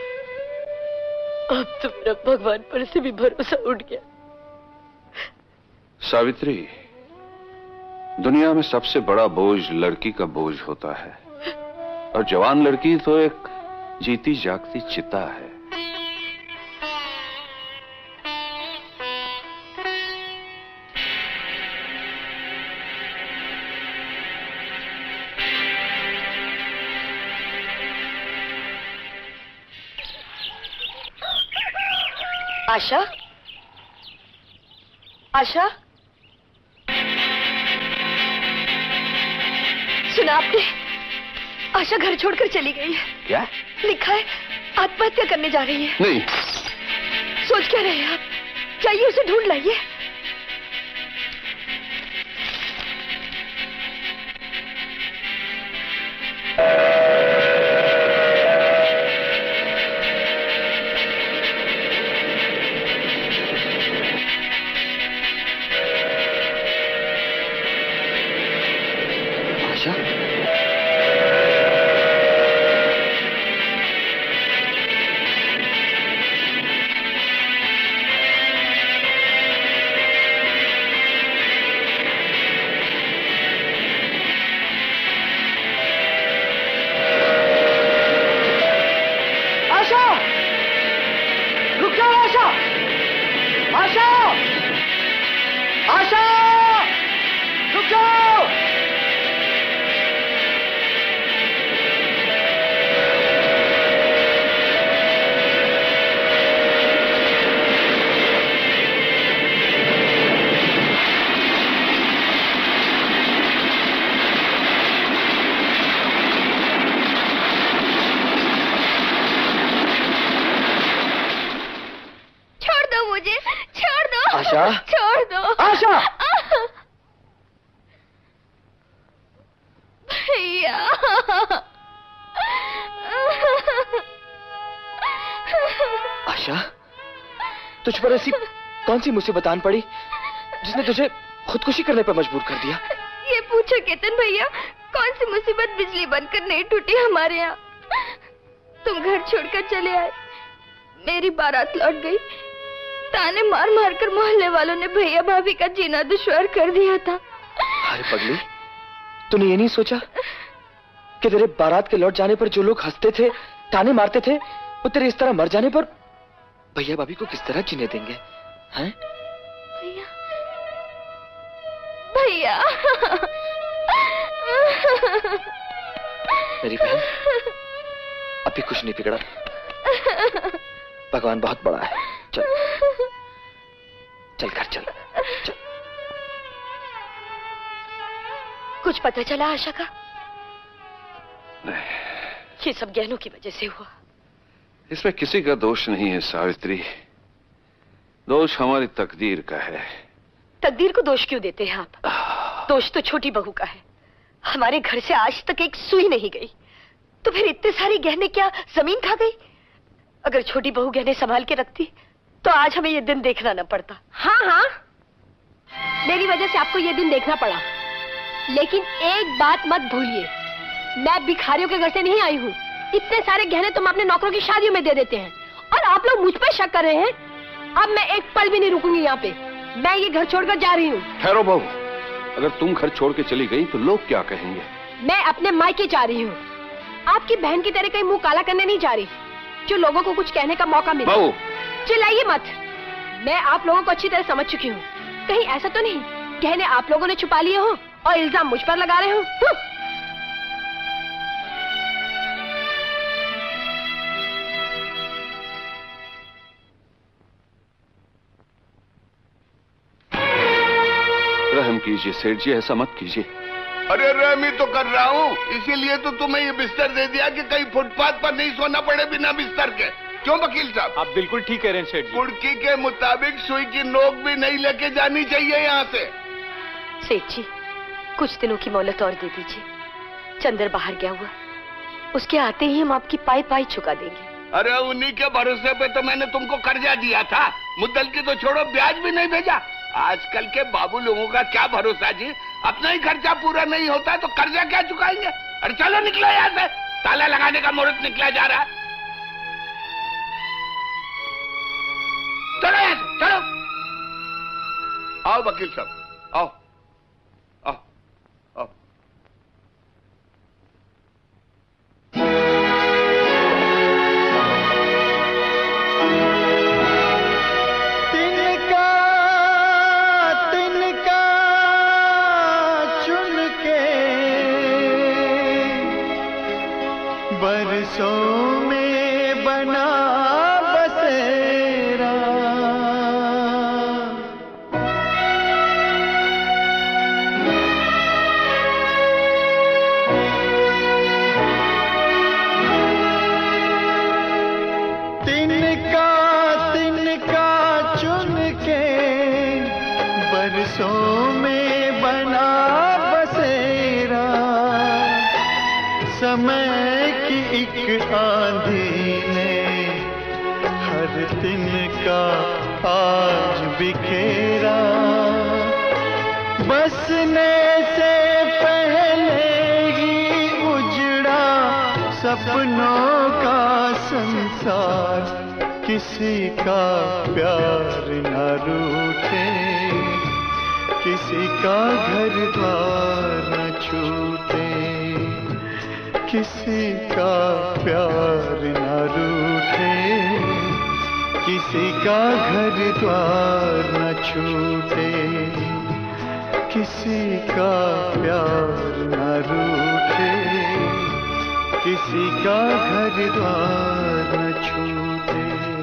अब तो मेरा भगवान पर से भी भरोसा उठ गया। सावित्री, दुनिया में सबसे बड़ा बोझ लड़की का बोझ होता है, और जवान लड़की तो एक जीती जागती चिता है। आशा, आशा, सुना आपने? आशा घर छोड़कर चली गई है। क्या लिखा है आत्महत्या करने जा रही है। नहीं। सोच क्या रहे हैं आप? जाइए उसे ढूंढ लाइए। छोड़ दो आशा। भैया, आशा, तुझ पर ऐसी कौन सी मुसीबत आन पड़ी जिसने तुझे खुदकुशी करने पर मजबूर कर दिया? ये पूछो केतन भैया, कौन सी मुसीबत बिजली बनकर नहीं टूटी हमारे यहाँ। तुम घर छोड़कर चले आए, मेरी बारात लौट गई। ताने मार मार कर मोहल्ले वालों ने भैया भाभी का जीना दुश्वार कर दिया था। अरे पगली, तूने ये नहीं सोचा कि तेरे बारात के लौट जाने पर जो लोग हंसते थे, ताने मारते थे, वो तेरे इस तरह मर जाने पर भैया भाभी को किस तरह जीने देंगे? हैं? भैया, भैया। मेरी बहन, अभी कुछ नहीं बिगड़ा। भगवान बहुत बड़ा है। चल चल घर चल, चल। कुछ पता चला आशा का? नहीं। ये सब गहनों की वजह से हुआ। इसमें किसी का दोष नहीं है सावित्री, दोष हमारी तकदीर का है। तकदीर को दोष क्यों देते हैं आप? दोष तो छोटी बहू का है। हमारे घर से आज तक एक सुई नहीं गई, तो फिर इतने सारे गहने क्या जमीन खा गई? अगर छोटी बहू गहने संभाल के रखती तो आज हमें ये दिन देखना न पड़ता। हाँ हाँ, मेरी वजह से आपको ये दिन देखना पड़ा, लेकिन एक बात मत भूलिए, मैं भिखारियों के घर से नहीं आई हूँ। इतने सारे गहने तुम अपने नौकरों की शादियों में दे देते हैं और आप लोग मुझ पर शक कर रहे हैं। अब मैं एक पल भी नहीं रुकूंगी यहाँ पे। मैं ये घर छोड़कर जा रही हूँ। ठहरो बहू, अगर तुम घर छोड़ के चली गई तो लोग क्या कहेंगे? मैं अपने मायके जा रही हूँ। आपकी बहन की तरह कहीं मुंह काला करने नहीं जा रही, जो लोगों को कुछ कहने का मौका मिले। बहू, चिल्लाइए मत। मैं आप लोगों को अच्छी तरह समझ चुकी हूँ। कहीं ऐसा तो नहीं गहने आप लोगों ने छुपा लिए हो और इल्जाम मुझ पर लगा रहे हो? रहम कीजिए सेठ जी, ऐसा मत कीजिए। अरे रहमी तो कर रहा हूँ, इसीलिए तो तुम्हें ये बिस्तर दे दिया कि कहीं फुटपाथ पर नहीं सोना पड़े बिना बिस्तर के। क्यों वकील साहब? आप बिल्कुल ठीक कह रहे हैं सेठ जी। कुर्की के मुताबिक सुई की नोक भी नहीं लेके जानी चाहिए यहाँ से। सेठ जी, कुछ दिनों की मोहलत और दे दीजिए। चंदर बाहर गया हुआ, उसके आते ही हम आपकी पाई पाई चुका देंगे। अरे उन्हीं के भरोसे पे तो मैंने तुमको कर्जा दिया था। मुद्दल की तो छोड़ो, ब्याज भी नहीं भेजा। आजकल के बाबू लोगों का क्या भरोसा जी, अपना ही खर्चा पूरा नहीं होता तो कर्जा क्या चुकाएंगे। अरे चलो निकलो यहाँ से, ताला लगाने का मुहूर्त निकला जा रहा है। चलो यहाँ से, चलो। आओ वकील साहब, आओ आओ आओ। बरसों में बना बसेरा, तिनका तिनका चुन के बरसों में बना बसेरा। समय एक आंधी ने हर तिनका आज बिखेरा। बसने से पहले ही उजड़ा सपनों का संसार। किसी का प्यार न रूठे, किसी का घर द्वार न छूटे, किसी का प्यार न रूठे, किसी का घर द्वार न छूटे, किसी का प्यार न रूठे, किसी का घर द्वार न छूटे।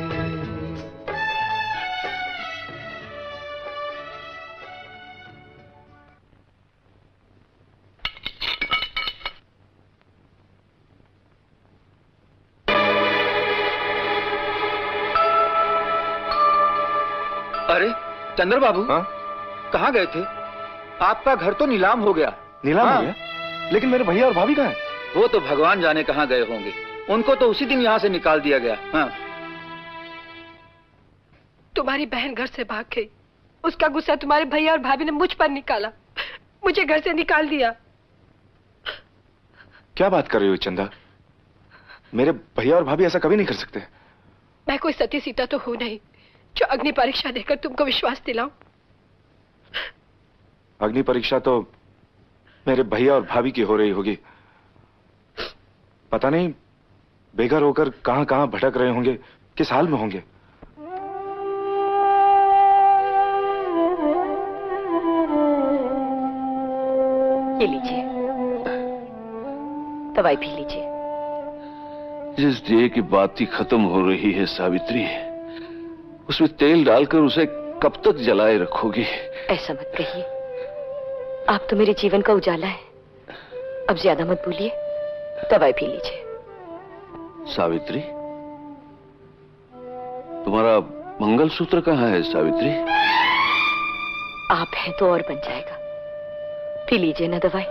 अरे चंद्र बाबू, कहाँ गए थे? आपका घर तो नीलाम हो गया। नीलाम हो गया? लेकिन मेरे भैया और भाभी कहाँ हैं? वो तो भगवान जाने कहाँ गए होंगे। उनको तो उसी दिन यहाँ से निकाल दिया गया। हाँ। तुम्हारी बहन घर से भाग गई, उसका गुस्सा तुम्हारे भैया और भाभी ने मुझ पर निकाला, मुझे घर से निकाल दिया। क्या बात कर रही हो चंदा? मेरे भैया और भाभी ऐसा कभी नहीं कर सकते। मैं कोई सती सीता तो हूं नहीं जो अग्नि परीक्षा देकर तुमको विश्वास दिलाऊं। अग्नि परीक्षा तो मेरे भैया और भाभी की हो रही होगी। पता नहीं बेघर होकर कहां कहां भटक रहे होंगे, किस हाल में होंगे। ये लीजिए, दवाई पी लीजिए। जिस दिए की बाती खत्म हो रही है सावित्री, उसमें तेल डालकर उसे कब तक जलाए रखोगी? ऐसा मत कहिए, आप तो मेरे जीवन का उजाला है। अब ज्यादा मत बोलिए, दवाई पी लीजिए। सावित्री, तुम्हारा मंगलसूत्र कहाँ है सावित्री? आप हैं तो और बन जाएगा। पी लीजिए ना दवाई।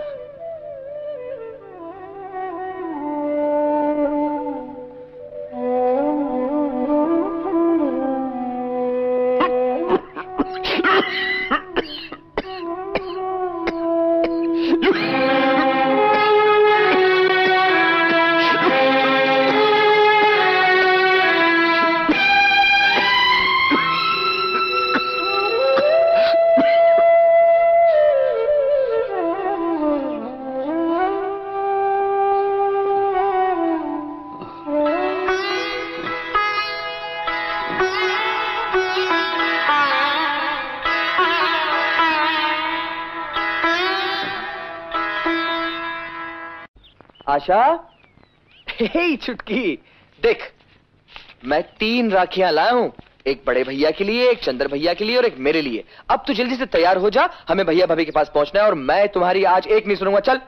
आशा, हे चुटकी, देख मैं 3 राखियां लाया हूं, एक बड़े भैया के लिए, एक चंद्र भैया के लिए और एक मेरे लिए। अब तू जल्दी से तैयार हो जा, हमें भैया भाभी के पास पहुंचना है और मैं तुम्हारी आज एक नहीं सुनूंगा। चल।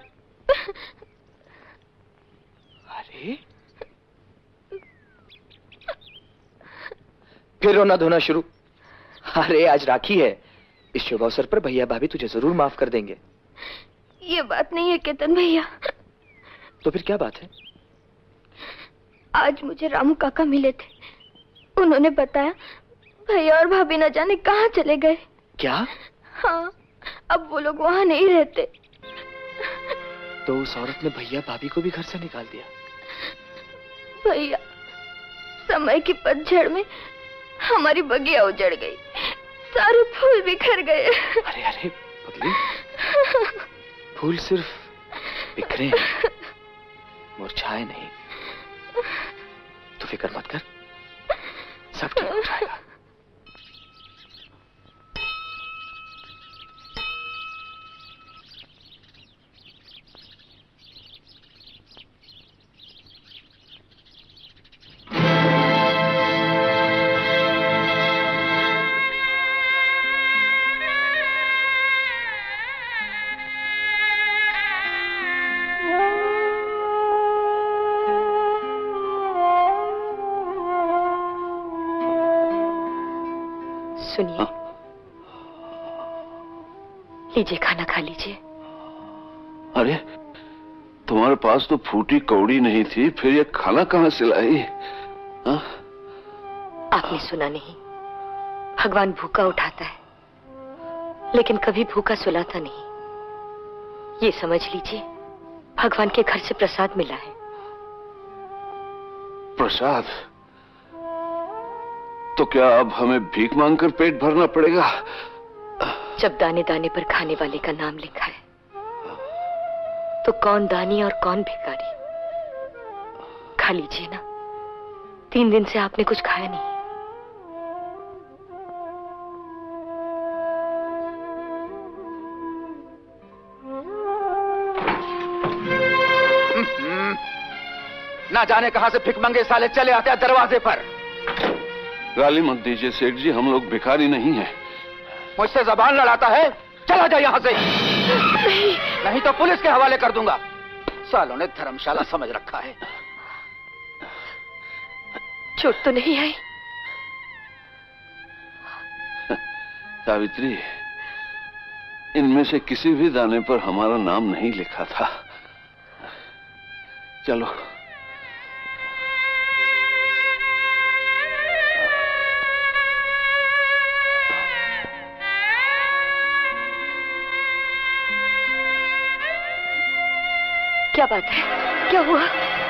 अरे फिर रोना धोना शुरू। अरे आज राखी है, इस शुभ अवसर पर भैया भाभी तुझे जरूर माफ कर देंगे। ये बात नहीं है केतन भैया। तो फिर क्या बात है? आज मुझे रामू काका मिले थे, उन्होंने बताया भैया और भाभी न जाने कहाँ चले गए। क्या? हाँ, अब वो लोग वहाँ नहीं रहते। तो उस औरत ने भैया भाभी को भी घर से निकाल दिया? भैया, समय की पतझड़ में हमारी बगिया उजड़ गई, सारे फूल बिखर गए। अरे अरे पगली, फूल सिर्फ बिखरे, मुरझाए नहीं। तू फिक्र मत कर, सब ठीक हो जाएगा। सुनिए, लीजिए खाना खा लीजिए। अरे तुम्हारे पास तो फूटी कौड़ी नहीं थी, फिर ये खाना कहाँ से लाई? आपने सुना नहीं, भगवान भूखा उठाता है लेकिन कभी भूखा सुलाता नहीं। ये समझ लीजिए भगवान के घर से प्रसाद मिला है। प्रसाद? तो क्या अब हमें भीख मांगकर पेट भरना पड़ेगा? जब दाने दाने पर खाने वाले का नाम लिखा है तो कौन दानी और कौन भिखारी। खा लीजिए ना, 3 दिन से आपने कुछ खाया नहीं। ना जाने कहां से भिख मंगे साले चले आते हैं दरवाजे पर। गाली मत दीजिए सेठ जी, हम लोग भिखारी नहीं हैं। मुझसे जबान लड़ाता है, चला जा यहां से। नहीं तो पुलिस के हवाले कर दूंगा। सालों ने धर्मशाला समझ रखा है। चोट तो नहीं आई? सावित्री, इनमें से किसी भी दाने पर हमारा नाम नहीं लिखा था। चलो। क्या बात है, क्या हुआ?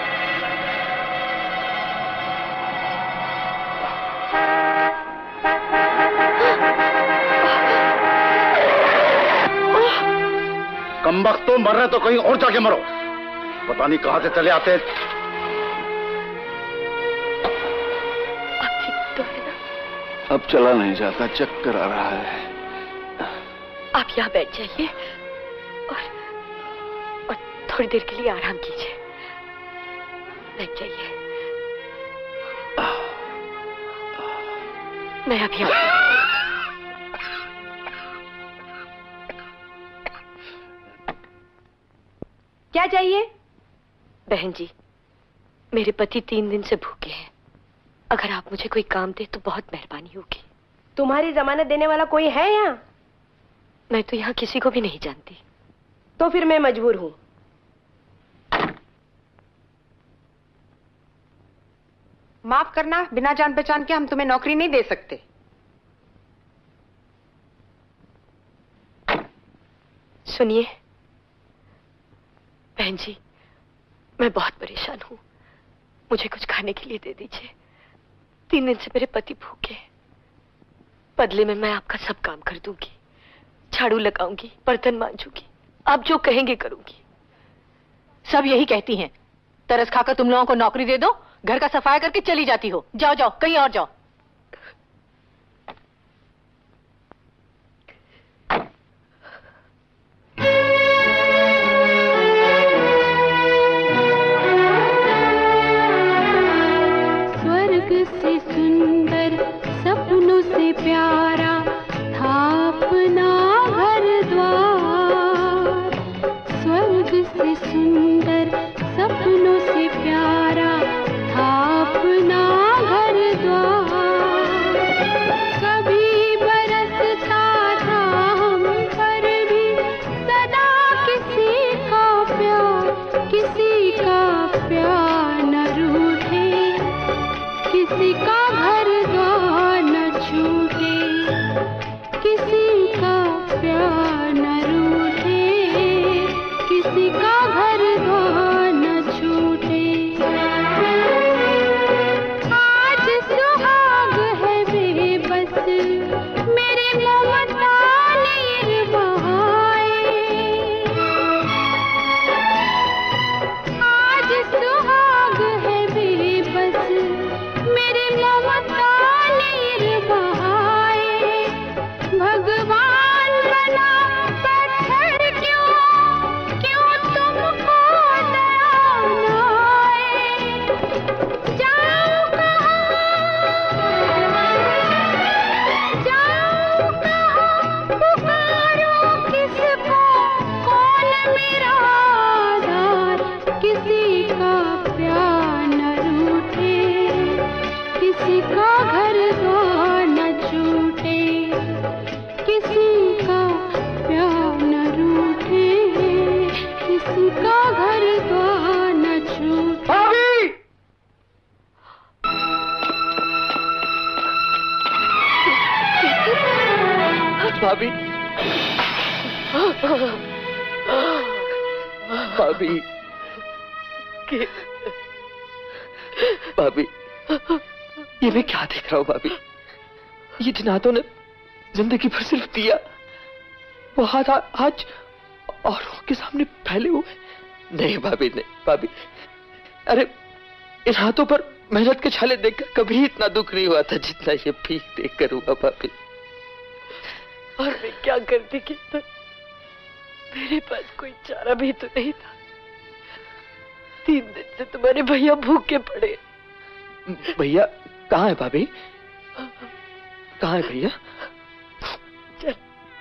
कमबख्त तो मर रहे तो कहीं और जाके मरो। पता नहीं कहां से चले आते। अब चला नहीं जाता, चक्कर आ रहा है। आप यहाँ बैठ जाइए और थोड़ी देर के लिए आराम कीजिए। बैठ जाइए, मैं अभी आती हूँ। क्या चाहिए? बहन जी, मेरे पति 3 दिन से भूखे हैं। अगर आप मुझे कोई काम दे तो बहुत मेहरबानी होगी। तुम्हारी जमानत देने वाला कोई है यहाँ? मैं तो यहाँ किसी को भी नहीं जानती। तो फिर मैं मजबूर हूँ। माफ करना, बिना जान पहचान के हम तुम्हें नौकरी नहीं दे सकते। सुनिए बहन जी, मैं बहुत परेशान हूँ, मुझे कुछ खाने के लिए दे दीजिए। 3 दिन से मेरे पति भूखे हैं। बदले में मैं आपका सब काम कर दूंगी, झाड़ू लगाऊंगी, बर्तन मांजूंगी, आप जो कहेंगे करूंगी। सब यही कहती हैं, तरस खाकर तुम लोगों को नौकरी दे दो, घर का सफाई करके चली जाती हो। जाओ जाओ, कहीं और जाओ। भाभी भाभी भाभी, ये मैं क्या देख रहा हूँ भाभी? ये जिन हाथों ने जिंदगी भर सिर्फ दिया, वो हाथ आज औरों के सामने फैले हुए। नहीं भाभी, नहीं भाभी, अरे इन हाथों पर मेहनत के छाले देखकर कभी इतना दुख नहीं हुआ था जितना ये भीख देखकर हुआ भाभी। और मैं क्या करती किरण, मेरे पास कोई चारा भी तो नहीं था। 3 दिन से तुम्हारे भैया भूखे पड़े। भैया कहाँ है भाभी? कहाँ है भैया? चल।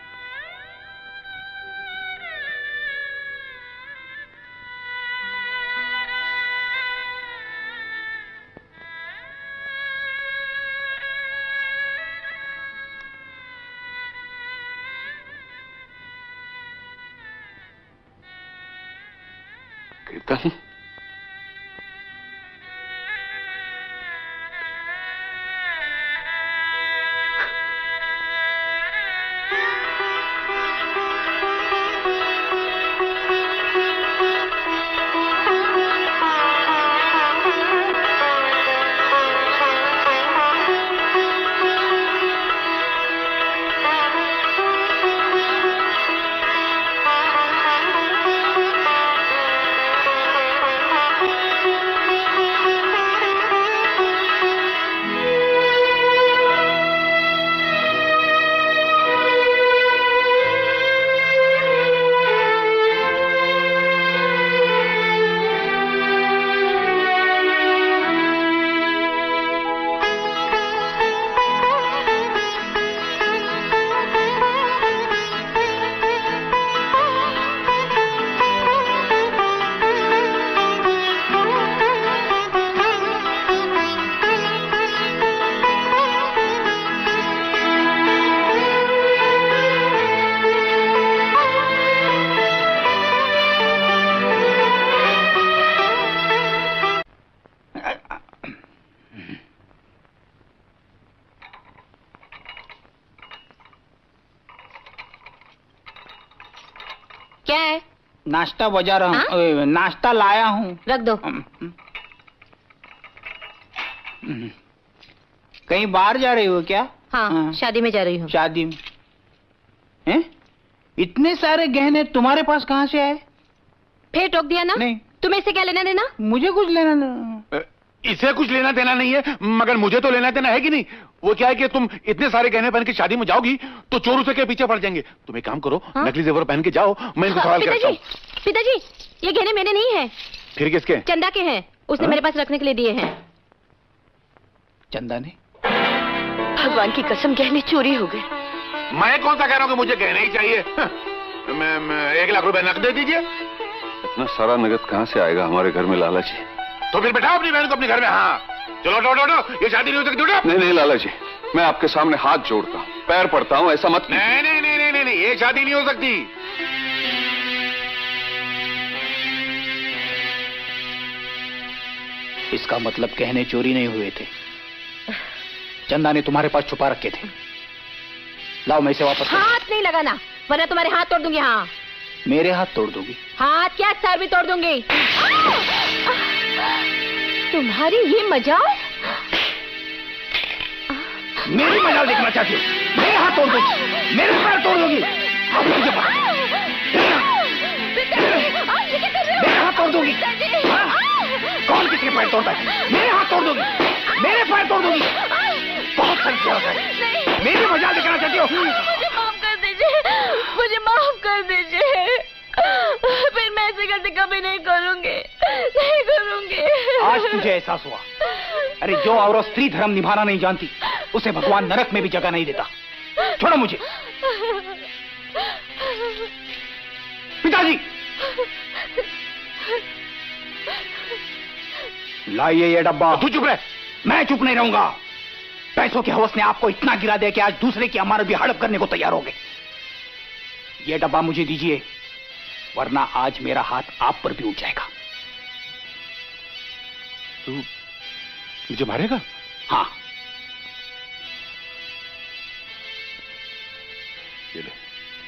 कीर्तन, क्या है? नाश्ता बजा रहा हूँ, नाश्ता लाया हूँ। रख दो। कहीं बाहर जा रही हो क्या? हाँ, शादी में जा रही हूँ। शादी में? हैं? इतने सारे गहने तुम्हारे पास कहाँ से आए? फिर टोक दिया ना? नहीं। तुम्हें इससे क्या लेना देना? मुझे कुछ लेना देना। इसे कुछ लेना देना नहीं है, मगर मुझे तो लेना देना है कि नहीं? वो क्या है कि तुम इतने सारे गहने पहन के शादी में जाओगी तो चोर उसे के पीछे पड़ जाएंगे। तुम एक काम करो, नकली जेवर पहन के जाओ, मैं इनको सवाल करता हूँ। पिताजी, ये गहने मेरे नहीं है। फिर किसके? चंदा के हैं, उसने मेरे पास रखने के लिए दिए हैं। चंदा ने? भगवान की कसम, गहने चोरी हो गए। मैं कौन सा कह रहा हूँ कि मुझे गहने ही चाहिए? मैं 1 लाख रुपए नकद दे दीजिए। इतना सारा नगद कहाँ से आएगा हमारे घर में लाला जी? तो फिर बैठाओ अपनी बहन को अपने घर में। हाँ चलो, उठो, ये शादी नहीं हो सकती। उठो। नहीं लाला जी, मैं आपके सामने हाथ जोड़ता हूँ, पैर पड़ता हूँ, ऐसा मत कीजिए। नहीं, ये शादी नहीं हो सकती। इसका मतलब गहने चोरी नहीं हुए थे, चंदा ने तुम्हारे पास छुपा रखे थे। लाओ, मैं इसे वापस। हाथ नहीं लगाना, वरना तुम्हारे हाथ तोड़ दूंगी। हाँ, मेरे हाथ तोड़ दूंगी? हाथ क्या, सर भी तोड़ दूंगी। तुम्हारी ये मजाल? मेरी मजाल देखना चाहती हो? मेरे हाथ तोड़ दूंगी, मेरे पैर तोड़ दूंगी। मेरे हाथ तोड़ दूंगी। कौन किसके पैर तोड़ता है? मेरे हाथ तोड़ दूंगी, मेरे पैर तोड़ दूंगी। बहुत संख्या है। मेरी मजाल देखना चाहती हो? मुझे माफ कर दीजिए, मुझे माफ कर दीजिए। फिर मैं ऐसी गलती कभी नहीं करूंगी, नहीं करूंगी। आज तुझे एहसास हुआ? अरे जो औरत स्त्री धर्म निभाना नहीं जानती, उसे भगवान नरक में भी जगह नहीं देता। छोड़ो मुझे। पिताजी, लाइए ये डब्बा। तू चुप रह। मैं चुप नहीं रहूंगा। पैसों की हवस ने आपको इतना गिरा दिया कि आज दूसरे की अमानत भी हड़प करने को तैयार हो गए। ये डब्बा मुझे दीजिए, वरना आज मेरा हाथ आप पर भी उठ जाएगा। तू मुझे मारेगा? हाँ। ये ले।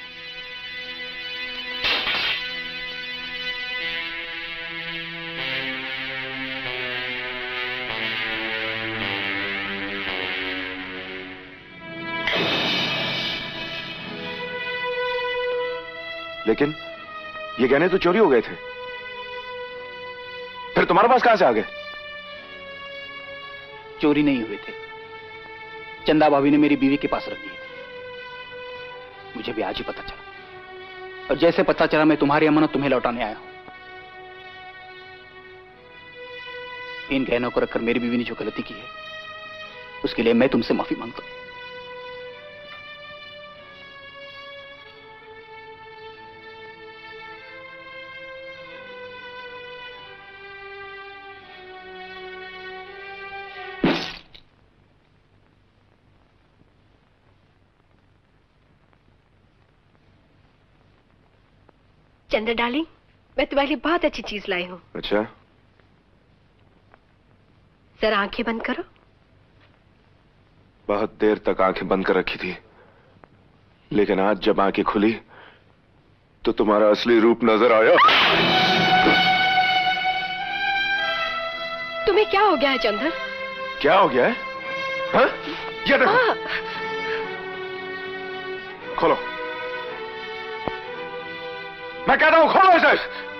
लेकिन ये गहने तो चोरी हो गए थे, फिर तुम्हारे पास कहां से आ गए? चोरी नहीं हुए थे, चंदा भाभी ने मेरी बीवी के पास रख दिए थे। मुझे भी आज ही पता चला, और जैसे पता चला मैं तुम्हारी अमानत तुम्हें लौटाने आया हूं। इन गहनों को रखकर मेरी बीवी ने जो गलती की है उसके लिए मैं तुमसे माफी मांगता हूं। चंद्र डार्लिंग, मैं तुम्हारे लिए बहुत अच्छी चीज लाई हूँ। अच्छा, जरा आंखें बंद करो। बहुत देर तक आंखें बंद कर रखी थी, लेकिन आज जब आंखें खुली तो तुम्हारा असली रूप नजर आया। तुम्हें क्या हो गया है चंद्र? क्या हो गया है? हाँ? ये देखो। खोलो, मैं कहता हूं खोलो इसे।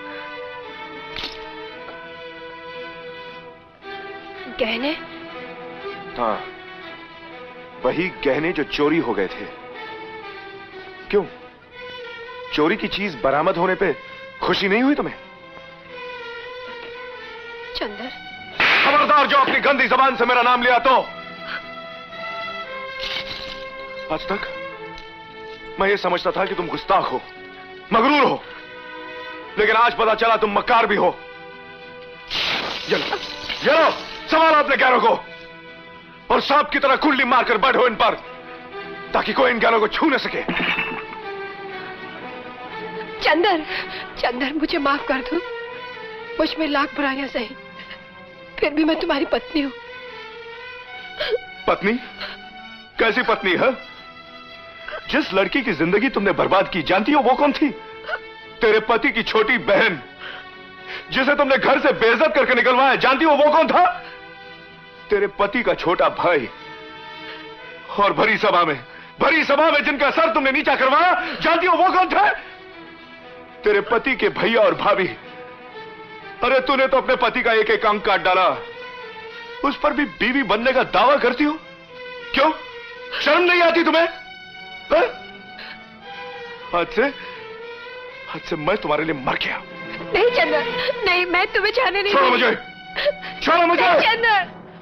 गहने? हाँ, वही गहने जो चोरी हो गए थे। क्यों, चोरी की चीज बरामद होने पे खुशी नहीं हुई तुम्हें? चंद्र, खबरदार जो अपनी गंदी जबान से मेरा नाम लिया तो। आज तक मैं ये समझता था कि तुम गुस्ताख हो, मगरूर हो, लेकिन आज पता चला तुम मक्कार भी हो। ये लो, संभालो अपने गैरों को और सांप की तरह कुंडली मारकर बैठो इन पर, ताकि कोई इन गैरों को छू न सके। चंद्र, चंद्र मुझे माफ कर दो। मुझ में लाख बुराइयां सही, फिर भी मैं तुम्हारी पत्नी हूं। पत्नी? कैसी पत्नी है? जिस लड़की की जिंदगी तुमने बर्बाद की, जानती हो वो कौन थी? तेरे पति की छोटी बहन, जिसे तुमने घर से बेइज्जत करके निकलवाया, जानती हो वो कौन था? तेरे पति का छोटा भाई। और भरी सभा में जिनका सर तुमने नीचा करवाया, जानती हो वो कौन था? तेरे पति के भैया और भाभी। अरे तूने तो अपने पति का एक एक अंग काट डाला, उस पर भी बीवी बनने का दावा करती हो। क्यों, शर्म नहीं आती तुम्हें? आज से मैं तुम्हारे लिए मर गया। नहीं चंद्र, नहीं, मैं तुम्हें जाने नहीं। छोड़ो मुझे, छोड़ो मुझे। चंद्र,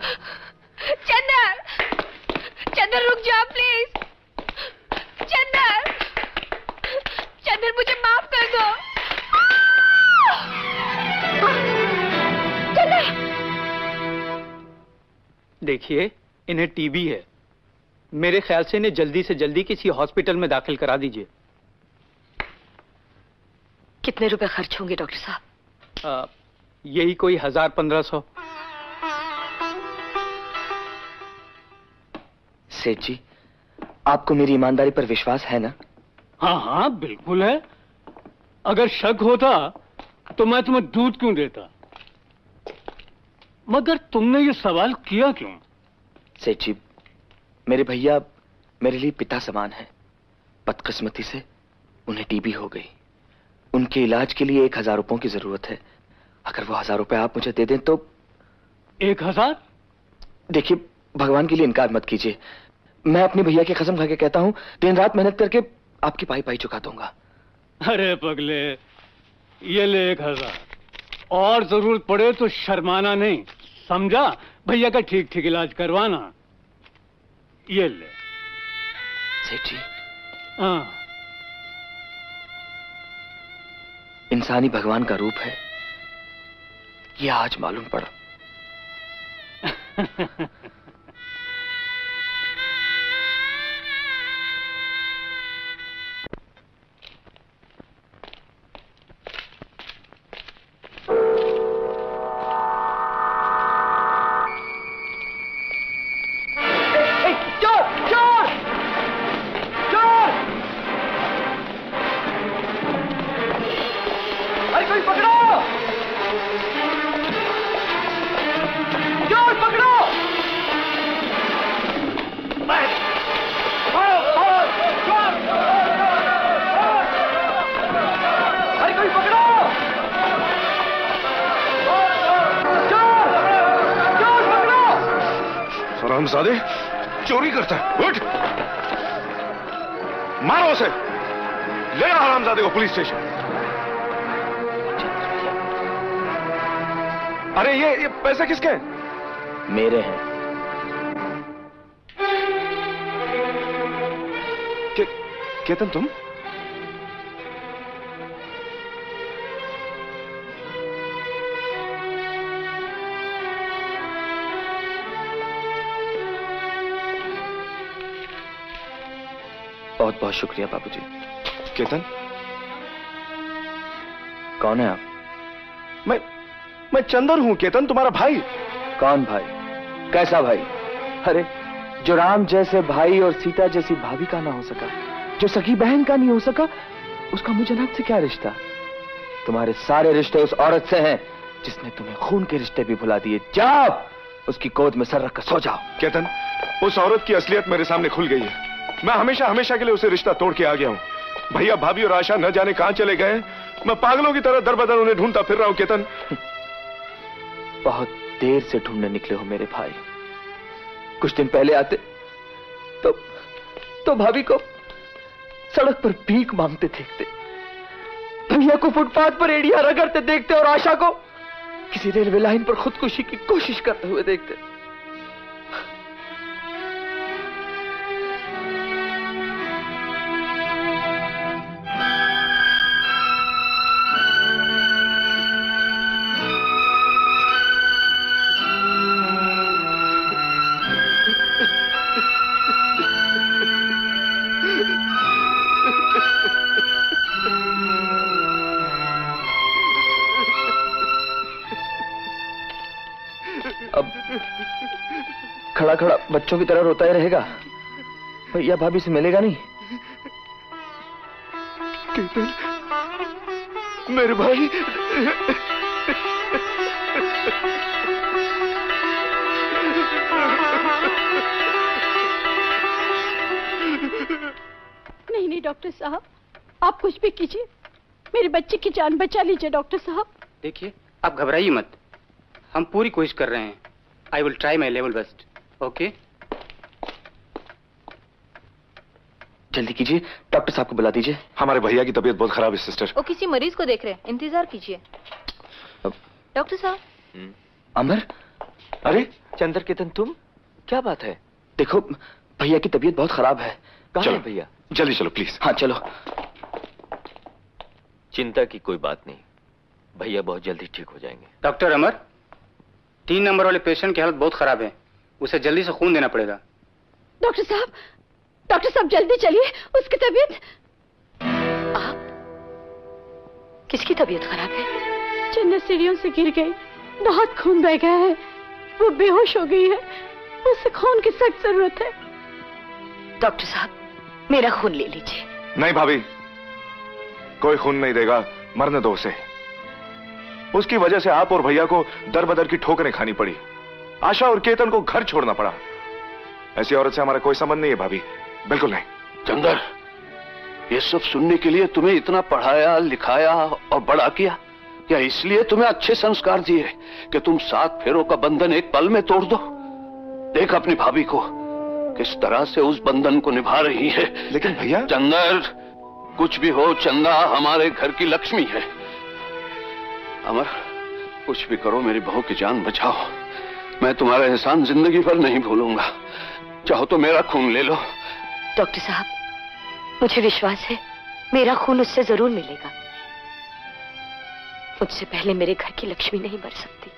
चंद्र, चंद्र रुक जाओ प्लीज। चंद्र, चंद्र मुझे माफ कर दो। चंद्र, देखिए इन्हें टीबी है, मेरे ख्याल से इन्हें जल्दी से जल्दी किसी हॉस्पिटल में दाखिल करा दीजिए। कितने रुपए खर्च होंगे डॉक्टर साहब? यही कोई 1000-1500। सेठ जी, आपको मेरी ईमानदारी पर विश्वास है ना? हाँ हाँ बिल्कुल है। अगर शक होता तो मैं तुम्हें दूध क्यों देता? मगर तुमने ये सवाल किया क्यों? सेठ जी, मेरे भैया मेरे लिए पिता समान है। बदकिस्मती से उन्हें टीबी हो गई। उनके इलाज के लिए 1000 रुपयों की जरूरत है। अगर वो 1000 रुपए आप मुझे दे दें तो। 1000? देखिए, भगवान के लिए इनकार मत कीजिए। मैं अपने भैया की कसम खा के कहता हूं, दिन रात मेहनत करके आपकी पाई पाई चुका दूंगा। अरे पगले, ये ले 1000, और जरूरत पड़े तो शर्माना नहीं, समझा? भैया का ठीक ठीक इलाज करवाना। ये ले। सेठ जी, हाँ, इंसानी भगवान का रूप है, ये आज मालूम पड़ा। हरामजादे, चोरी करता है। उठ, मारो उसे, ले आओ हरामजादे को पुलिस स्टेशन। अरे ये पैसे किसके हैं? मेरे हैं। केतन तुम? बहुत बहुत शुक्रिया बाबूजी। केतन, कौन है आप? मैं चंदर हूं केतन, तुम्हारा भाई। कौन भाई? कैसा भाई? अरे जो राम जैसे भाई और सीता जैसी भाभी का ना हो सका, जो सगी बहन का नहीं हो सका, उसका मुझे जनाब से क्या रिश्ता? तुम्हारे सारे रिश्ते उस औरत से हैं जिसने तुम्हें खून के रिश्ते भी भुला दिए। जाओ उसकी गोद में सर रखकर सो जाओ। केतन, उस औरत की असलियत मेरे सामने खुल गई है। मैं हमेशा हमेशा के लिए उसे रिश्ता तोड़ के आ गया हूं। भैया भाभी और आशा न जाने कहां चले गए। मैं पागलों की तरह दर बदर उन्हें ढूंढता फिर रहा हूं। केतन, बहुत देर से ढूंढने निकले हो मेरे भाई। कुछ दिन पहले आते तो भाभी को सड़क पर भीख मांगते देखते, भैया को फुटपाथ पर एड़ियां रगड़ते देखते और आशा को किसी रेलवे लाइन पर खुदकुशी की कोशिश करते हुए देखते। खड़ा खड़ा बच्चों की तरह रोता ही रहेगा, भैया भाभी से मिलेगा नहीं। केतन, मेरे भाई। नहीं डॉक्टर साहब, आप कुछ भी कीजिए, मेरे बच्चे की जान बचा लीजिए डॉक्टर साहब। देखिए आप घबराइए मत, हम पूरी कोशिश कर रहे हैं। I will try my level best. Okay, जल्दी कीजिए, डॉक्टर साहब को बुला दीजिए। हमारे भैया की तबीयत बहुत खराब है सिस्टर। वो किसी मरीज को देख रहे हैं, इंतजार कीजिए। डॉक्टर साहब। अमर, अरे चंद्र केतन तुम, क्या बात है? देखो भैया की तबीयत बहुत खराब है। कहाँ है भैया? जल्दी चलो प्लीज। हाँ चलो। चिंता की कोई बात नहीं, भैया बहुत जल्दी ठीक हो जाएंगे। डॉक्टर अमर, 3 नंबर वाले पेशेंट की हालत बहुत खराब है, उसे जल्दी से खून देना पड़ेगा। डॉक्टर साहब जल्दी चलिए, उसकी तबीयत। आप? किसकी तबीयत खराब है? चंदा सीढ़ियों से गिर गई, बहुत खून बह गया है, वो बेहोश हो गई है, उसे खून की सख्त जरूरत है। डॉक्टर साहब मेरा खून ले लीजिए। नहीं भाभी, कोई खून नहीं देगा, मरने दो उसे। उसकी वजह से आप और भैया को दर बदर की ठोकरें खानी पड़ी, आशा और केतन को घर छोड़ना पड़ा। ऐसी औरत से हमारा कोई संबंध नहीं है भाभी, बिल्कुल नहीं। चंदर, ये सब सुनने के लिए तुम्हें इतना पढ़ाया लिखाया और बड़ा किया, या इसलिए तुम्हें अच्छे संस्कार दिए कि तुम 7 फेरों का बंधन एक पल में तोड़ दो? देख अपनी भाभी को किस तरह से उस बंधन को निभा रही है। लेकिन भैया। चंदर, कुछ भी हो, चंदा हमारे घर की लक्ष्मी है। अमर, कुछ भी करो, मेरी बहू की जान बचाओ। मैं तुम्हारा एहसान जिंदगी भर नहीं भूलूंगा। चाहो तो मेरा खून ले लो। डॉक्टर साहब, मुझे विश्वास है मेरा खून उससे जरूर मिलेगा। मुझसे पहले मेरे घर की लक्ष्मी नहीं मर सकती।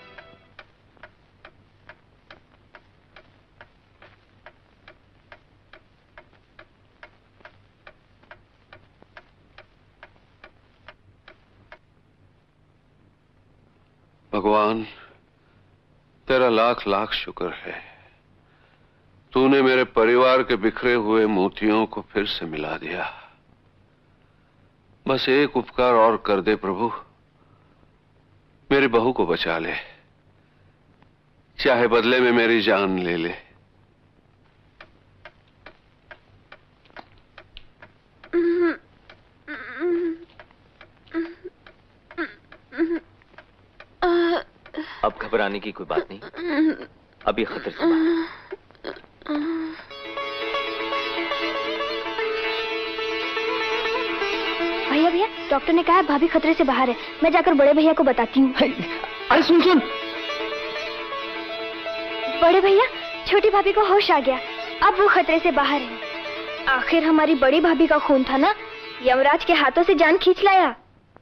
भगवान, तेरा लाख लाख शुक्र है, तूने मेरे परिवार के बिखरे हुए मोतियों को फिर से मिला दिया। बस एक उपकार और कर दे प्रभु, मेरी बहू को बचा ले, चाहे बदले में मेरी जान ले ले। अब घबराने की कोई बात नहीं, अब ये खतरे से बाहर। भैया भैया, डॉक्टर ने कहा है भाभी खतरे से बाहर है। मैं जाकर बड़े भैया को बताती हूँ। अरे सुन सुन। बड़े भैया, छोटी भाभी को होश आ गया, अब वो खतरे से बाहर है। आखिर हमारी बड़ी भाभी का खून था ना, यमराज के हाथों से जान खींच लाया।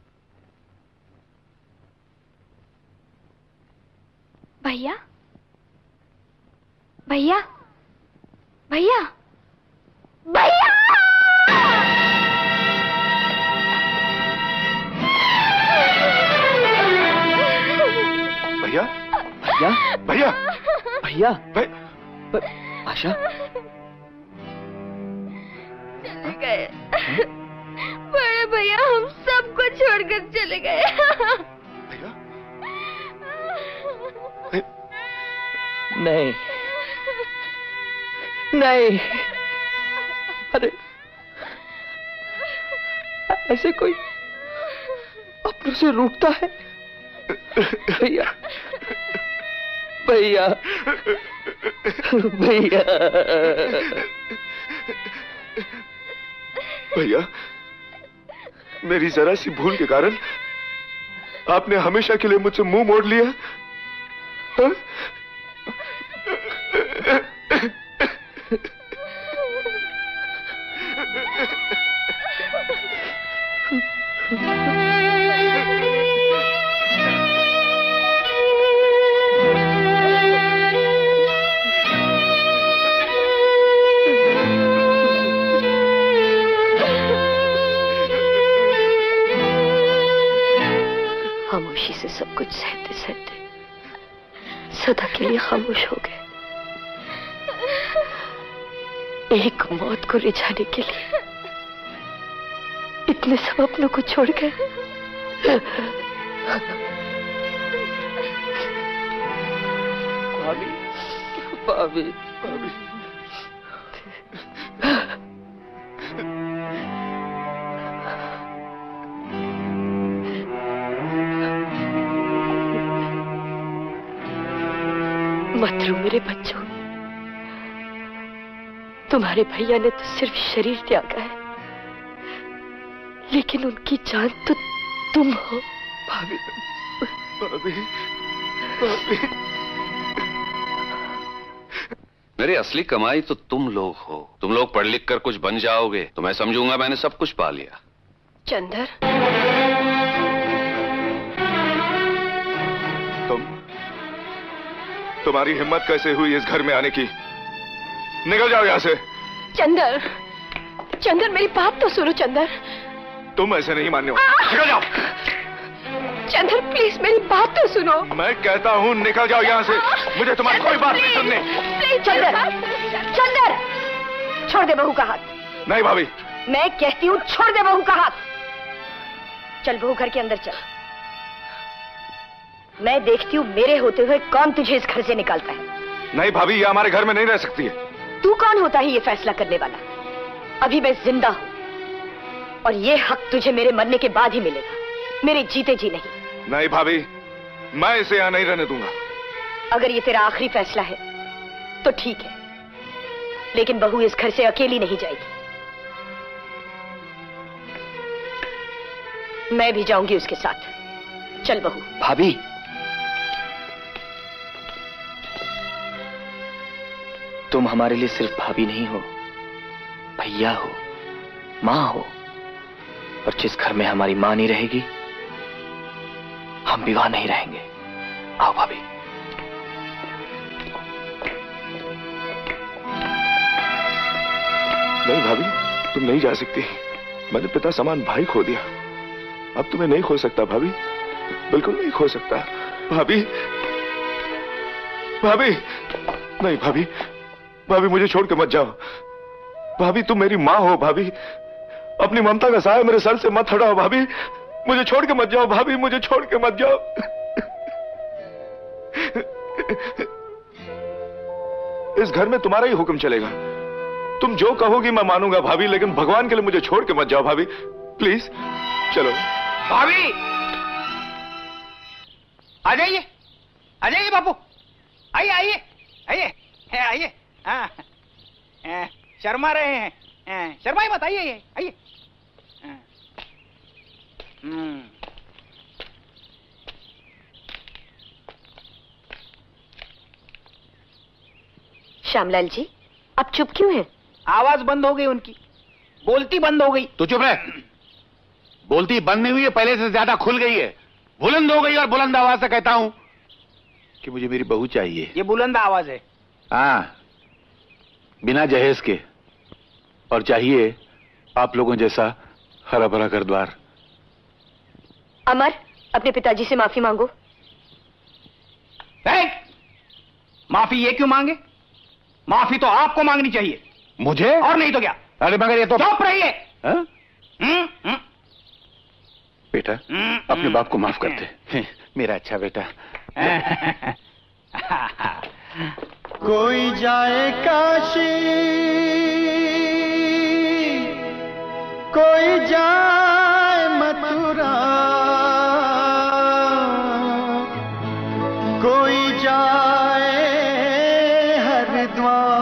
भैया भैया भैया भैया, भैया भैया भैया भैया आशा चले गए। बड़े भैया हम सबको छोड़कर चले गए। नहीं नहीं, अरे ऐसे कोई अपनों से रूठता है? भैया भैया भैया भैया, मेरी जरा सी भूल के कारण आपने हमेशा के लिए मुझसे मुंह मोड़ लिया। हा? खामोशी से सब कुछ सहते सहते सदा के लिए खामोश हो गए। एक मौत को रिझाने के लिए इतने सब अपनों को छोड़ गए। भाभी भाभी भाभी मत रो मेरे बच्चों, तुम्हारे भैया ने तो सिर्फ शरीर त्यागा है, लेकिन उनकी जान तो तुम हो। भाभी भाभी भाभी, मेरी असली कमाई तो तुम लोग हो। तुम लोग पढ़ लिख कर कुछ बन जाओगे तो मैं समझूंगा मैंने सब कुछ पा लिया। चंदर, तुम्हारी हिम्मत कैसे हुई इस घर में आने की? निकल जाओ यहाँ से। चंदर, चंदर मेरी बात तो सुनो। चंदर, तुम ऐसे नहीं मानने वाले। निकल जाओ। चंदर प्लीज मेरी बात तो सुनो। मैं कहता हूँ निकल जाओ यहाँ से, मुझे तुम्हारी कोई बात नहीं सुननी। चंदर, चंदर छोड़ दे बहू का हाथ। नहीं भाभी, मैं कहती हूँ छोड़ दे बहू का हाथ। चल बहू घर के अंदर चल। मैं देखती हूँ मेरे होते हुए कौन तुझे इस घर से निकालता है। नहीं भाभी, ये हमारे घर में नहीं रह सकती है। तू कौन होता है ये फैसला करने वाला? अभी मैं जिंदा हूँ और ये हक तुझे मेरे मरने के बाद ही मिलेगा, मेरे जीते जी नहीं। नहीं भाभी, मैं इसे यहाँ नहीं रहने दूंगा। अगर ये तेरा आखिरी फैसला है तो ठीक है, लेकिन बहू इस घर से अकेली नहीं जाएगी। मैं भी जाऊंगी उसके साथ। चल बहू। भाभी, तुम हमारे लिए सिर्फ भाभी नहीं हो, भैया हो, माँ हो, और जिस घर में हमारी माँ नहीं रहेगी हम भी वहां नहीं रहेंगे। आओ भाभी। नहीं भाभी, तुम नहीं जा सकती। मैंने पिता समान भाई खो दिया, अब तुम्हें नहीं खो सकता भाभी, बिल्कुल नहीं खो सकता। भाभी भाभी, नहीं भाभी, भाभी मुझे छोड़ के मत जाओ। भाभी तुम मेरी माँ हो। भाभी अपनी ममता का साया मेरे सर से मत हटाओ। भाभी मुझे छोड़ के मत जाओ। भाभी मुझे छोड़ के मत जाओ। इस घर में तुम्हारा ही हुक्म चलेगा, तुम जो कहोगी मैं मानूंगा भाभी, लेकिन भगवान के लिए मुझे छोड़ के मत जाओ भाभी, प्लीज। चलो भाभी, आ जाइए, आ जाइए बापू, आइए आइए आइए आइए। हाँ शर्मा रहे हैं? शर्माई मत, आइए आइए। श्यामलाल जी, अब चुप क्यों हैं? आवाज बंद हो गई उनकी, बोलती बंद हो गई। तू चुप रह। बोलती बंद नहीं हुई है, पहले से ज्यादा खुल गई है, बुलंद हो गई। और बुलंद आवाज से कहता हूं कि मुझे मेरी बहू चाहिए। ये बुलंद आवाज है। हाँ, बिना जहेज के, और चाहिए आप लोगों जैसा हरा भरा घर द्वार। अमर, अपने पिताजी से माफी मांगो। माफी ये क्यों मांगे? माफी तो आपको मांगनी चाहिए। मुझे? और नहीं तो क्या? अरे मगर ये तो चुप रहिए। बेटा, अपने बाप को माफ कर दे, मेरा अच्छा बेटा। कोई जाए काशी, कोई जाए मथुरा, कोई जाए हरिद्वार,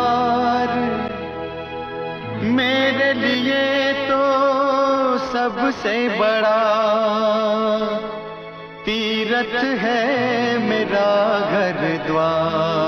मेरे लिए तो सबसे बड़ा तीरथ है मेरा घर द्वार।